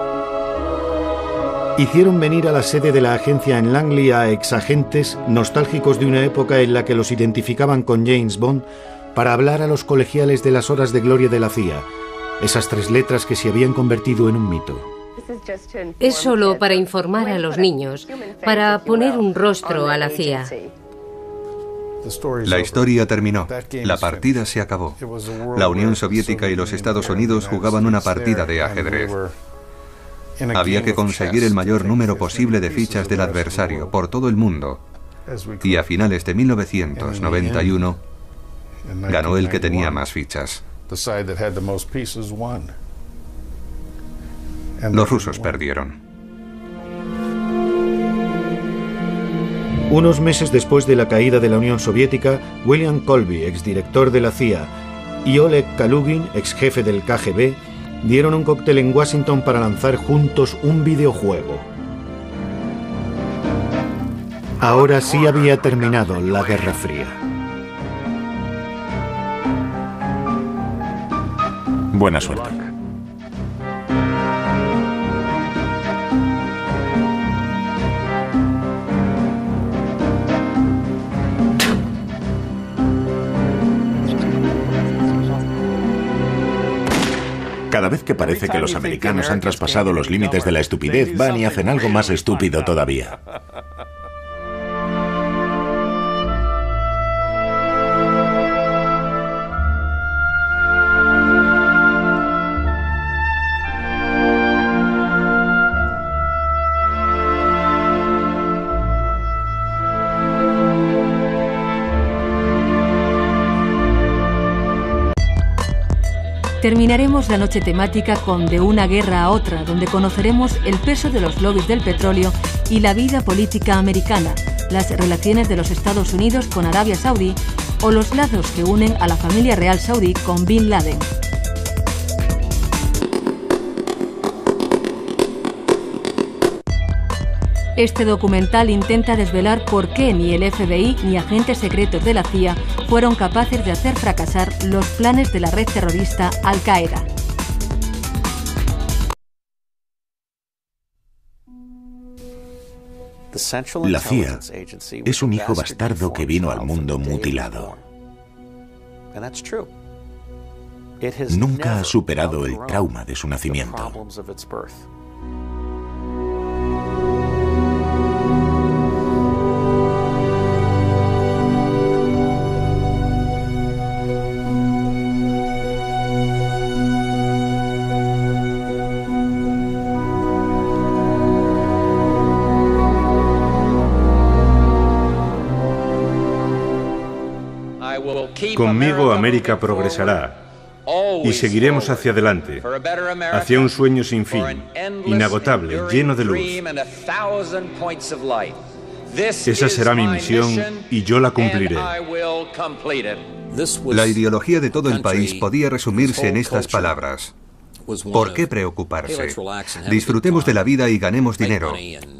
Speaker 5: Hicieron venir a la sede de la agencia en Langley a exagentes nostálgicos de una época en la que los identificaban con James Bond para hablar a los colegiales de las horas de gloria de la C I A, esas tres letras que se habían convertido en un mito.
Speaker 12: Es solo para informar a los niños, para poner un rostro a la C I A.
Speaker 6: La historia terminó. La partida se acabó. La Unión Soviética y los Estados Unidos jugaban una partida de ajedrez. Había que conseguir el mayor número posible de fichas del adversario por todo el mundo. Y a finales de mil novecientos noventa y uno ganó el que tenía más fichas. Los rusos perdieron.
Speaker 5: Unos meses después de la caída de la Unión Soviética, William Colby, exdirector de la C I A, y Oleg Kalugin, ex jefe del K G B, dieron un cóctel en Washington para lanzar juntos un videojuego. Ahora sí había terminado la Guerra Fría.
Speaker 3: Buena suerte. Cada vez que parece que los americanos han traspasado los límites de la estupidez, van y hacen algo más estúpido todavía.
Speaker 1: Terminaremos la noche temática con De una guerra a otra, donde conoceremos el peso de los lobbies del petróleo y la vida política americana, las relaciones de los Estados Unidos con Arabia Saudí o los lazos que unen a la familia real saudí con Bin Laden. Este documental intenta desvelar por qué ni el F B I ni agentes secretos de la C I A fueron capaces de hacer fracasar los planes de la red terrorista Al-Qaeda.
Speaker 3: La C I A es un hijo bastardo que vino al mundo mutilado. Nunca ha superado el trauma de su nacimiento.
Speaker 10: Conmigo América progresará y seguiremos hacia adelante, hacia un sueño sin fin, inagotable, lleno de luz. Esa será mi misión y yo la cumpliré.
Speaker 6: La ideología de todo el país podía resumirse en estas palabras. ¿Por qué preocuparse? Disfrutemos de la vida y ganemos dinero.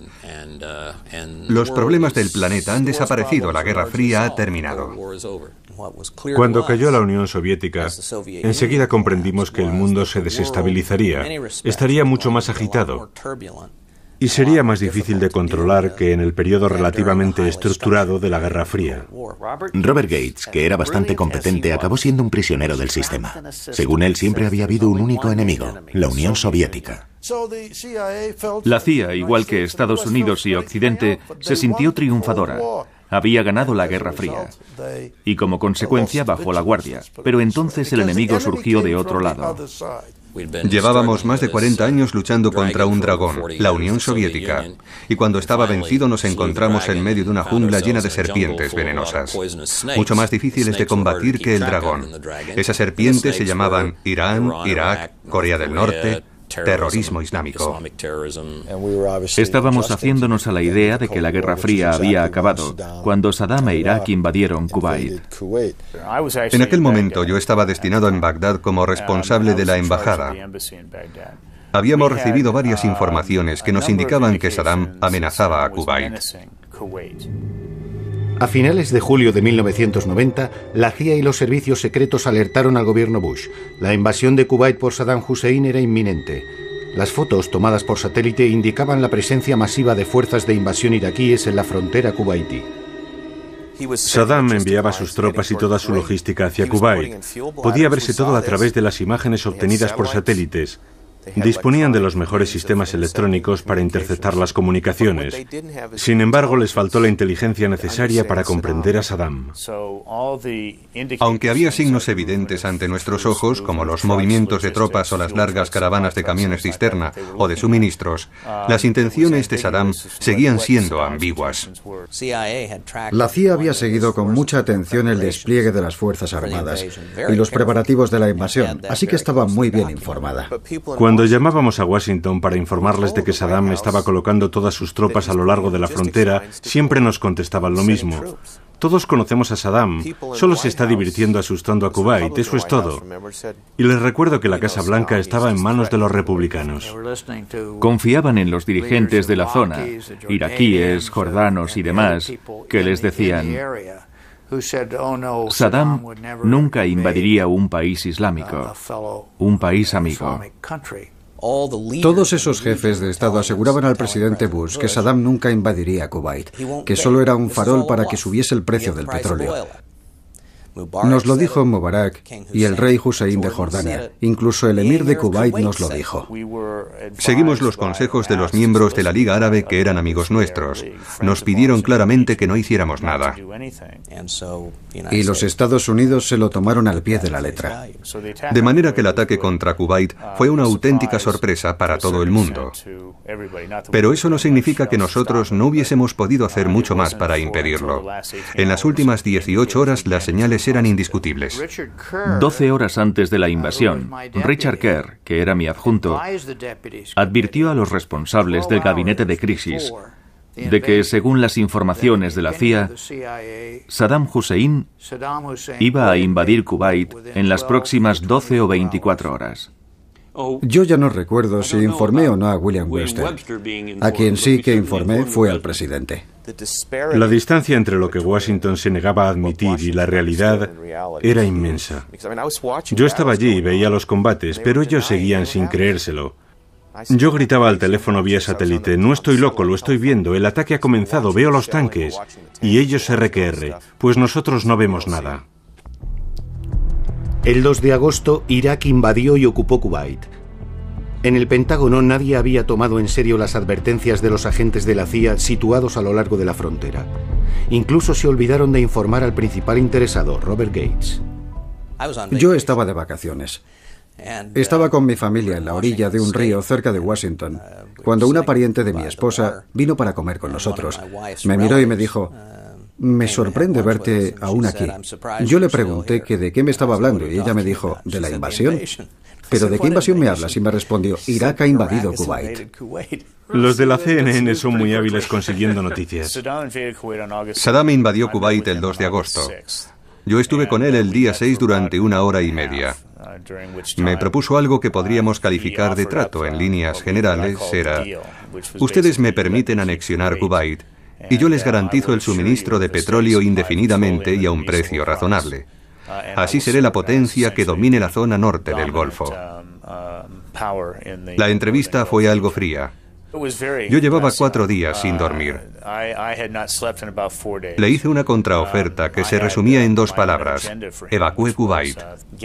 Speaker 6: Los problemas del planeta han desaparecido, la Guerra Fría ha terminado.
Speaker 10: Cuando cayó la Unión Soviética, enseguida comprendimos que el mundo se desestabilizaría, estaría mucho más agitado y sería más difícil de controlar que en el periodo relativamente estructurado de la Guerra Fría.
Speaker 3: Robert Gates, que era bastante competente, acabó siendo un prisionero del sistema. Según él, siempre había habido un único enemigo, la Unión Soviética.
Speaker 2: La C I A, igual que Estados Unidos y Occidente, se sintió triunfadora. Había ganado la Guerra Fría y como consecuencia bajó la guardia, pero entonces el enemigo surgió de otro lado.
Speaker 6: Llevábamos más de cuarenta años luchando contra un dragón, la Unión Soviética, y cuando estaba vencido nos encontramos en medio de una jungla llena de serpientes venenosas, mucho más difíciles de combatir que el dragón. Esas serpientes se llamaban Irán, Irak, Corea del Norte, terrorismo islámico.
Speaker 2: Estábamos haciéndonos a la idea de que la Guerra Fría había acabado cuando Saddam e Irak invadieron Kuwait.
Speaker 6: En aquel momento yo estaba destinado en Bagdad como responsable de la embajada. Habíamos recibido varias informaciones que nos indicaban que Saddam amenazaba a Kuwait.
Speaker 5: A finales de julio de mil novecientos noventa, la C I A y los servicios secretos alertaron al gobierno Bush. La invasión de Kuwait por Saddam Hussein era inminente. Las fotos tomadas por satélite indicaban la presencia masiva de fuerzas de invasión iraquíes en la frontera kuwaití.
Speaker 10: Saddam enviaba sus tropas y toda su logística hacia Kuwait. Podía verse todo a través de las imágenes obtenidas por satélites. Disponían de los mejores sistemas electrónicos para interceptar las comunicaciones. Sin embargo, les faltó la inteligencia necesaria para comprender a Saddam.
Speaker 6: Aunque había signos evidentes ante nuestros ojos, como los movimientos de tropas o las largas caravanas de camiones cisterna o de suministros, las intenciones de Saddam seguían siendo ambiguas.
Speaker 4: La C I A había seguido con mucha atención el despliegue de las Fuerzas Armadas y los preparativos de la invasión, así que estaba muy bien informada.
Speaker 10: Cuando llamábamos a Washington para informarles de que Saddam estaba colocando todas sus tropas a lo largo de la frontera, siempre nos contestaban lo mismo. Todos conocemos a Saddam, solo se está divirtiendo asustando a Kuwait, eso es todo. Y les recuerdo que la Casa Blanca estaba en manos de los republicanos.
Speaker 2: Confiaban en los dirigentes de la zona, iraquíes, jordanos y demás, que les decían: Saddam nunca invadiría un país islámico, un país amigo.
Speaker 4: Todos esos jefes de Estado aseguraban al presidente Bush que Saddam nunca invadiría Kuwait, que solo era un farol para que subiese el precio del petróleo. Nos lo dijo Mubarak y el rey Hussein de Jordania. Incluso el emir de Kuwait nos lo dijo.
Speaker 6: Seguimos los consejos de los miembros de la Liga Árabe que eran amigos nuestros. Nos pidieron claramente que no hiciéramos nada.
Speaker 4: Y los Estados Unidos se lo tomaron al pie de la letra.
Speaker 6: De manera que el ataque contra Kuwait fue una auténtica sorpresa para todo el mundo. Pero eso no significa que nosotros no hubiésemos podido hacer mucho más para impedirlo. En las últimas dieciocho horas las señales eran indiscutibles.
Speaker 2: Doce horas antes de la invasión, Richard Kerr, que era mi adjunto, advirtió a los responsables del gabinete de crisis de que, según las informaciones de la C I A, Saddam Hussein iba a invadir Kuwait en las próximas doce o veinticuatro horas.
Speaker 4: Yo ya no recuerdo si informé o no a William Webster. A quien sí que informé fue al presidente.
Speaker 10: La distancia entre lo que Washington se negaba a admitir y la realidad era inmensa. Yo estaba allí y veía los combates, pero ellos seguían sin creérselo. Yo gritaba al teléfono vía satélite: no estoy loco, lo estoy viendo, el ataque ha comenzado, veo los tanques. Y ellos erre que erre, pues nosotros no vemos nada.
Speaker 5: El dos de agosto, Irak invadió y ocupó Kuwait. En el Pentágono nadie había tomado en serio las advertencias de los agentes de la C I A situados a lo largo de la frontera. Incluso se olvidaron de informar al principal interesado, Robert Gates.
Speaker 4: Yo estaba de vacaciones. Estaba con mi familia en la orilla de un río cerca de Washington, cuando una pariente de mi esposa vino para comer con nosotros. Me miró y me dijo: me sorprende verte aún aquí. Yo le pregunté que de qué me estaba hablando y ella me dijo: de la invasión. ¿Pero de qué invasión me hablas? Y me respondió: Irak ha invadido Kuwait.
Speaker 10: Los de la C N N son muy hábiles consiguiendo noticias.
Speaker 6: Saddam invadió Kuwait el dos de agosto. Yo estuve con él el día seis durante una hora y media. Me propuso algo que podríamos calificar de trato en líneas generales. Era: ustedes me permiten anexionar Kuwait y yo les garantizo el suministro de petróleo indefinidamente y a un precio razonable. Así seré la potencia que domine la zona norte del Golfo. La entrevista fue algo fría. Yo llevaba cuatro días sin dormir. Le hice una contraoferta que se resumía en dos palabras: evacúe Kuwait.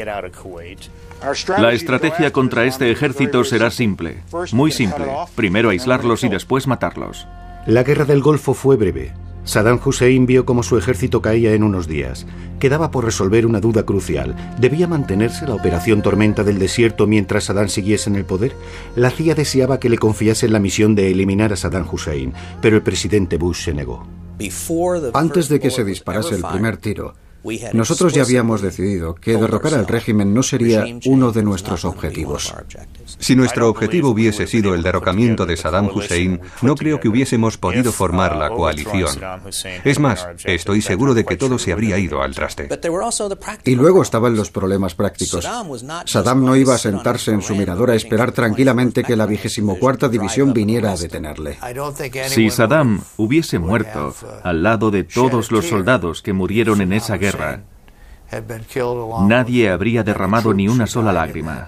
Speaker 2: La estrategia contra este ejército será simple, muy simple. Primero aislarlos y después matarlos.
Speaker 5: La guerra del Golfo fue breve. Saddam Hussein vio cómo su ejército caía en unos días. Quedaba por resolver una duda crucial. ¿Debía mantenerse la operación Tormenta del Desierto mientras Saddam siguiese en el poder? La C I A deseaba que le confiasen la misión de eliminar a Saddam Hussein, pero el presidente Bush se negó.
Speaker 4: Antes de que se disparase el primer tiro, nosotros ya habíamos decidido que derrocar al régimen no sería uno de nuestros objetivos.
Speaker 6: Si nuestro objetivo hubiese sido el derrocamiento de Saddam Hussein, no creo que hubiésemos podido formar la coalición. Es más, estoy seguro de que todo se habría ido al traste.
Speaker 4: Y luego estaban los problemas prácticos. Saddam no iba a sentarse en su mirador a esperar tranquilamente que la vigésimo cuarta división viniera a detenerle.
Speaker 2: Si Saddam hubiese muerto al lado de todos los soldados que murieron en esa guerra, nadie habría derramado ni una sola lágrima.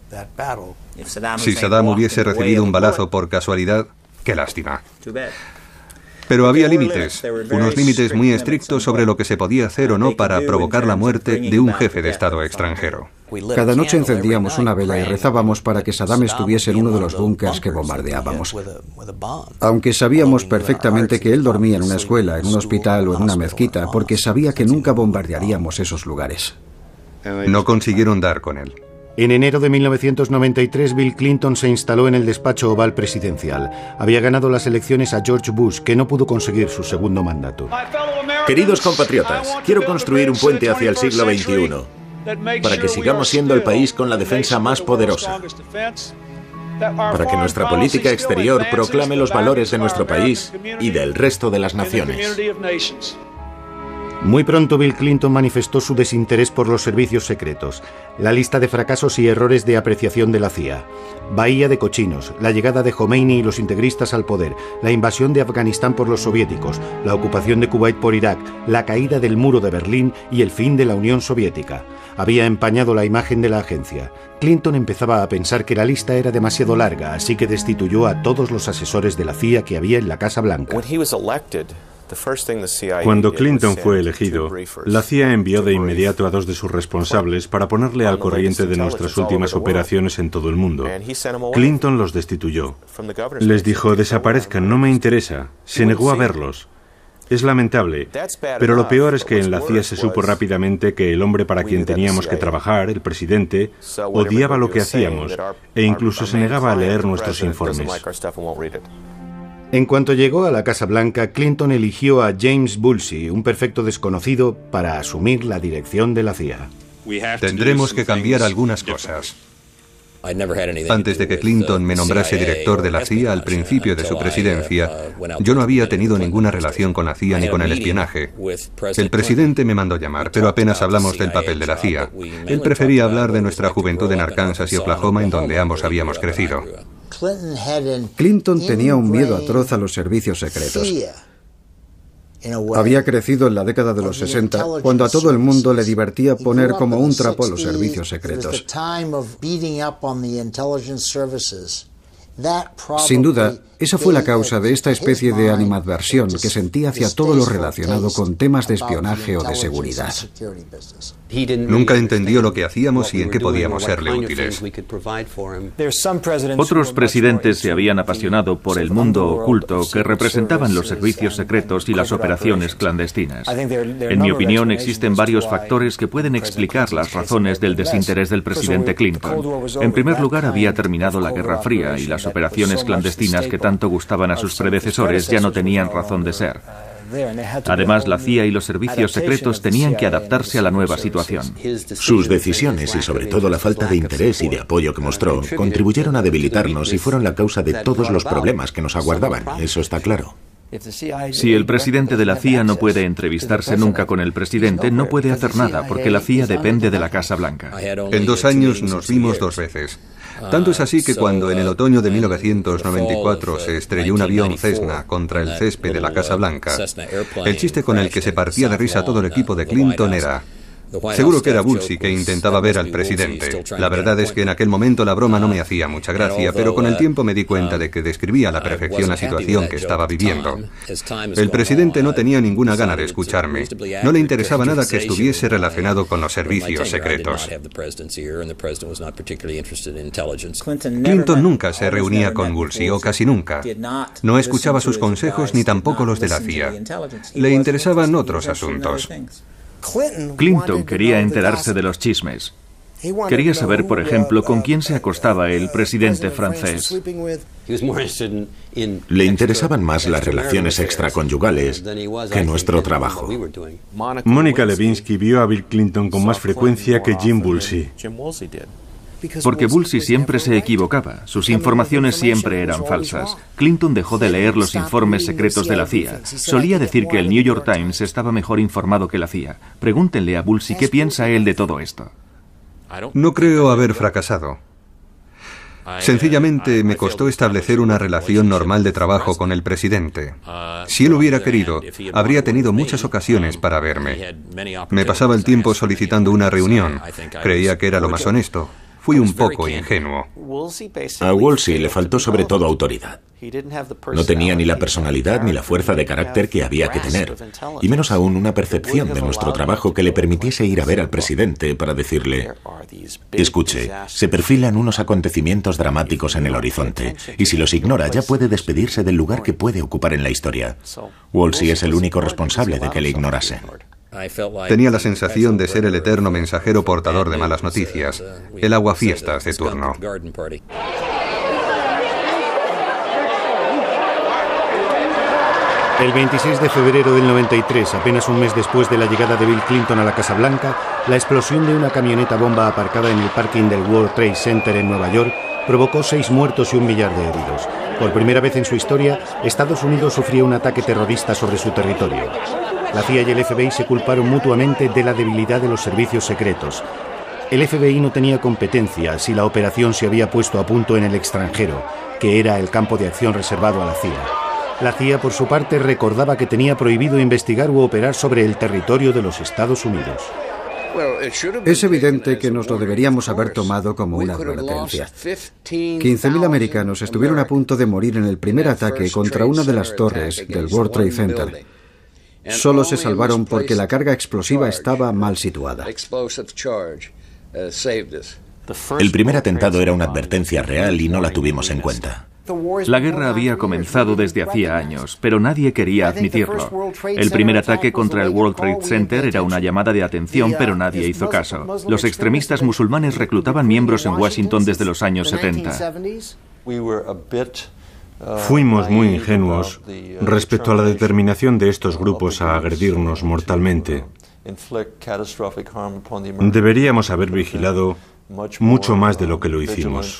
Speaker 6: Si Saddam hubiese recibido un balazo por casualidad, qué lástima. Pero había límites, unos límites muy estrictos sobre lo que se podía hacer o no para provocar la muerte de un jefe de Estado extranjero.
Speaker 4: Cada noche encendíamos una vela y rezábamos para que Saddam estuviese en uno de los búnkers que bombardeábamos. Aunque sabíamos perfectamente que él dormía en una escuela, en un hospital o en una mezquita, porque sabía que nunca bombardearíamos esos lugares.
Speaker 6: No consiguieron dar con él.
Speaker 5: En enero de mil novecientos noventa y tres, Bill Clinton se instaló en el despacho oval presidencial. Había ganado las elecciones a George Bush, que no pudo conseguir su segundo mandato.
Speaker 13: Queridos compatriotas, quiero construir un puente hacia el siglo veintiuno, para que sigamos siendo el país con la defensa más poderosa, para que nuestra política exterior proclame los valores de nuestro país y del resto de las naciones.
Speaker 5: Muy pronto Bill Clinton manifestó su desinterés por los servicios secretos. La lista de fracasos y errores de apreciación de la C I A. Bahía de Cochinos, la llegada de Khomeini y los integristas al poder, la invasión de Afganistán por los soviéticos, la ocupación de Kuwait por Irak, la caída del muro de Berlín y el fin de la Unión Soviética. Había empañado la imagen de la agencia. Clinton empezaba a pensar que la lista era demasiado larga, así que destituyó a todos los asesores de la C I A que había en la Casa Blanca.
Speaker 10: Cuando Clinton fue elegido, la C I A envió de inmediato a dos de sus responsables para ponerle al corriente de nuestras últimas operaciones en todo el mundo. Clinton los destituyó. Les dijo: desaparezcan, no me interesa. Se negó a verlos. Es lamentable, pero lo peor es que en la C I A se supo rápidamente que el hombre para quien teníamos que trabajar, el presidente, odiaba lo que hacíamos e incluso se negaba a leer nuestros informes.
Speaker 5: En cuanto llegó a la Casa Blanca, Clinton eligió a James Woolsey, un perfecto desconocido, para asumir la dirección de la C I A.
Speaker 6: Tendremos que cambiar algunas cosas. Antes de que Clinton me nombrase director de la C I A al principio de su presidencia, yo no había tenido ninguna relación con la C I A ni con el espionaje. El presidente me mandó llamar, pero apenas hablamos del papel de la C I A. Él prefería hablar de nuestra juventud en Arkansas y Oklahoma, en donde ambos habíamos crecido.
Speaker 4: Clinton tenía un miedo atroz a los servicios secretos. Había crecido en la década de los sesenta, cuando a todo el mundo le divertía poner como un trapo a los servicios secretos. Sin duda, esa fue la causa de esta especie de animadversión que sentía hacia todo lo relacionado con temas de espionaje o de seguridad.
Speaker 6: Nunca entendió lo que hacíamos y en qué podíamos serle útiles.
Speaker 2: Otros presidentes se habían apasionado por el mundo oculto que representaban los servicios secretos y las operaciones clandestinas. En mi opinión, existen varios factores que pueden explicar las razones del desinterés del presidente Clinton. En primer lugar, había terminado la Guerra Fría y las operaciones clandestinas que tanto gustaban a sus predecesores ya no tenían razón de ser. Además, la C I A y los servicios secretos tenían que adaptarse a la nueva situación.
Speaker 3: Sus decisiones y sobre todo la falta de interés y de apoyo que mostró contribuyeron a debilitarnos y fueron la causa de todos los problemas que nos aguardaban, eso está claro.
Speaker 2: Si el presidente de la C I A no puede entrevistarse nunca con el presidente, no puede hacer nada, porque la C I A depende de la Casa Blanca.
Speaker 6: En dos años nos vimos dos veces. Tanto es así que cuando en el otoño de mil novecientos noventa y cuatro se estrelló un avión Cessna contra el césped de la Casa Blanca, el chiste con el que se partía de risa todo el equipo de Clinton era: seguro que era Woolsey que intentaba ver al presidente. La verdad es que en aquel momento la broma no me hacía mucha gracia, pero con el tiempo me di cuenta de que describía a la perfección la situación que estaba viviendo. El presidente no tenía ninguna gana de escucharme. No le interesaba nada que estuviese relacionado con los servicios secretos. Clinton nunca se reunía con Woolsey, o casi nunca. No escuchaba sus consejos ni tampoco los de la C I A. Le interesaban otros asuntos.
Speaker 2: Clinton quería enterarse de los chismes. Quería saber, por ejemplo, con quién se acostaba el presidente francés.
Speaker 3: Le interesaban más las relaciones extraconyugales que nuestro trabajo.
Speaker 10: Mónica Lewinsky vio a Bill Clinton con más frecuencia que Jim Woolsey.
Speaker 2: Porque Woolsey siempre se equivocaba, sus informaciones siempre eran falsas. Clinton dejó de leer los informes secretos de la C I A. Solía decir que el New York Times estaba mejor informado que la C I A. Pregúntenle a Woolsey qué piensa él de todo esto.
Speaker 6: No creo haber fracasado. Sencillamente me costó establecer una relación normal de trabajo con el presidente. Si él hubiera querido, habría tenido muchas ocasiones para verme. Me pasaba el tiempo solicitando una reunión. Creía que era lo más honesto. Fui un poco ingenuo.
Speaker 3: A Woolsey le faltó sobre todo autoridad. No tenía ni la personalidad ni la fuerza de carácter que había que tener, y menos aún una percepción de nuestro trabajo que le permitiese ir a ver al presidente para decirle: escuche, se perfilan unos acontecimientos dramáticos en el horizonte, y si los ignora ya puede despedirse del lugar que puede ocupar en la historia. Woolsey es el único responsable de que le ignorasen.
Speaker 6: Tenía la sensación de ser el eterno mensajero portador de malas noticias, el aguafiestas de turno.
Speaker 5: El veintiséis de febrero del noventa y tres, apenas un mes después de la llegada de Bill Clinton a la Casa Blanca, la explosión de una camioneta bomba aparcada en el parking del World Trade Center en Nueva York provocó seis muertos y un millar de heridos. Por primera vez en su historia, Estados Unidos sufrió un ataque terrorista sobre su territorio. La C I A y el F B I se culparon mutuamente de la debilidad de los servicios secretos. El F B I no tenía competencia si la operación se había puesto a punto en el extranjero, que era el campo de acción reservado a la C I A. La C I A, por su parte, recordaba que tenía prohibido investigar u operar sobre el territorio de los Estados Unidos.
Speaker 4: Es evidente que nos lo deberíamos haber tomado como una advertencia. quince mil americanos estuvieron a punto de morir en el primer ataque contra una de las torres del World Trade Center. Solo se salvaron porque la carga explosiva estaba mal situada.
Speaker 3: El primer atentado era una advertencia real y no la tuvimos en cuenta.
Speaker 2: La guerra había comenzado desde hacía años, pero nadie quería admitirlo. El primer ataque contra el World Trade Center era una llamada de atención, pero nadie hizo caso. Los extremistas musulmanes reclutaban miembros en Washington desde los años setenta.
Speaker 10: Fuimos muy ingenuos respecto a la determinación de estos grupos a agredirnos mortalmente. Deberíamos haber vigilado mucho más de lo que lo hicimos.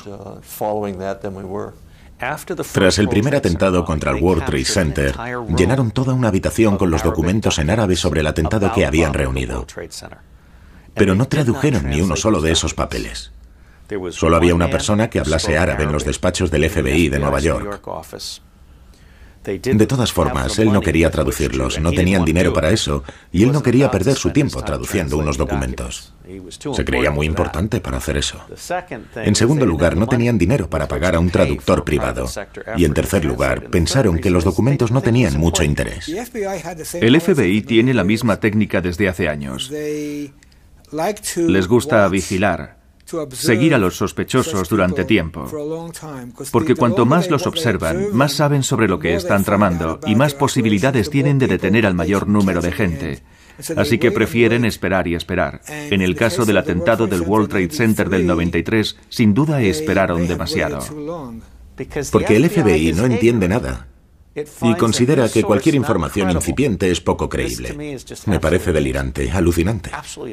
Speaker 13: Tras el primer atentado contra el World Trade Center, llenaron toda una habitación con los documentos en árabe sobre el atentado que habían reunido. Pero no tradujeron ni uno solo de esos papeles. Solo había una persona que hablase árabe en los despachos del F B I de Nueva York. De todas formas, él no quería traducirlos, no tenían dinero para eso, y él no quería perder su tiempo traduciendo unos documentos. Se creía muy importante para hacer eso. En segundo lugar, no tenían dinero para pagar a un traductor privado. Y en tercer lugar, pensaron que los documentos no tenían mucho interés.
Speaker 8: El F B I tiene la misma técnica desde hace años. Les gusta vigilar, seguir a los sospechosos durante tiempo, porque cuanto más los observan, más saben sobre lo que están tramando y más posibilidades tienen de detener al mayor número de gente. Así que prefieren esperar y esperar. En el caso del atentado del World Trade Center del noventa y tres, sin duda esperaron demasiado.
Speaker 13: Porque el F B I no entiende nada y considera que cualquier información incipiente es poco creíble. Me parece delirante, alucinante.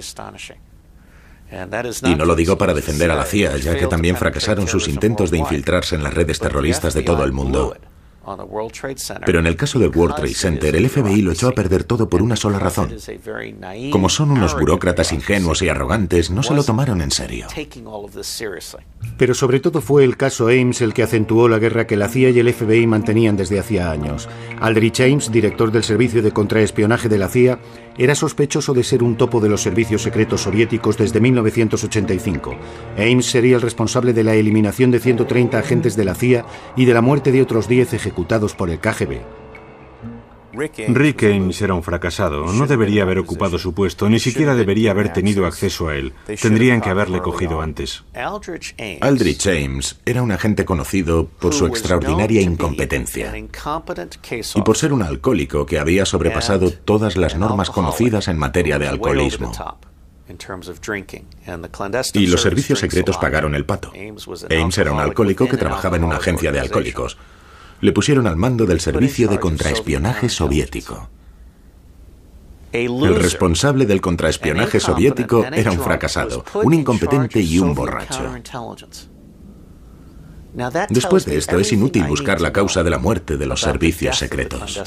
Speaker 13: Y no lo digo para defender a la C I A, ya que también fracasaron sus intentos de infiltrarse en las redes terroristas de todo el mundo. Pero en el caso del World Trade Center, el F B I lo echó a perder todo por una sola razón. Como son unos burócratas ingenuos y arrogantes, no se lo tomaron en serio.
Speaker 5: Pero sobre todo fue el caso Ames el que acentuó la guerra que la C I A y el F B I mantenían desde hacía años. Aldrich Ames, director del Servicio de Contraespionaje de la C I A, era sospechoso de ser un topo de los servicios secretos soviéticos desde mil novecientos ochenta y cinco. Ames sería el responsable de la eliminación de ciento treinta agentes de la C I A y de la muerte de otros diez ejecutados por el K G B.
Speaker 10: Rick Ames era un fracasado. No debería haber ocupado su puesto, ni siquiera debería haber tenido acceso a él. Tendrían que haberle cogido antes.
Speaker 13: Aldrich Ames era un agente conocido por su extraordinaria incompetencia y por ser un alcohólico que había sobrepasado todas las normas conocidas en materia de alcoholismo. Y los servicios secretos pagaron el pato. Ames era un alcohólico que trabajaba en una agencia de alcohólicos. Le pusieron al mando del servicio de contraespionaje soviético. El responsable del contraespionaje soviético era un fracasado, un incompetente y un borracho. Después de esto, es inútil buscar la causa de la muerte de los servicios secretos.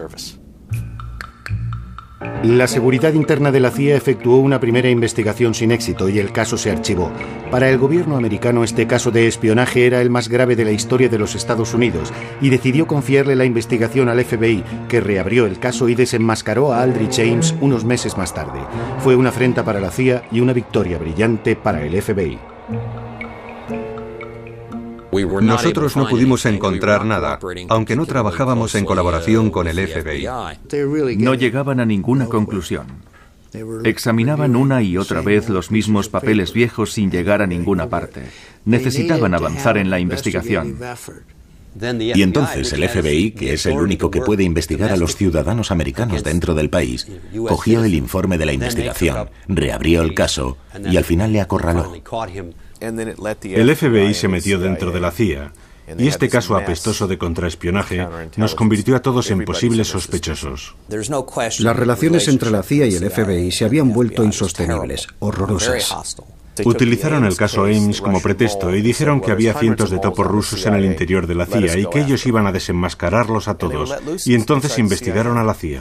Speaker 5: La seguridad interna de la C I A efectuó una primera investigación sin éxito y el caso se archivó. Para el gobierno americano este caso de espionaje era el más grave de la historia de los Estados Unidos y decidió confiarle la investigación al F B I, que reabrió el caso y desenmascaró a Aldrich Ames unos meses más tarde. Fue una afrenta para la C I A y una victoria brillante para el F B I.
Speaker 6: Nosotros no pudimos encontrar nada, aunque no trabajábamos en colaboración con el F B I.
Speaker 8: No llegaban a ninguna conclusión. Examinaban una y otra vez los mismos papeles viejos sin llegar a ninguna parte. Necesitaban avanzar en la investigación.
Speaker 13: Y entonces el F B I, que es el único que puede investigar a los ciudadanos americanos dentro del país, cogió el informe de la investigación, reabrió el caso y al final le acorraló.
Speaker 10: El F B I se metió dentro de la C I A, y este caso apestoso de contraespionaje nos convirtió a todos en posibles sospechosos.
Speaker 4: Las relaciones entre la C I A y el F B I se habían vuelto insostenibles, horrorosas.
Speaker 10: Utilizaron el caso Ames como pretexto y dijeron que había cientos de topos rusos en el interior de la C I A y que ellos iban a desenmascararlos a todos, y entonces investigaron a la C I A.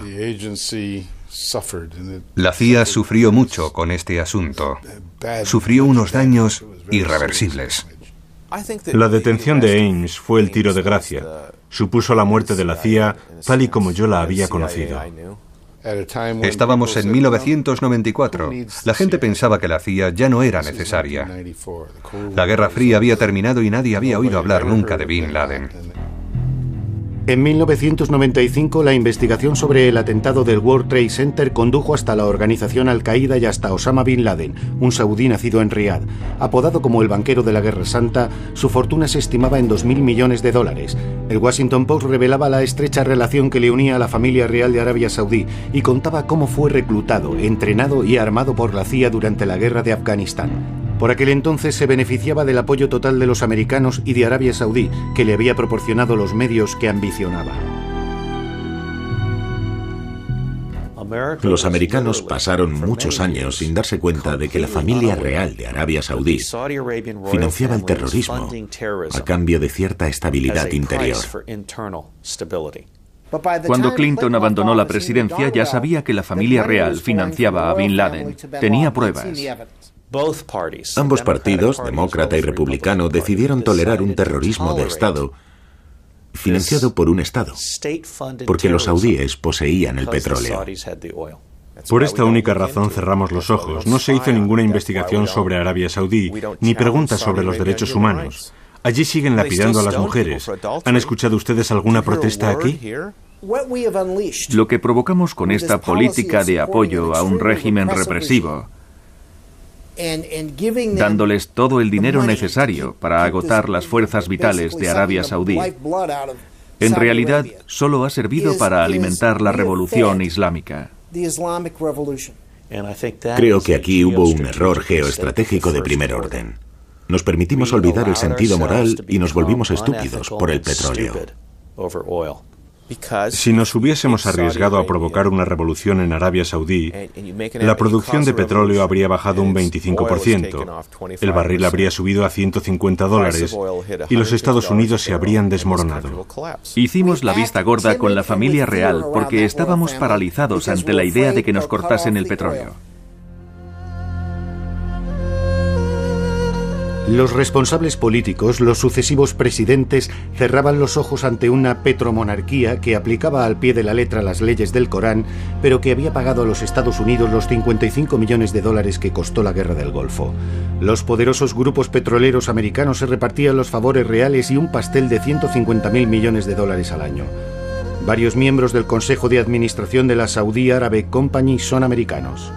Speaker 6: La C I A sufrió mucho con este asunto. Sufrió unos daños irreversibles.
Speaker 10: La detención de Ames fue el tiro de gracia. Supuso la muerte de la C I A tal y como yo la había conocido.
Speaker 6: Estábamos en mil novecientos noventa y cuatro. La gente pensaba que la C I A ya no era necesaria. La Guerra Fría había terminado y nadie había oído hablar nunca de Bin Laden.
Speaker 5: En mil novecientos noventa y cinco, la investigación sobre el atentado del World Trade Center condujo hasta la organización Al-Qaeda y hasta Osama Bin Laden, un saudí nacido en Riad. Apodado como el banquero de la Guerra Santa, su fortuna se estimaba en dos mil millones de dólares. El Washington Post revelaba la estrecha relación que le unía a la familia real de Arabia Saudí y contaba cómo fue reclutado, entrenado y armado por la C I A durante la guerra de Afganistán. Por aquel entonces se beneficiaba del apoyo total de los americanos y de Arabia Saudí, que le había proporcionado los medios que ambicionaba.
Speaker 3: Los americanos pasaron muchos años sin darse cuenta de que la familia real de Arabia Saudí financiaba el terrorismo a cambio de cierta estabilidad interior.
Speaker 8: Cuando Clinton abandonó la presidencia, ya sabía que la familia real financiaba a Bin Laden. Tenía pruebas.
Speaker 3: Ambos partidos, demócrata y republicano, decidieron tolerar un terrorismo de Estado financiado por un Estado, porque los saudíes poseían el petróleo.
Speaker 10: Por esta única razón cerramos los ojos. No se hizo ninguna investigación sobre Arabia Saudí, ni preguntas sobre los derechos humanos. Allí siguen lapidando a las mujeres. ¿Han escuchado ustedes alguna protesta aquí?
Speaker 8: Lo que provocamos con esta política de apoyo a un régimen represivo, dándoles todo el dinero necesario para agotar las fuerzas vitales de Arabia Saudí, en realidad solo ha servido para alimentar la revolución islámica.
Speaker 3: Creo que aquí hubo un error geoestratégico de primer orden. Nos permitimos olvidar el sentido moral y nos volvimos estúpidos por el petróleo.
Speaker 10: Si nos hubiésemos arriesgado a provocar una revolución en Arabia Saudí, la producción de petróleo habría bajado un veinticinco por ciento, el barril habría subido a ciento cincuenta dólares y los Estados Unidos se habrían desmoronado.
Speaker 8: Hicimos la vista gorda con la familia real porque estábamos paralizados ante la idea de que nos cortasen el petróleo.
Speaker 5: Los responsables políticos, los sucesivos presidentes, cerraban los ojos ante una petromonarquía que aplicaba al pie de la letra las leyes del Corán, pero que había pagado a los Estados Unidos los cincuenta y cinco millones de dólares que costó la Guerra del Golfo. Los poderosos grupos petroleros americanos se repartían los favores reales y un pastel de ciento cincuenta mil millones de dólares al año. Varios miembros del Consejo de Administración de la Saudi Arabic Company son americanos.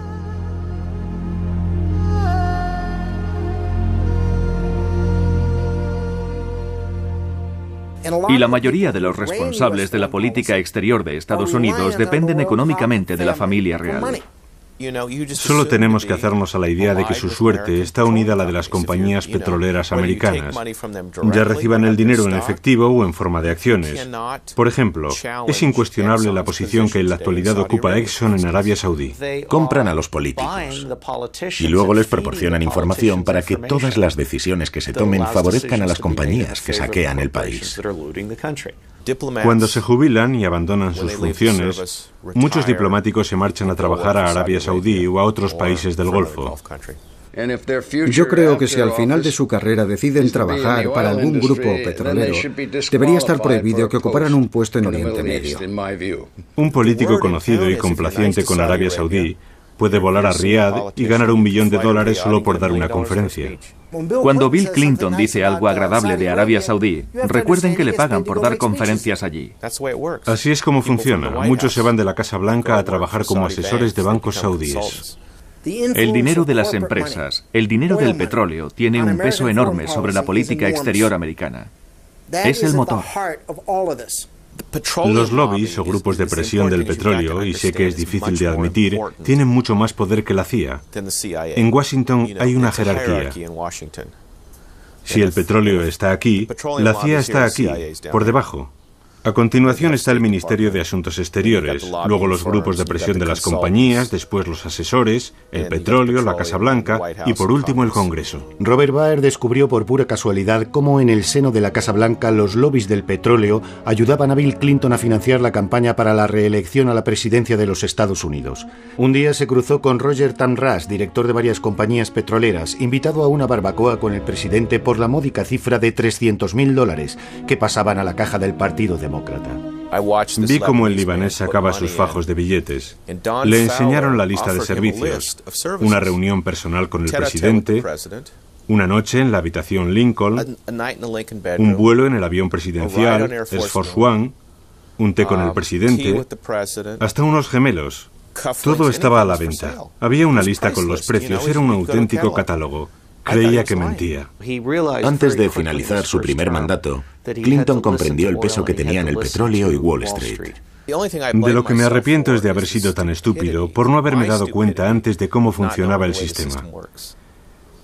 Speaker 8: Y la mayoría de los responsables de la política exterior de Estados Unidos dependen económicamente de la familia real.
Speaker 10: Solo tenemos que hacernos a la idea de que su suerte está unida a la de las compañías petroleras americanas, ya reciban el dinero en efectivo o en forma de acciones. Por ejemplo, es incuestionable la posición que en la actualidad ocupa Exxon en Arabia Saudí.
Speaker 3: Compran a los políticos y luego les proporcionan información para que todas las decisiones que se tomen favorezcan a las compañías que saquean el país.
Speaker 10: Cuando se jubilan y abandonan sus funciones, muchos diplomáticos se marchan a trabajar a Arabia Saudí o a otros países del Golfo.
Speaker 4: Yo creo que si al final de su carrera deciden trabajar para algún grupo petrolero, debería estar prohibido que ocuparan un puesto en Oriente Medio.
Speaker 10: Un político conocido y complaciente con Arabia Saudí puede volar a Riad y ganar un millón de dólares solo por dar una conferencia.
Speaker 8: Cuando Bill Clinton dice algo agradable de Arabia Saudí, recuerden que le pagan por dar conferencias allí.
Speaker 10: Así es como funciona. Muchos se van de la Casa Blanca a trabajar como asesores de bancos saudíes.
Speaker 8: El dinero de las empresas, el dinero del petróleo, tiene un peso enorme sobre la política exterior americana. Es el motor.
Speaker 10: Los lobbies o grupos de presión del petróleo, y sé que es difícil de admitir, tienen mucho más poder que la C I A. En Washington hay una jerarquía. Si el petróleo está aquí, la C I A está aquí, por debajo. A continuación está el Ministerio de Asuntos Exteriores, luego los grupos de presión de las compañías, después los asesores, el petróleo, la Casa Blanca y por último el Congreso.
Speaker 5: Robert Baer descubrió por pura casualidad cómo en el seno de la Casa Blanca los lobbies del petróleo ayudaban a Bill Clinton a financiar la campaña para la reelección a la presidencia de los Estados Unidos. Un día se cruzó con Roger Tamraz, director de varias compañías petroleras, invitado a una barbacoa con el presidente por la módica cifra de trescientos mil dólares que pasaban a la caja del Partido Demócrata.
Speaker 10: Vi cómo el libanés sacaba sus fajos de billetes. Le enseñaron la lista de servicios, una reunión personal con el presidente, una noche en la habitación Lincoln, un vuelo en el avión presidencial, Air Force One, un té con el presidente, hasta unos gemelos. Todo estaba a la venta. Había una lista con los precios, era un auténtico catálogo. Creía que mentía.
Speaker 3: Antes de finalizar su primer mandato, Clinton comprendió el peso que tenían el petróleo y Wall Street.
Speaker 10: De lo que me arrepiento es de haber sido tan estúpido por no haberme dado cuenta antes de cómo funcionaba el sistema.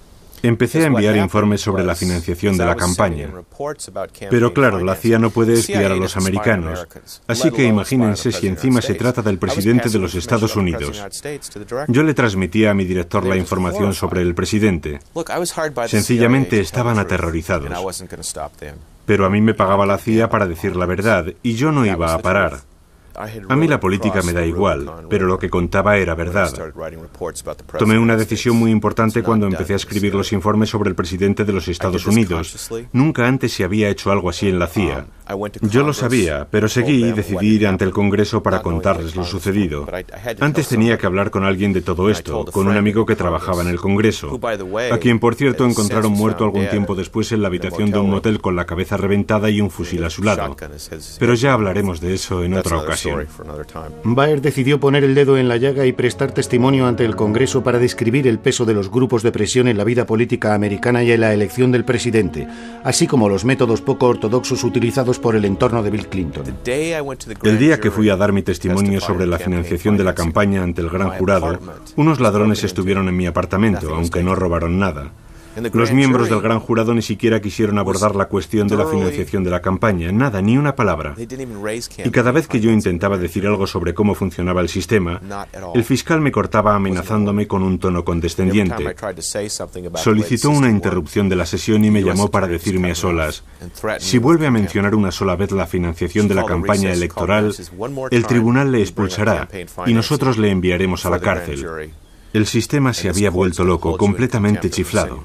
Speaker 10: Empecé a enviar informes sobre la financiación de la campaña. Pero claro, la C I A no puede espiar a los americanos. Así que imagínense si encima se trata del presidente de los Estados Unidos. Yo le transmitía a mi director la información sobre el presidente. Sencillamente estaban aterrorizados. Pero a mí me pagaba la C I A para decir la verdad, y yo no iba a parar. A mí la política me da igual, pero lo que contaba era verdad. Tomé una decisión muy importante cuando empecé a escribir los informes sobre el presidente de los Estados Unidos. Nunca antes se había hecho algo así en la C I A. Yo lo sabía, pero seguí y decidí ir ante el Congreso para contarles lo sucedido. Antes tenía que hablar con alguien de todo esto, con un amigo que trabajaba en el Congreso, a quien, por cierto, encontraron muerto algún tiempo después en la habitación de un motel con la cabeza reventada y un fusil a su lado. Pero ya hablaremos de eso en otra ocasión.
Speaker 5: Baer decidió poner el dedo en la llaga y prestar testimonio ante el Congreso para describir el peso de los grupos de presión en la vida política americana y en la elección del presidente, así como los métodos poco ortodoxos utilizados por el entorno de Bill Clinton.
Speaker 10: El día que fui a dar mi testimonio sobre la financiación de la campaña ante el gran jurado, unos ladrones estuvieron en mi apartamento, aunque no robaron nada. Los miembros del gran jurado ni siquiera quisieron abordar la cuestión de la financiación de la campaña, nada, ni una palabra. Y cada vez que yo intentaba decir algo sobre cómo funcionaba el sistema, el fiscal me cortaba amenazándome con un tono condescendiente. Solicitó una interrupción de la sesión y me llamó para decirme a solas: si vuelve a mencionar una sola vez la financiación de la campaña electoral, el tribunal le expulsará y nosotros le enviaremos a la cárcel. El sistema se había vuelto loco, completamente chiflado.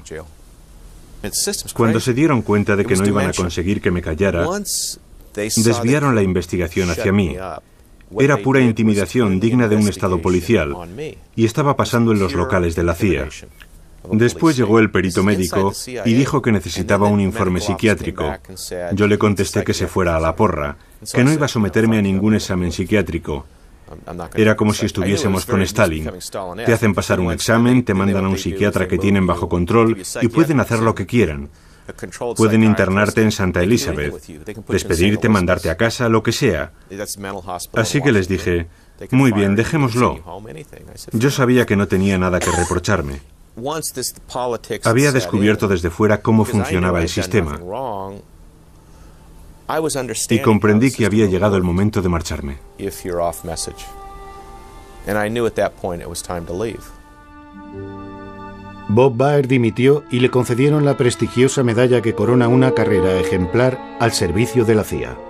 Speaker 10: Cuando se dieron cuenta de que no iban a conseguir que me callara, desviaron la investigación hacia mí. Era pura intimidación digna de un estado policial, y estaba pasando en los locales de la C I A. Después llegó el perito médico y dijo que necesitaba un informe psiquiátrico. Yo le contesté que se fuera a la porra, que no iba a someterme a ningún examen psiquiátrico. Era como si estuviésemos con Stalin. Te hacen pasar un examen, te mandan a un psiquiatra que tienen bajo control y pueden hacer lo que quieran. Pueden internarte en Santa Elizabeth, despedirte, mandarte a casa, lo que sea. Así que les dije: muy bien, dejémoslo. Yo sabía que no tenía nada que reprocharme. Había descubierto desde fuera cómo funcionaba el sistema. Y comprendí que había llegado el momento de marcharme.
Speaker 5: Bob Baer dimitió y le concedieron la prestigiosa medalla que corona una carrera ejemplar al servicio de la C I A.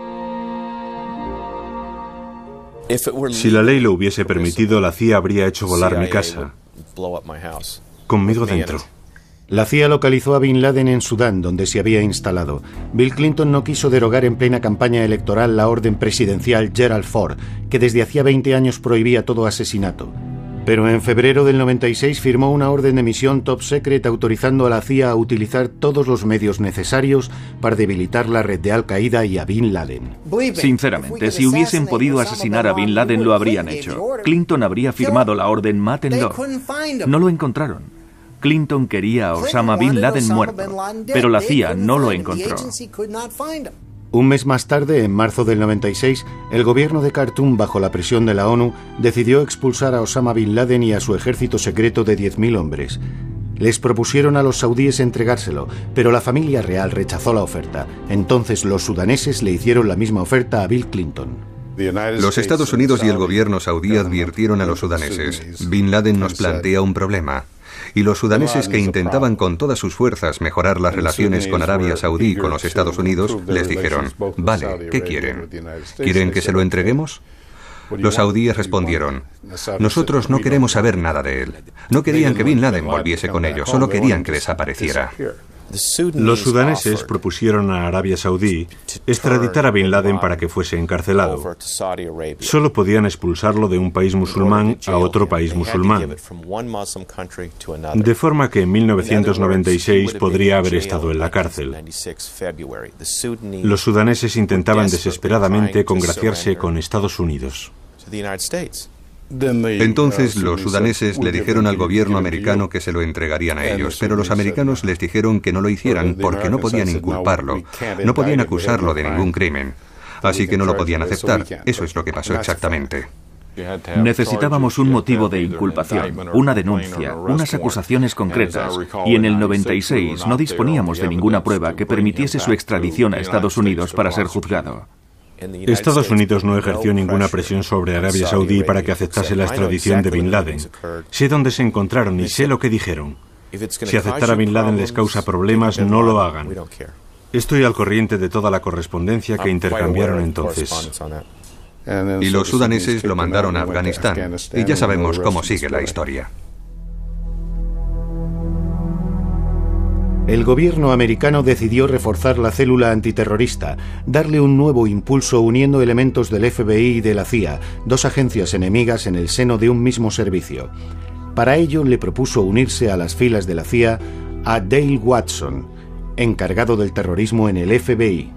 Speaker 10: Si la ley lo hubiese permitido, la C I A habría hecho volar mi casa, conmigo dentro.
Speaker 5: La C I A localizó a Bin Laden en Sudán, donde se había instalado. Bill Clinton no quiso derogar en plena campaña electoral la orden presidencial Gerald Ford, que desde hacía veinte años prohibía todo asesinato. Pero en febrero del noventa y seis firmó una orden de misión top secret autorizando a la C I A a utilizar todos los medios necesarios para debilitar la red de Al-Qaeda y a Bin Laden.
Speaker 8: Sinceramente, si hubiesen podido asesinar a Bin Laden, lo habrían hecho. Clinton habría firmado la orden mátenlo. No lo encontraron. Clinton quería a Osama Bin Laden muerto, pero la C I A no lo encontró.
Speaker 5: Un mes más tarde, en marzo del noventa y seis, el gobierno de Khartoum, bajo la presión de la ONU, decidió expulsar a Osama Bin Laden y a su ejército secreto de diez mil hombres. Les propusieron a los saudíes entregárselo, pero la familia real rechazó la oferta. Entonces los sudaneses le hicieron la misma oferta a Bill Clinton.
Speaker 6: Los Estados Unidos y el gobierno saudí advirtieron a los sudaneses: Bin Laden nos plantea un problema. Y los sudaneses, que intentaban con todas sus fuerzas mejorar las relaciones con Arabia Saudí y con los Estados Unidos, les dijeron: vale, ¿qué quieren? ¿Quieren que se lo entreguemos? Los saudíes respondieron: nosotros no queremos saber nada de él. No querían que Bin Laden volviese con ellos, solo querían que desapareciera.
Speaker 10: Los sudaneses propusieron a Arabia Saudí extraditar a Bin Laden para que fuese encarcelado. Solo podían expulsarlo de un país musulmán a otro país musulmán, de forma que en mil novecientos noventa y seis podría haber estado en la cárcel. Los sudaneses intentaban desesperadamente congraciarse con Estados Unidos.
Speaker 6: Entonces los sudaneses le dijeron al gobierno americano que se lo entregarían a ellos, pero los americanos les dijeron que no lo hicieran porque no podían inculparlo, no podían acusarlo de ningún crimen, así que no lo podían aceptar. Eso es lo que pasó exactamente.
Speaker 2: Necesitábamos un motivo de inculpación, una denuncia, unas acusaciones concretas, y en el noventa y seis no disponíamos de ninguna prueba que permitiese su extradición a Estados Unidos para ser juzgado.
Speaker 10: Estados Unidos no ejerció ninguna presión sobre Arabia Saudí para que aceptase la extradición de Bin Laden. Sé dónde se encontraron y sé lo que dijeron. Si aceptar a Bin Laden les causa problemas, no lo hagan. Estoy al corriente de toda la correspondencia que intercambiaron entonces.
Speaker 6: Y los sudaneses lo mandaron a Afganistán. Y ya sabemos cómo sigue la historia.
Speaker 5: El gobierno americano decidió reforzar la célula antiterrorista, darle un nuevo impulso uniendo elementos del F B I y de la C I A, dos agencias enemigas en el seno de un mismo servicio. Para ello le propuso unirse a las filas de la C I A a Dale Watson, encargado del terrorismo en el F B I.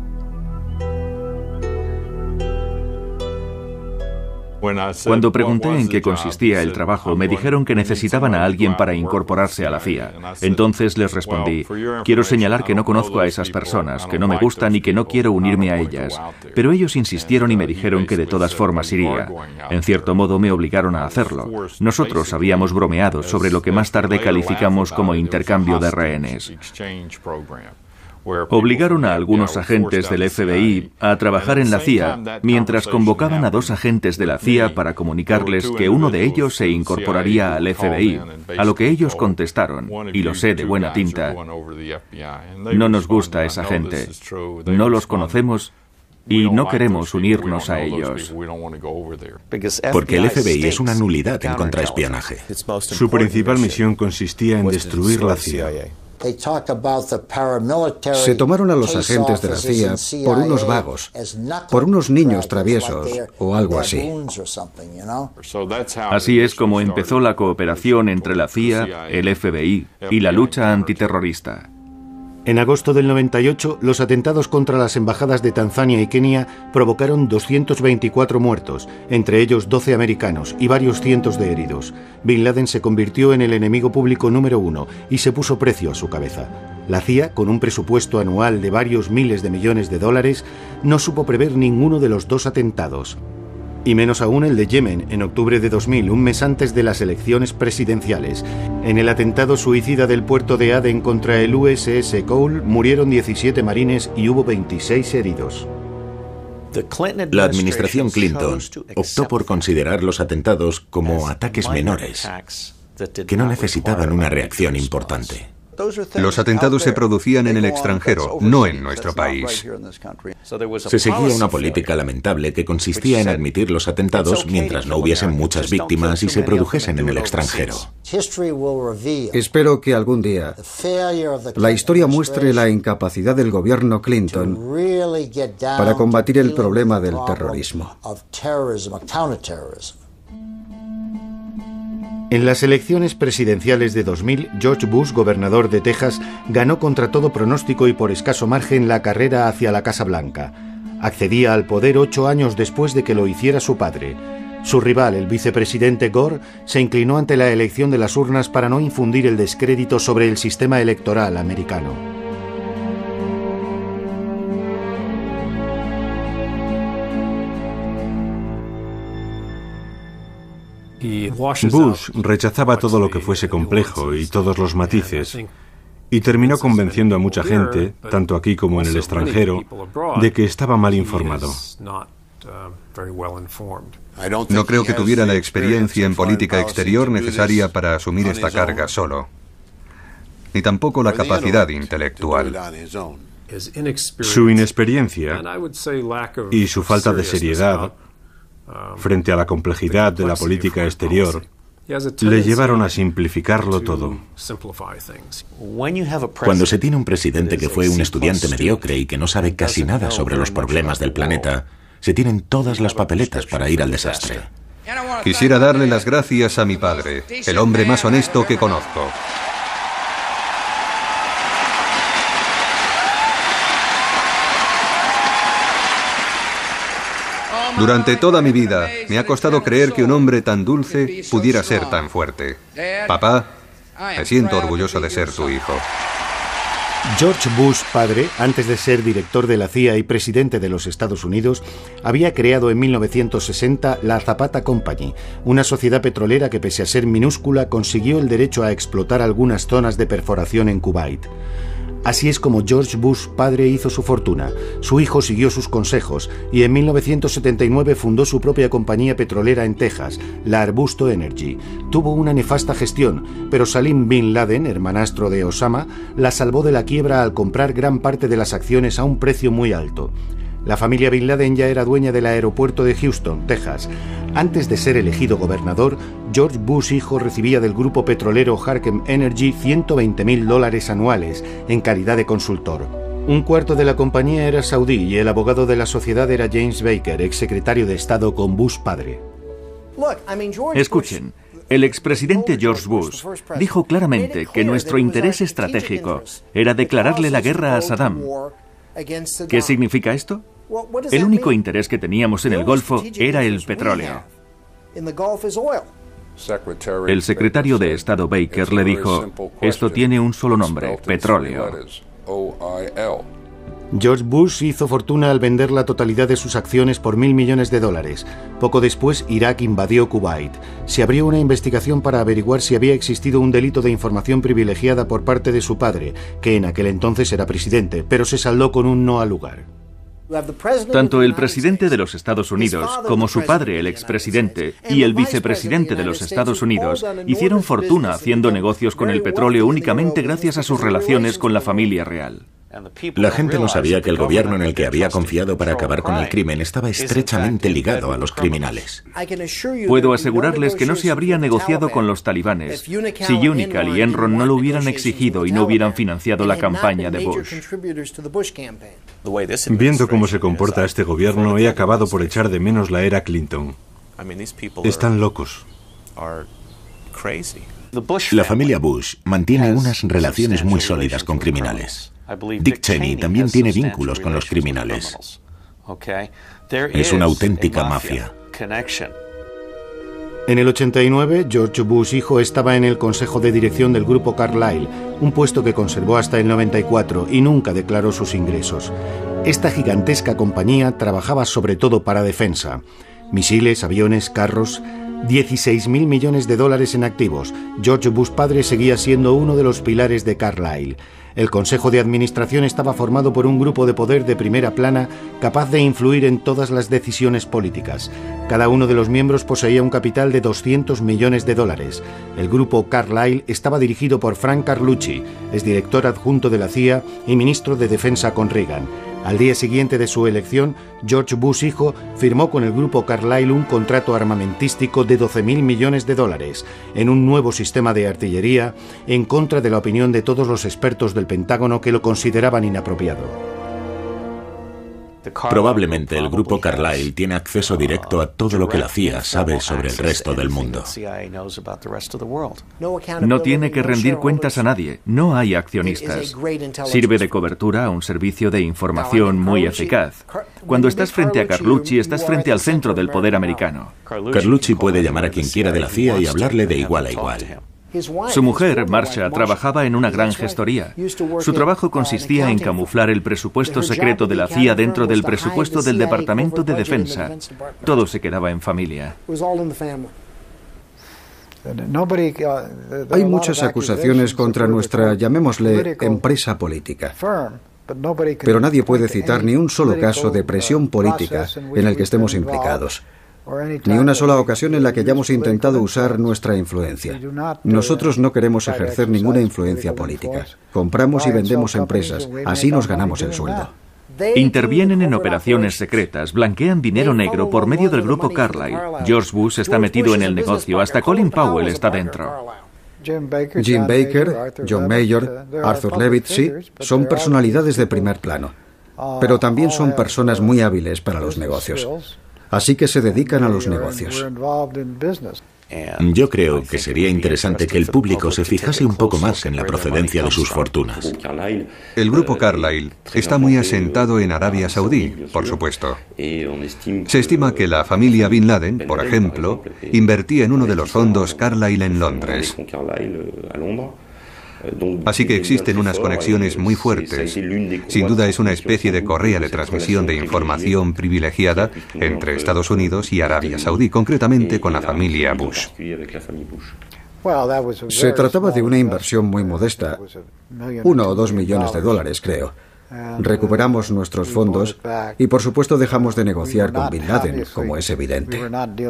Speaker 2: Cuando pregunté en qué consistía el trabajo, me dijeron que necesitaban a alguien para incorporarse a la C I A. Entonces les respondí, quiero señalar que no conozco a esas personas, que no me gustan y que no quiero unirme a ellas. Pero ellos insistieron y me dijeron que de todas formas iría. En cierto modo me obligaron a hacerlo. Nosotros habíamos bromeado sobre lo que más tarde calificamos como intercambio de rehenes. Obligaron a algunos agentes del F B I a trabajar en la C I A, mientras convocaban a dos agentes de la C I A para comunicarles que uno de ellos se incorporaría al F B I, a lo que ellos contestaron, y lo sé de buena tinta, no nos gusta esa gente, no los conocemos y no queremos unirnos a ellos.
Speaker 3: Porque el F B I es una nulidad en contraespionaje.
Speaker 10: Su principal misión consistía en destruir la C I A.
Speaker 4: Se tomaron a los agentes de la C I A por unos vagos, por unos niños traviesos o algo así.
Speaker 2: Así es como empezó la cooperación entre la C I A, el F B I y la lucha antiterrorista.
Speaker 5: En agosto del noventa y ocho, los atentados contra las embajadas de Tanzania y Kenia provocaron doscientos veinticuatro muertos, entre ellos doce americanos y varios cientos de heridos. Bin Laden se convirtió en el enemigo público número uno y se puso precio a su cabeza. La C I A, con un presupuesto anual de varios miles de millones de dólares, no supo prever ninguno de los dos atentados. Y menos aún el de Yemen, en octubre de dos mil, un mes antes de las elecciones presidenciales. En el atentado suicida del puerto de Aden contra el U S S Cole murieron diecisiete marines y hubo veintiséis heridos.
Speaker 3: La administración Clinton optó por considerar los atentados como ataques menores, que no necesitaban una reacción importante.
Speaker 6: Los atentados se producían en el extranjero, no en nuestro país.
Speaker 3: Se seguía una política lamentable que consistía en admitir los atentados mientras no hubiesen muchas víctimas y se produjesen en el extranjero.
Speaker 4: Espero que algún día la historia muestre la incapacidad del gobierno Clinton para combatir el problema del terrorismo.
Speaker 5: En las elecciones presidenciales de dos mil, George Bush, gobernador de Texas, ganó contra todo pronóstico y por escaso margen la carrera hacia la Casa Blanca. Accedía al poder ocho años después de que lo hiciera su padre. Su rival, el vicepresidente Gore, se inclinó ante la elección de las urnas para no infundir el descrédito sobre el sistema electoral americano.
Speaker 10: Bush rechazaba todo lo que fuese complejo y todos los matices, y terminó convenciendo a mucha gente, tanto aquí como en el extranjero, de que estaba mal informado.
Speaker 6: No creo que tuviera la experiencia en política exterior necesaria para asumir esta carga solo, ni tampoco la capacidad intelectual.
Speaker 10: Su inexperiencia y su falta de seriedad frente a la complejidad de la política exterior le llevaron a simplificarlo todo.
Speaker 3: Cuando se tiene un presidente que fue un estudiante mediocre y que no sabe casi nada sobre los problemas del planeta, se tienen todas las papeletas para ir al desastre.
Speaker 6: Quisiera darle las gracias a mi padre, el hombre más honesto que conozco. Durante toda mi vida me ha costado creer que un hombre tan dulce pudiera ser tan fuerte. Papá, me siento orgulloso de ser tu hijo.
Speaker 5: George Bush padre, antes de ser director de la C I A y presidente de los Estados Unidos, había creado en mil novecientos sesenta la Zapata Company, una sociedad petrolera que, pese a ser minúscula, consiguió el derecho a explotar algunas zonas de perforación en Kuwait. Así es como George Bush padre hizo su fortuna. Su hijo siguió sus consejos y en mil novecientos setenta y nueve fundó su propia compañía petrolera en Texas, la Arbusto Energy. Tuvo una nefasta gestión, pero Salim Bin Laden, hermanastro de Osama, la salvó de la quiebra al comprar gran parte de las acciones a un precio muy alto. La familia Bin Laden ya era dueña del aeropuerto de Houston, Texas. Antes de ser elegido gobernador, George Bush hijo recibía del grupo petrolero Harkem Energy ciento veinte mil dólares anuales en calidad de consultor. Un cuarto de la compañía era saudí y el abogado de la sociedad era James Baker, exsecretario de Estado con Bush padre.
Speaker 2: Escuchen, el expresidente George Bush dijo claramente que nuestro interés estratégico era declararle la guerra a Saddam. ¿Qué significa esto? El único interés que teníamos en el Golfo era el petróleo. El secretario de Estado Baker le dijo, esto tiene un solo nombre, petróleo.
Speaker 5: George Bush hizo fortuna al vender la totalidad de sus acciones por mil millones de dólares. Poco después, Irak invadió Kuwait. Se abrió una investigación para averiguar si había existido un delito de información privilegiada por parte de su padre, que en aquel entonces era presidente, pero se saldó con un no al lugar.
Speaker 2: Tanto el presidente de los Estados Unidos como su padre, el expresidente, y el vicepresidente de los Estados Unidos hicieron fortuna haciendo negocios con el petróleo únicamente gracias a sus relaciones con la familia real.
Speaker 13: La gente no sabía que el gobierno en el que había confiado para acabar con el crimen estaba estrechamente ligado a los criminales.
Speaker 2: Puedo asegurarles que no se habría negociado con los talibanes si Unical y Enron no lo hubieran exigido y no hubieran financiado la campaña de Bush.
Speaker 10: Viendo cómo se comporta este gobierno, he acabado por echar de menos la era Clinton. Están locos.
Speaker 13: La familia Bush mantiene unas relaciones muy sólidas con criminales. Dick Cheney también tiene vínculos con los criminales. Es una auténtica mafia.
Speaker 5: En el ochenta y nueve, George Bush hijo estaba en el consejo de dirección del grupo Carlyle, un puesto que conservó hasta el noventa y cuatro y nunca declaró sus ingresos. Esta gigantesca compañía trabajaba sobre todo para defensa. Misiles, aviones, carros... dieciséis mil millones de dólares en activos. George Bush padre seguía siendo uno de los pilares de Carlyle. El Consejo de Administración estaba formado por un grupo de poder de primera plana capaz de influir en todas las decisiones políticas. Cada uno de los miembros poseía un capital de doscientos millones de dólares. El grupo Carlyle estaba dirigido por Frank Carlucci, exdirector adjunto de la C I A y ministro de Defensa con Reagan. Al día siguiente de su elección, George Bush hijo firmó con el grupo Carlyle un contrato armamentístico de doce mil millones de dólares en un nuevo sistema de artillería en contra de la opinión de todos los expertos del Pentágono que lo consideraban inapropiado.
Speaker 13: Probablemente el grupo Carlyle tiene acceso directo a todo lo que la C I A sabe sobre el resto del mundo.
Speaker 2: No tiene que rendir cuentas a nadie, no hay accionistas. Sirve de cobertura a un servicio de información muy eficaz. Cuando estás frente a Carlucci, estás frente al centro del poder americano.
Speaker 13: Carlucci puede llamar a quien quiera de la C I A y hablarle de igual a igual.
Speaker 2: Su mujer, Marsha, trabajaba en una gran gestoría. Su trabajo consistía en camuflar el presupuesto secreto de la C I A dentro del presupuesto del Departamento de Defensa. Todo se quedaba en familia.
Speaker 4: Hay muchas acusaciones contra nuestra, llamémosle, empresa política. Pero nadie puede citar ni un solo caso de presión política en el que estemos implicados. Ni una sola ocasión en la que hayamos intentado usar nuestra influencia. Nosotros no queremos ejercer ninguna influencia política. Compramos y vendemos empresas, así nos ganamos el sueldo.
Speaker 2: Intervienen en operaciones secretas, blanquean dinero negro por medio del grupo Carlyle. George Bush está metido en el negocio, hasta Colin Powell está dentro.
Speaker 4: Jim Baker, John Mayer, Arthur Levitt, sí, son personalidades de primer plano. Pero también son personas muy hábiles para los negocios. Así que se dedican a los negocios.
Speaker 13: Yo creo que sería interesante que el público se fijase un poco más en la procedencia de sus fortunas.
Speaker 6: El grupo Carlyle está muy asentado en Arabia Saudí, por supuesto. Se estima que la familia Bin Laden, por ejemplo, invertía en uno de los fondos Carlyle en Londres. Así que existen unas conexiones muy fuertes. Sin duda es una especie de correa de transmisión de información privilegiada entre Estados Unidos y Arabia Saudí, concretamente con la familia Bush.
Speaker 4: Se trataba de una inversión muy modesta, uno o dos millones de dólares, creo. Recuperamos nuestros fondos y, por supuesto, dejamos de negociar con Bin Laden, como es evidente.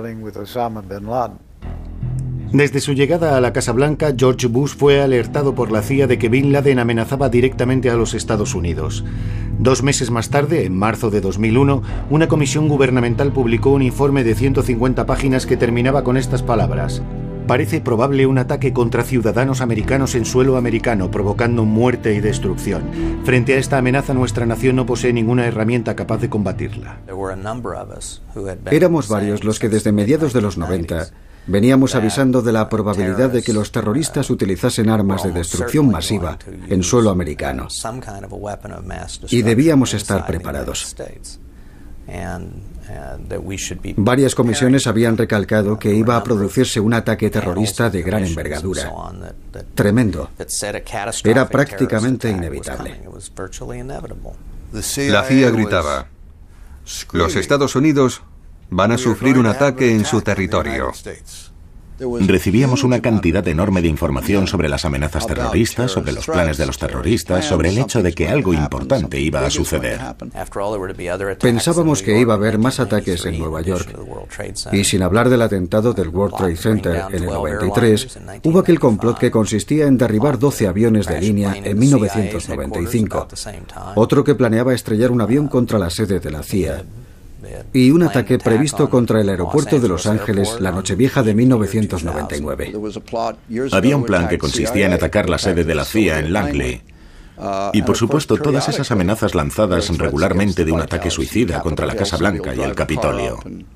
Speaker 5: Desde su llegada a la Casa Blanca, George Bush fue alertado por la C I A de que Bin Laden amenazaba directamente a los Estados Unidos. Dos meses más tarde, en marzo de dos mil uno, una comisión gubernamental publicó un informe de ciento cincuenta páginas que terminaba con estas palabras: parece probable un ataque contra ciudadanos americanos en suelo americano, provocando muerte y destrucción. Frente a esta amenaza, nuestra nación no posee ninguna herramienta capaz de combatirla.
Speaker 4: Éramos varios los que desde mediados de los noventa veníamos avisando de la probabilidad de que los terroristas utilizasen armas de destrucción masiva en suelo americano. Y debíamos estar preparados. Varias comisiones habían recalcado que iba a producirse un ataque terrorista de gran envergadura. Tremendo. Era prácticamente inevitable.
Speaker 6: La C I A gritaba: los Estados Unidos van a sufrir un ataque en su territorio.
Speaker 3: Recibíamos una cantidad enorme de información sobre las amenazas terroristas, sobre los planes de los terroristas, sobre el hecho de que algo importante iba a suceder.
Speaker 4: Pensábamos que iba a haber más ataques en Nueva York. Y sin hablar del atentado del World Trade Center en el noventa y tres, hubo aquel complot que consistía en derribar doce aviones de línea en mil novecientos noventa y cinco, otro que planeaba estrellar un avión contra la sede de la C I A, y un ataque previsto contra el aeropuerto de Los Ángeles la Nochevieja de mil novecientos noventa y nueve.
Speaker 3: Había un plan que consistía en atacar la sede de la C I A en Langley. Y por supuesto, todas esas amenazas lanzadas regularmente de un ataque suicida contra la Casa Blanca y el Capitolio.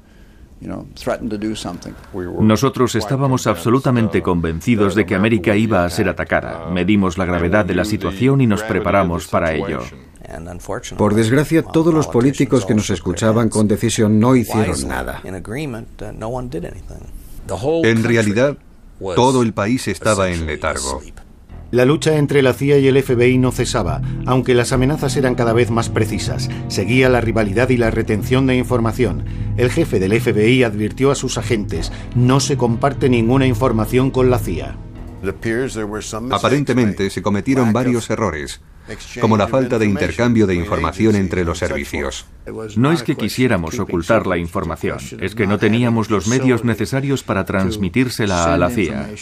Speaker 8: Nosotros estábamos absolutamente convencidos de que América iba a ser atacada. Medimos la gravedad de la situación y nos preparamos para ello.
Speaker 4: Por desgracia, todos los políticos que nos escuchaban con decisión no hicieron nada.
Speaker 6: En realidad, todo el país estaba en letargo.
Speaker 5: La lucha entre la C I A y el F B I no cesaba, aunque las amenazas eran cada vez más precisas. Seguía la rivalidad y la retención de información. El jefe del F B I advirtió a sus agentes: no se comparte ninguna información con la C I A.
Speaker 6: Aparentemente se cometieron varios errores, como la falta de intercambio de información entre los servicios.
Speaker 8: No es que quisiéramos ocultar la información, es que no teníamos los medios necesarios para transmitírsela a la C I A.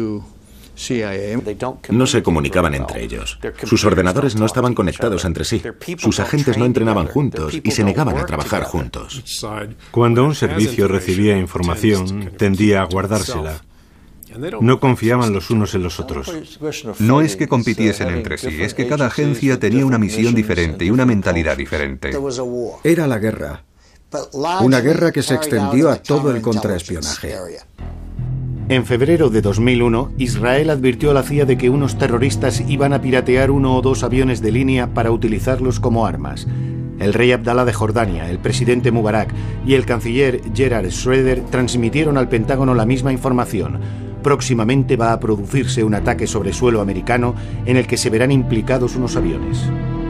Speaker 3: No se comunicaban entre ellos. Sus ordenadores no estaban conectados entre sí. Sus agentes no entrenaban juntos y se negaban a trabajar juntos.
Speaker 10: Cuando un servicio recibía información, tendía a guardársela. No confiaban los unos en los otros.
Speaker 6: No es que compitiesen entre sí, es que cada agencia tenía una misión diferente y una mentalidad diferente.
Speaker 4: Era la guerra. Una guerra que se extendió a todo el contraespionaje.
Speaker 5: En febrero de dos mil uno, Israel advirtió a la C I A de que unos terroristas iban a piratear uno o dos aviones de línea para utilizarlos como armas. El rey Abdalá de Jordania, el presidente Mubarak y el canciller Gerhard Schroeder transmitieron al Pentágono la misma información. Próximamente va a producirse un ataque sobre suelo americano en el que se verán implicados unos aviones.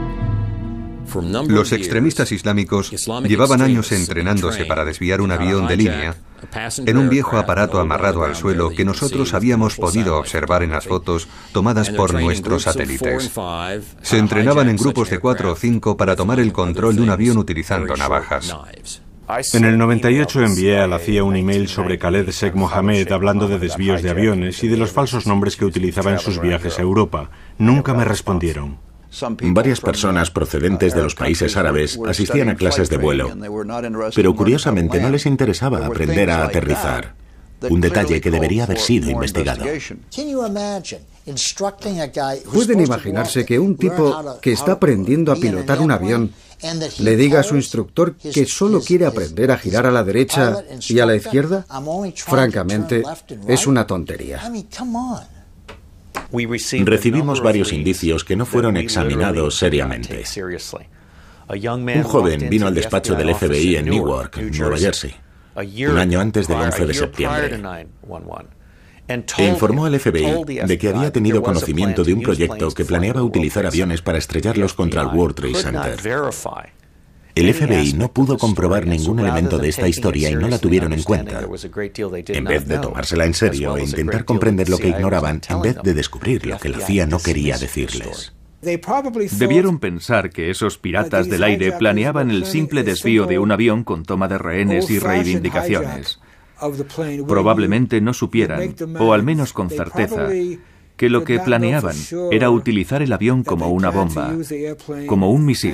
Speaker 6: Los extremistas islámicos llevaban años entrenándose para desviar un avión de línea en un viejo aparato amarrado al suelo que nosotros habíamos podido observar en las fotos tomadas por nuestros satélites. Se entrenaban en grupos de cuatro o cinco para tomar el control de un avión utilizando navajas.
Speaker 10: En el noventa y ocho envié a la C I A un email sobre Khaled Sheikh Mohammed hablando de desvíos de aviones y de los falsos nombres que utilizaba en sus viajes a Europa. Nunca me respondieron.
Speaker 3: Varias personas procedentes de los países árabes asistían a clases de vuelo, pero curiosamente no les interesaba aprender a aterrizar. Un detalle que debería haber sido investigado.
Speaker 4: ¿Pueden imaginarse que un tipo que está aprendiendo a pilotar un avión le diga a su instructor que solo quiere aprender a girar a la derecha y a la izquierda? Francamente, es una tontería.
Speaker 3: Recibimos varios indicios que no fueron examinados seriamente. Un joven vino al despacho del F B I en Newark, Nueva Jersey, un año antes del once de septiembre.
Speaker 13: e informó al F B I de que había tenido conocimiento de un proyecto que planeaba utilizar aviones para estrellarlos contra el World Trade Center. El F B I no pudo comprobar ningún elemento de esta historia y no la tuvieron en cuenta. En vez de tomársela en serio e intentar comprender lo que ignoraban, en vez de descubrir lo que la C I A no quería decirles.
Speaker 2: Debieron pensar que esos piratas del aire planeaban el simple desvío de un avión con toma de rehenes y reivindicaciones. Probablemente no supieran, o al menos con certeza, que lo que planeaban era utilizar el avión como una bomba, como un misil.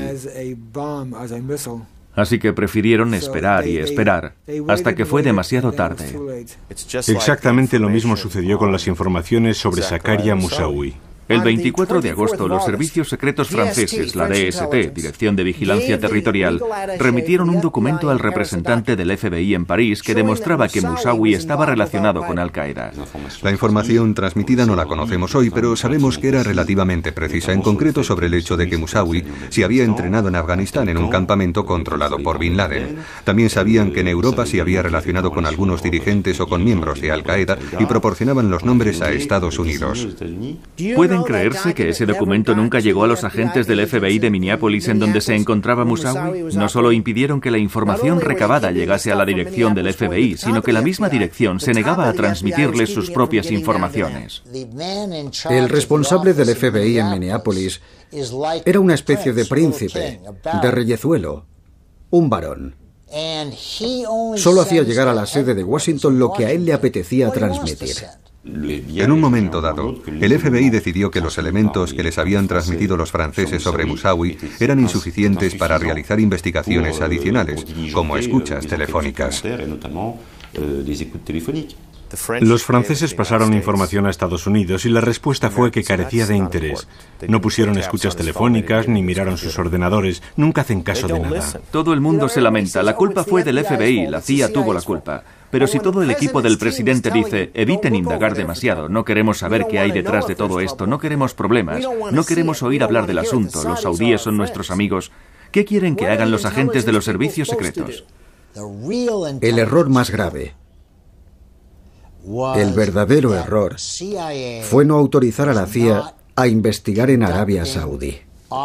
Speaker 2: Así que prefirieron esperar y esperar hasta que fue demasiado tarde.
Speaker 10: Exactamente lo mismo sucedió con las informaciones sobre Zakaria Moussaoui.
Speaker 2: El veinticuatro de agosto, los servicios secretos franceses, la D S T, Dirección de Vigilancia Territorial, remitieron un documento al representante del F B I en París que demostraba que Moussaoui estaba relacionado con Al-Qaeda.
Speaker 6: La información transmitida no la conocemos hoy, pero sabemos que era relativamente precisa, en concreto sobre el hecho de que Moussaoui se había entrenado en Afganistán en un campamento controlado por Bin Laden. También sabían que en Europa se había relacionado con algunos dirigentes o con miembros de Al-Qaeda y proporcionaban los nombres a Estados Unidos.
Speaker 2: ¿Pueden creerse que ese documento nunca llegó a los agentes del F B I de Minneapolis en donde se encontraba Moussaoui? No solo impidieron que la información recabada llegase a la dirección del F B I, sino que la misma dirección se negaba a transmitirles sus propias informaciones.
Speaker 4: El responsable del F B I en Minneapolis era una especie de príncipe, de reyezuelo, un varón. Solo hacía llegar a la sede de Washington lo que a él le apetecía transmitir.
Speaker 6: En un momento dado, el F B I decidió que los elementos que les habían transmitido los franceses sobre Moussaoui eran insuficientes para realizar investigaciones adicionales, como escuchas telefónicas.
Speaker 10: Los franceses pasaron información a Estados Unidos y la respuesta fue que carecía de interés. No pusieron escuchas telefónicas ni miraron sus ordenadores, nunca hacen caso de nada.
Speaker 2: Todo el mundo se lamenta, la culpa fue del F B I, la C I A tuvo la culpa. Pero si todo el equipo del presidente dice, eviten indagar demasiado, no queremos saber qué hay detrás de todo esto, no queremos problemas, no queremos oír hablar del asunto, los saudíes son nuestros amigos, ¿qué quieren que hagan los agentes de los servicios secretos?
Speaker 4: El error más grave, el verdadero error, fue no autorizar a la C I A a investigar en Arabia Saudí.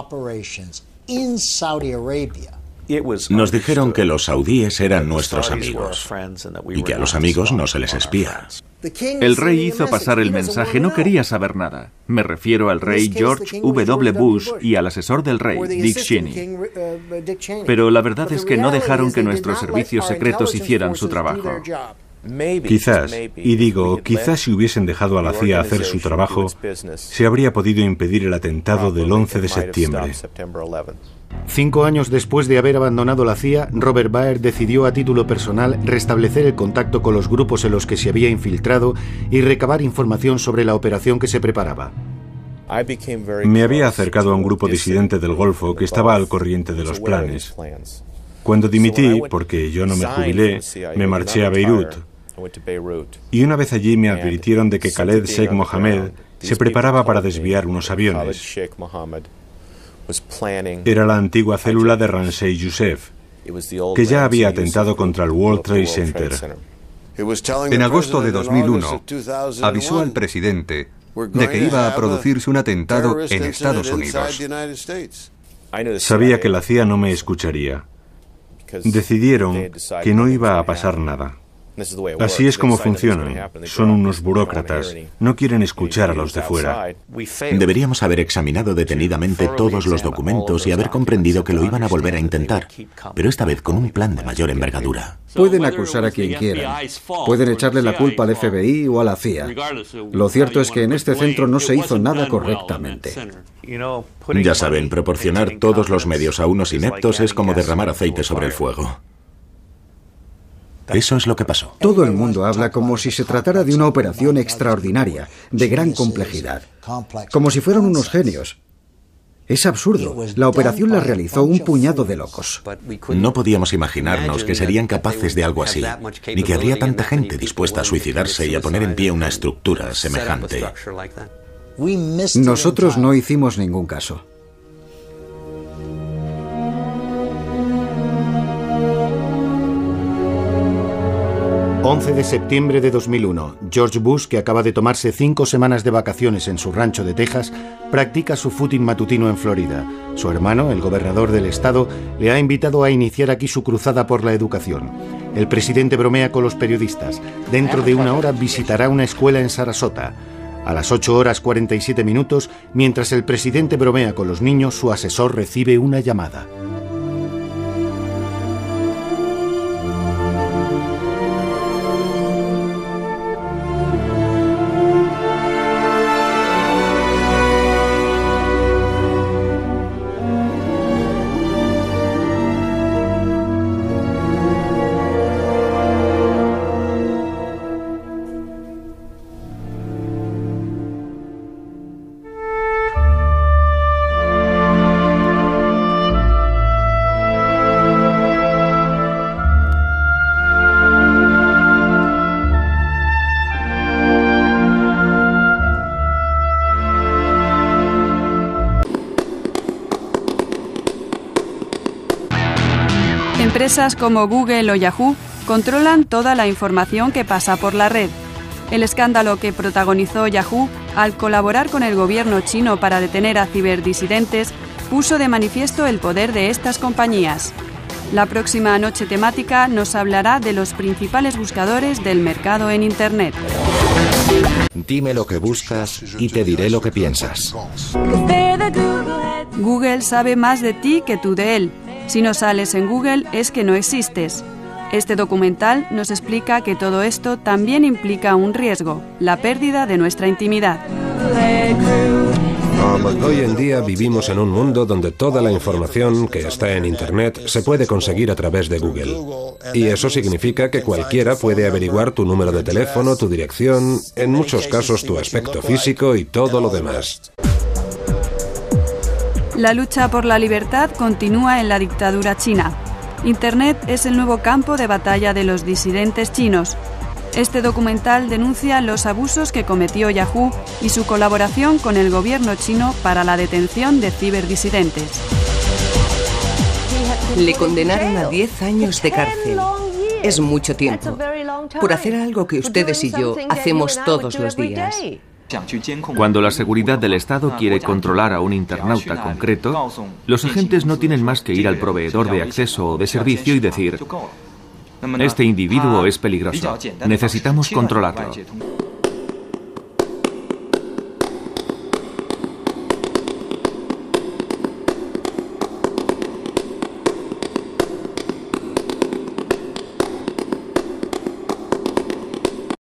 Speaker 13: Nos dijeron que los saudíes eran nuestros amigos y que a los amigos no se les espía.
Speaker 2: El rey hizo pasar el mensaje, no quería saber nada. Me refiero al rey George W. Bush y al asesor del rey, Dick Cheney. Pero la verdad es que no dejaron que nuestros servicios secretos hicieran su trabajo.
Speaker 10: Quizás, y digo, quizás si hubiesen dejado a la C I A hacer su trabajo, se habría podido impedir el atentado del once de septiembre.
Speaker 5: Cinco años después de haber abandonado la C I A, Robert Baer decidió a título personal restablecer el contacto con los grupos en los que se había infiltrado y recabar información sobre la operación que se preparaba.
Speaker 10: Me había acercado a un grupo disidente del Golfo que estaba al corriente de los planes. Cuando dimití, porque yo no me jubilé, me marché a Beirut. Y una vez allí me advirtieron de que Khaled Sheikh Mohammed se preparaba para desviar unos aviones. Era la antigua célula de Ramsey Youssef, que ya había atentado contra el World Trade Center.
Speaker 6: En agosto de dos mil uno, avisó al presidente de que iba a producirse un atentado en Estados Unidos.
Speaker 10: Sabía que la C I A no me escucharía. Decidieron que no iba a pasar nada. Así es como funcionan. Son unos burócratas. No quieren escuchar a los de fuera.
Speaker 13: Deberíamos haber examinado detenidamente todos los documentos y haber comprendido que lo iban a volver a intentar, pero esta vez con un plan de mayor envergadura.
Speaker 4: Pueden acusar a quien quieran. Pueden echarle la culpa al F B I o a la C I A. Lo cierto es que en este centro no se hizo nada correctamente.
Speaker 13: Ya saben, proporcionar todos los medios a unos ineptos es como derramar aceite sobre el fuego. Eso es lo que pasó.
Speaker 4: Todo el mundo habla como si se tratara de una operación extraordinaria, de gran complejidad, como si fueran unos genios. Es absurdo. La operación la realizó un puñado de locos.
Speaker 13: No podíamos imaginarnos que serían capaces de algo así, ni que habría tanta gente dispuesta a suicidarse y a poner en pie una estructura semejante.
Speaker 4: Nosotros no hicimos ningún caso.
Speaker 5: once de septiembre de dos mil uno. George Bush, que acaba de tomarse cinco semanas de vacaciones en su rancho de Texas, practica su footing matutino en Florida. Su hermano, el gobernador del estado, le ha invitado a iniciar aquí su cruzada por la educación. El presidente bromea con los periodistas. Dentro de una hora visitará una escuela en Sarasota. A las ocho horas cuarenta y siete minutos, mientras el presidente bromea con los niños, su asesor recibe una llamada.
Speaker 14: Empresas como Google o Yahoo controlan toda la información que pasa por la red. El escándalo que protagonizó Yahoo al colaborar con el gobierno chino para detener a ciberdisidentes puso de manifiesto el poder de estas compañías. La próxima noche temática nos hablará de los principales buscadores del mercado en Internet.
Speaker 15: Dime lo que buscas y te diré lo que piensas.
Speaker 14: Google sabe más de ti que tú de él. Si no sales en Google es que no existes. Este documental nos explica que todo esto también implica un riesgo, la pérdida de nuestra intimidad.
Speaker 16: Hoy en día vivimos en un mundo donde toda la información que está en Internet se puede conseguir a través de Google. Y eso significa que cualquiera puede averiguar tu número de teléfono, tu dirección, en muchos casos tu aspecto físico y todo lo demás.
Speaker 14: La lucha por la libertad continúa en la dictadura china. Internet es el nuevo campo de batalla de los disidentes chinos. Este documental denuncia los abusos que cometió Yahoo y su colaboración con el gobierno chino para la detención de ciberdisidentes.
Speaker 17: Le condenaron a diez años de cárcel. Es mucho tiempo, por hacer algo que ustedes y yo hacemos todos los días.
Speaker 8: Cuando la seguridad del Estado quiere controlar a un internauta concreto, los agentes no tienen más que ir al proveedor de acceso o de servicio y decir: este individuo es peligroso, necesitamos controlarlo.